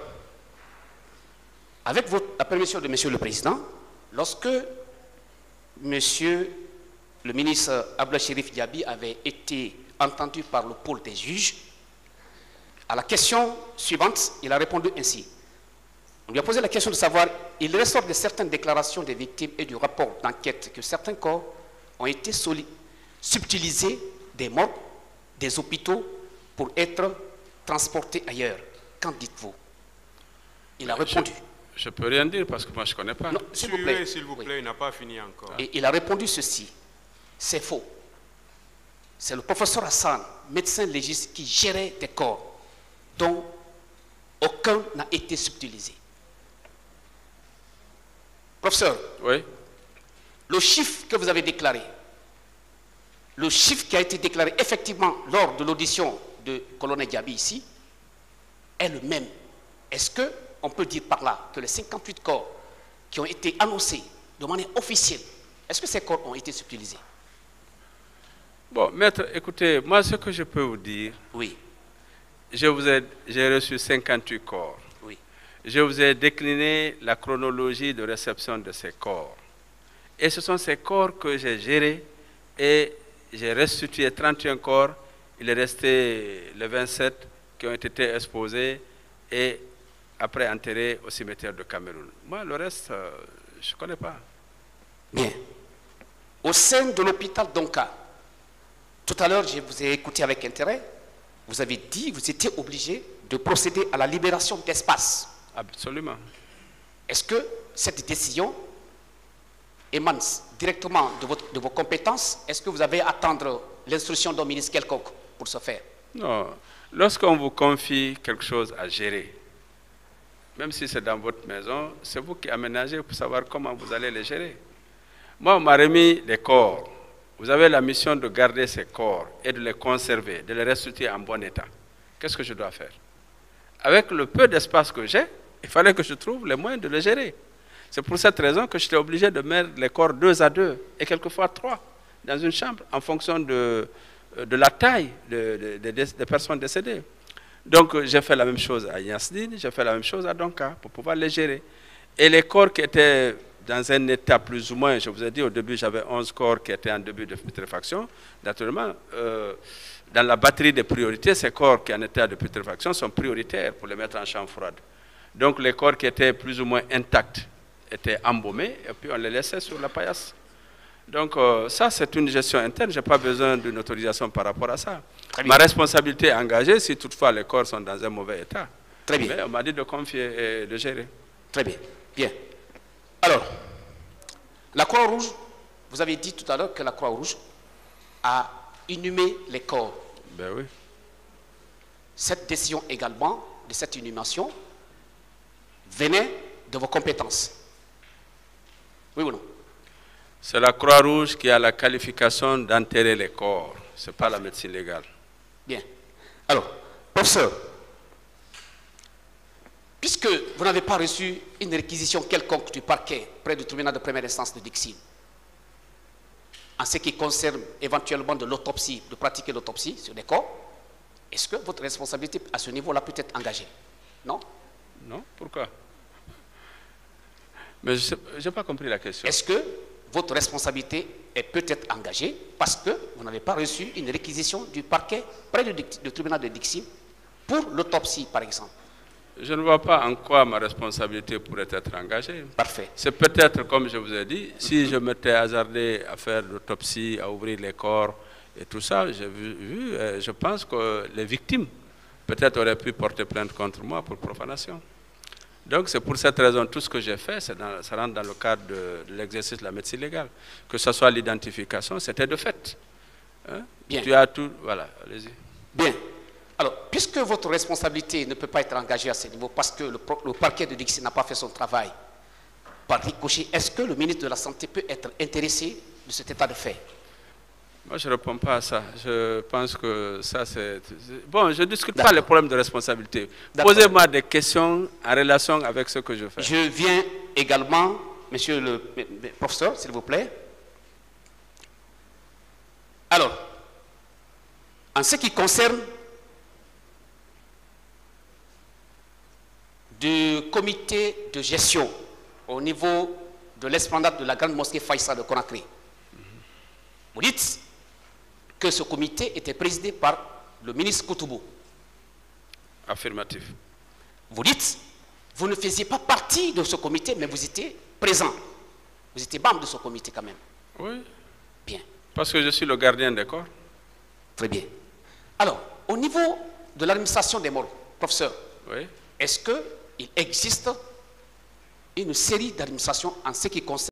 avec la permission de Monsieur le Président, lorsque Monsieur le ministre Abdel Chérif Diaby avait été entendu par le pôle des juges, à la question suivante, il a répondu ainsi. On lui a posé la question de savoir, il ressort de certaines déclarations des victimes et du rapport d'enquête que certains corps ont été subtilisés des morgues, des hôpitaux pour être transportés ailleurs. Qu'en dites-vous? Il a répondu.
Je ne peux rien dire parce que moi je ne connais pas.
Non, s'il vous plaît,
oui. Il n'a pas fini encore.
Et il a répondu ceci. C'est faux. C'est le professeur Hassan, médecin légiste, qui gérait des corps dont aucun n'a été subtilisé. Professeur,
oui.
Le chiffre que vous avez déclaré, le chiffre qui a été déclaré effectivement lors de l'audition de colonel Diaby ici, est le même. Est-ce qu'on peut dire par là que les 58 corps qui ont été annoncés de manière officielle, est-ce que ces corps ont été subtilisés?
Bon, maître, écoutez, moi ce que je peux vous dire,
oui.
J'ai reçu 58 corps.
Oui.
Je vous ai décliné la chronologie de réception de ces corps. Et ce sont ces corps que j'ai gérés et j'ai restitué 31 corps. Il est resté les 27 qui ont été exposés et après enterrés au cimetière de Cameroun. Moi, le reste, je ne connais pas.
Bien. Au sein de l'hôpital d'Onka, tout à l'heure, je vous ai écouté avec intérêt. Vous avez dit que vous étiez obligé de procéder à la libération d'espace.
Absolument.
Est-ce que cette décision émane directement de vos compétences? Est-ce que vous avez à attendre l'instruction d'un ministre quelconque pour ce faire?
Non. Lorsqu'on vous confie quelque chose à gérer, même si c'est dans votre maison, c'est vous qui aménagez pour savoir comment vous allez les gérer. Moi, on m'a remis les corps. Vous avez la mission de garder ces corps et de les conserver, de les restituer en bon état. Qu'est-ce que je dois faire? Avec le peu d'espace que j'ai, il fallait que je trouve les moyens de les gérer. C'est pour cette raison que j'étais obligé de mettre les corps 2 à 2 et quelquefois 3 dans une chambre en fonction de la taille des personnes décédées. Donc j'ai fait la même chose à Yasdine, j'ai fait la même chose à Donka pour pouvoir les gérer. Et les corps qui étaient dans un état plus ou moins, je vous ai dit au début, j'avais 11 corps qui étaient en début de putréfaction. Naturellement, dans la batterie des priorités, ces corps qui en état de putréfaction sont prioritaires pour les mettre en chambre froide. Donc les corps qui étaient plus ou moins intacts étaient embaumés et puis on les laissait sur la paillasse. Donc ça, c'est une gestion interne, je n'ai pas besoin d'une autorisation par rapport à ça. Ma responsabilité est engagée si toutefois les corps sont dans un mauvais état.
Très bien.
Mais on m'a dit de confier et de gérer.
Très bien. Bien. Alors, la Croix-Rouge, vous avez dit tout à l'heure que la Croix-Rouge a inhumé les corps.
Ben oui.
Cette décision également, de cette inhumation, venait de vos compétences. Oui ou non?
C'est la Croix-Rouge qui a la qualification d'enterrer les corps. Ce n'est pas la médecine légale.
Bien. Alors, professeur, puisque vous n'avez pas reçu une réquisition quelconque du parquet près du tribunal de première instance de Dixine, en ce qui concerne éventuellement de l'autopsie, de pratiquer l'autopsie sur des corps, est-ce que votre responsabilité à ce niveau-là peut être engagée? Non?
Non? Pourquoi? Mais je n'ai pas compris la question.
Est-ce que votre responsabilité est peut-être engagée parce que vous n'avez pas reçu une réquisition du parquet près du tribunal de Dixi pour l'autopsie, par exemple?
Je ne vois pas en quoi ma responsabilité pourrait être engagée.
Parfait.
C'est peut-être, comme je vous ai dit, si je m'étais hasardé à faire l'autopsie, à ouvrir les corps et tout ça, je pense que les victimes peut-être auraient pu porter plainte contre moi pour profanation. Donc c'est pour cette raison, tout ce que j'ai fait, ça rentre dans le cadre de l'exercice de la médecine légale. Que ce soit l'identification, c'était de fait. Hein?
Bien.
Tu as tout, voilà, allez-y.
Bien. Alors, puisque votre responsabilité ne peut pas être engagée à ce niveau parce que le parquet de Dixi n'a pas fait son travail, par ricochet, est-ce que le ministre de la Santé peut être intéressé de cet état de fait?
Moi, je ne réponds pas à ça. Je pense que ça, c'est... Bon, je ne discute pas les problèmes de responsabilité. Posez-moi des questions en relation avec ce que je fais.
Je viens également, monsieur le professeur, s'il vous plaît. Alors, en ce qui concerne du comité de gestion au niveau de l'esplanade de la grande mosquée Faïssa de Conakry, vous dites que ce comité était présidé par le ministre Koutoubou.
Affirmatif.
Vous dites, vous ne faisiez pas partie de ce comité, mais vous étiez présent. Vous étiez membre de ce comité quand même.
Oui.
Bien.
Parce que je suis le gardien des corps.
Très bien. Alors, au niveau de l'administration des morts, professeur,
oui.
Est-ce qu'il existe une série d'administrations en ce qui concerne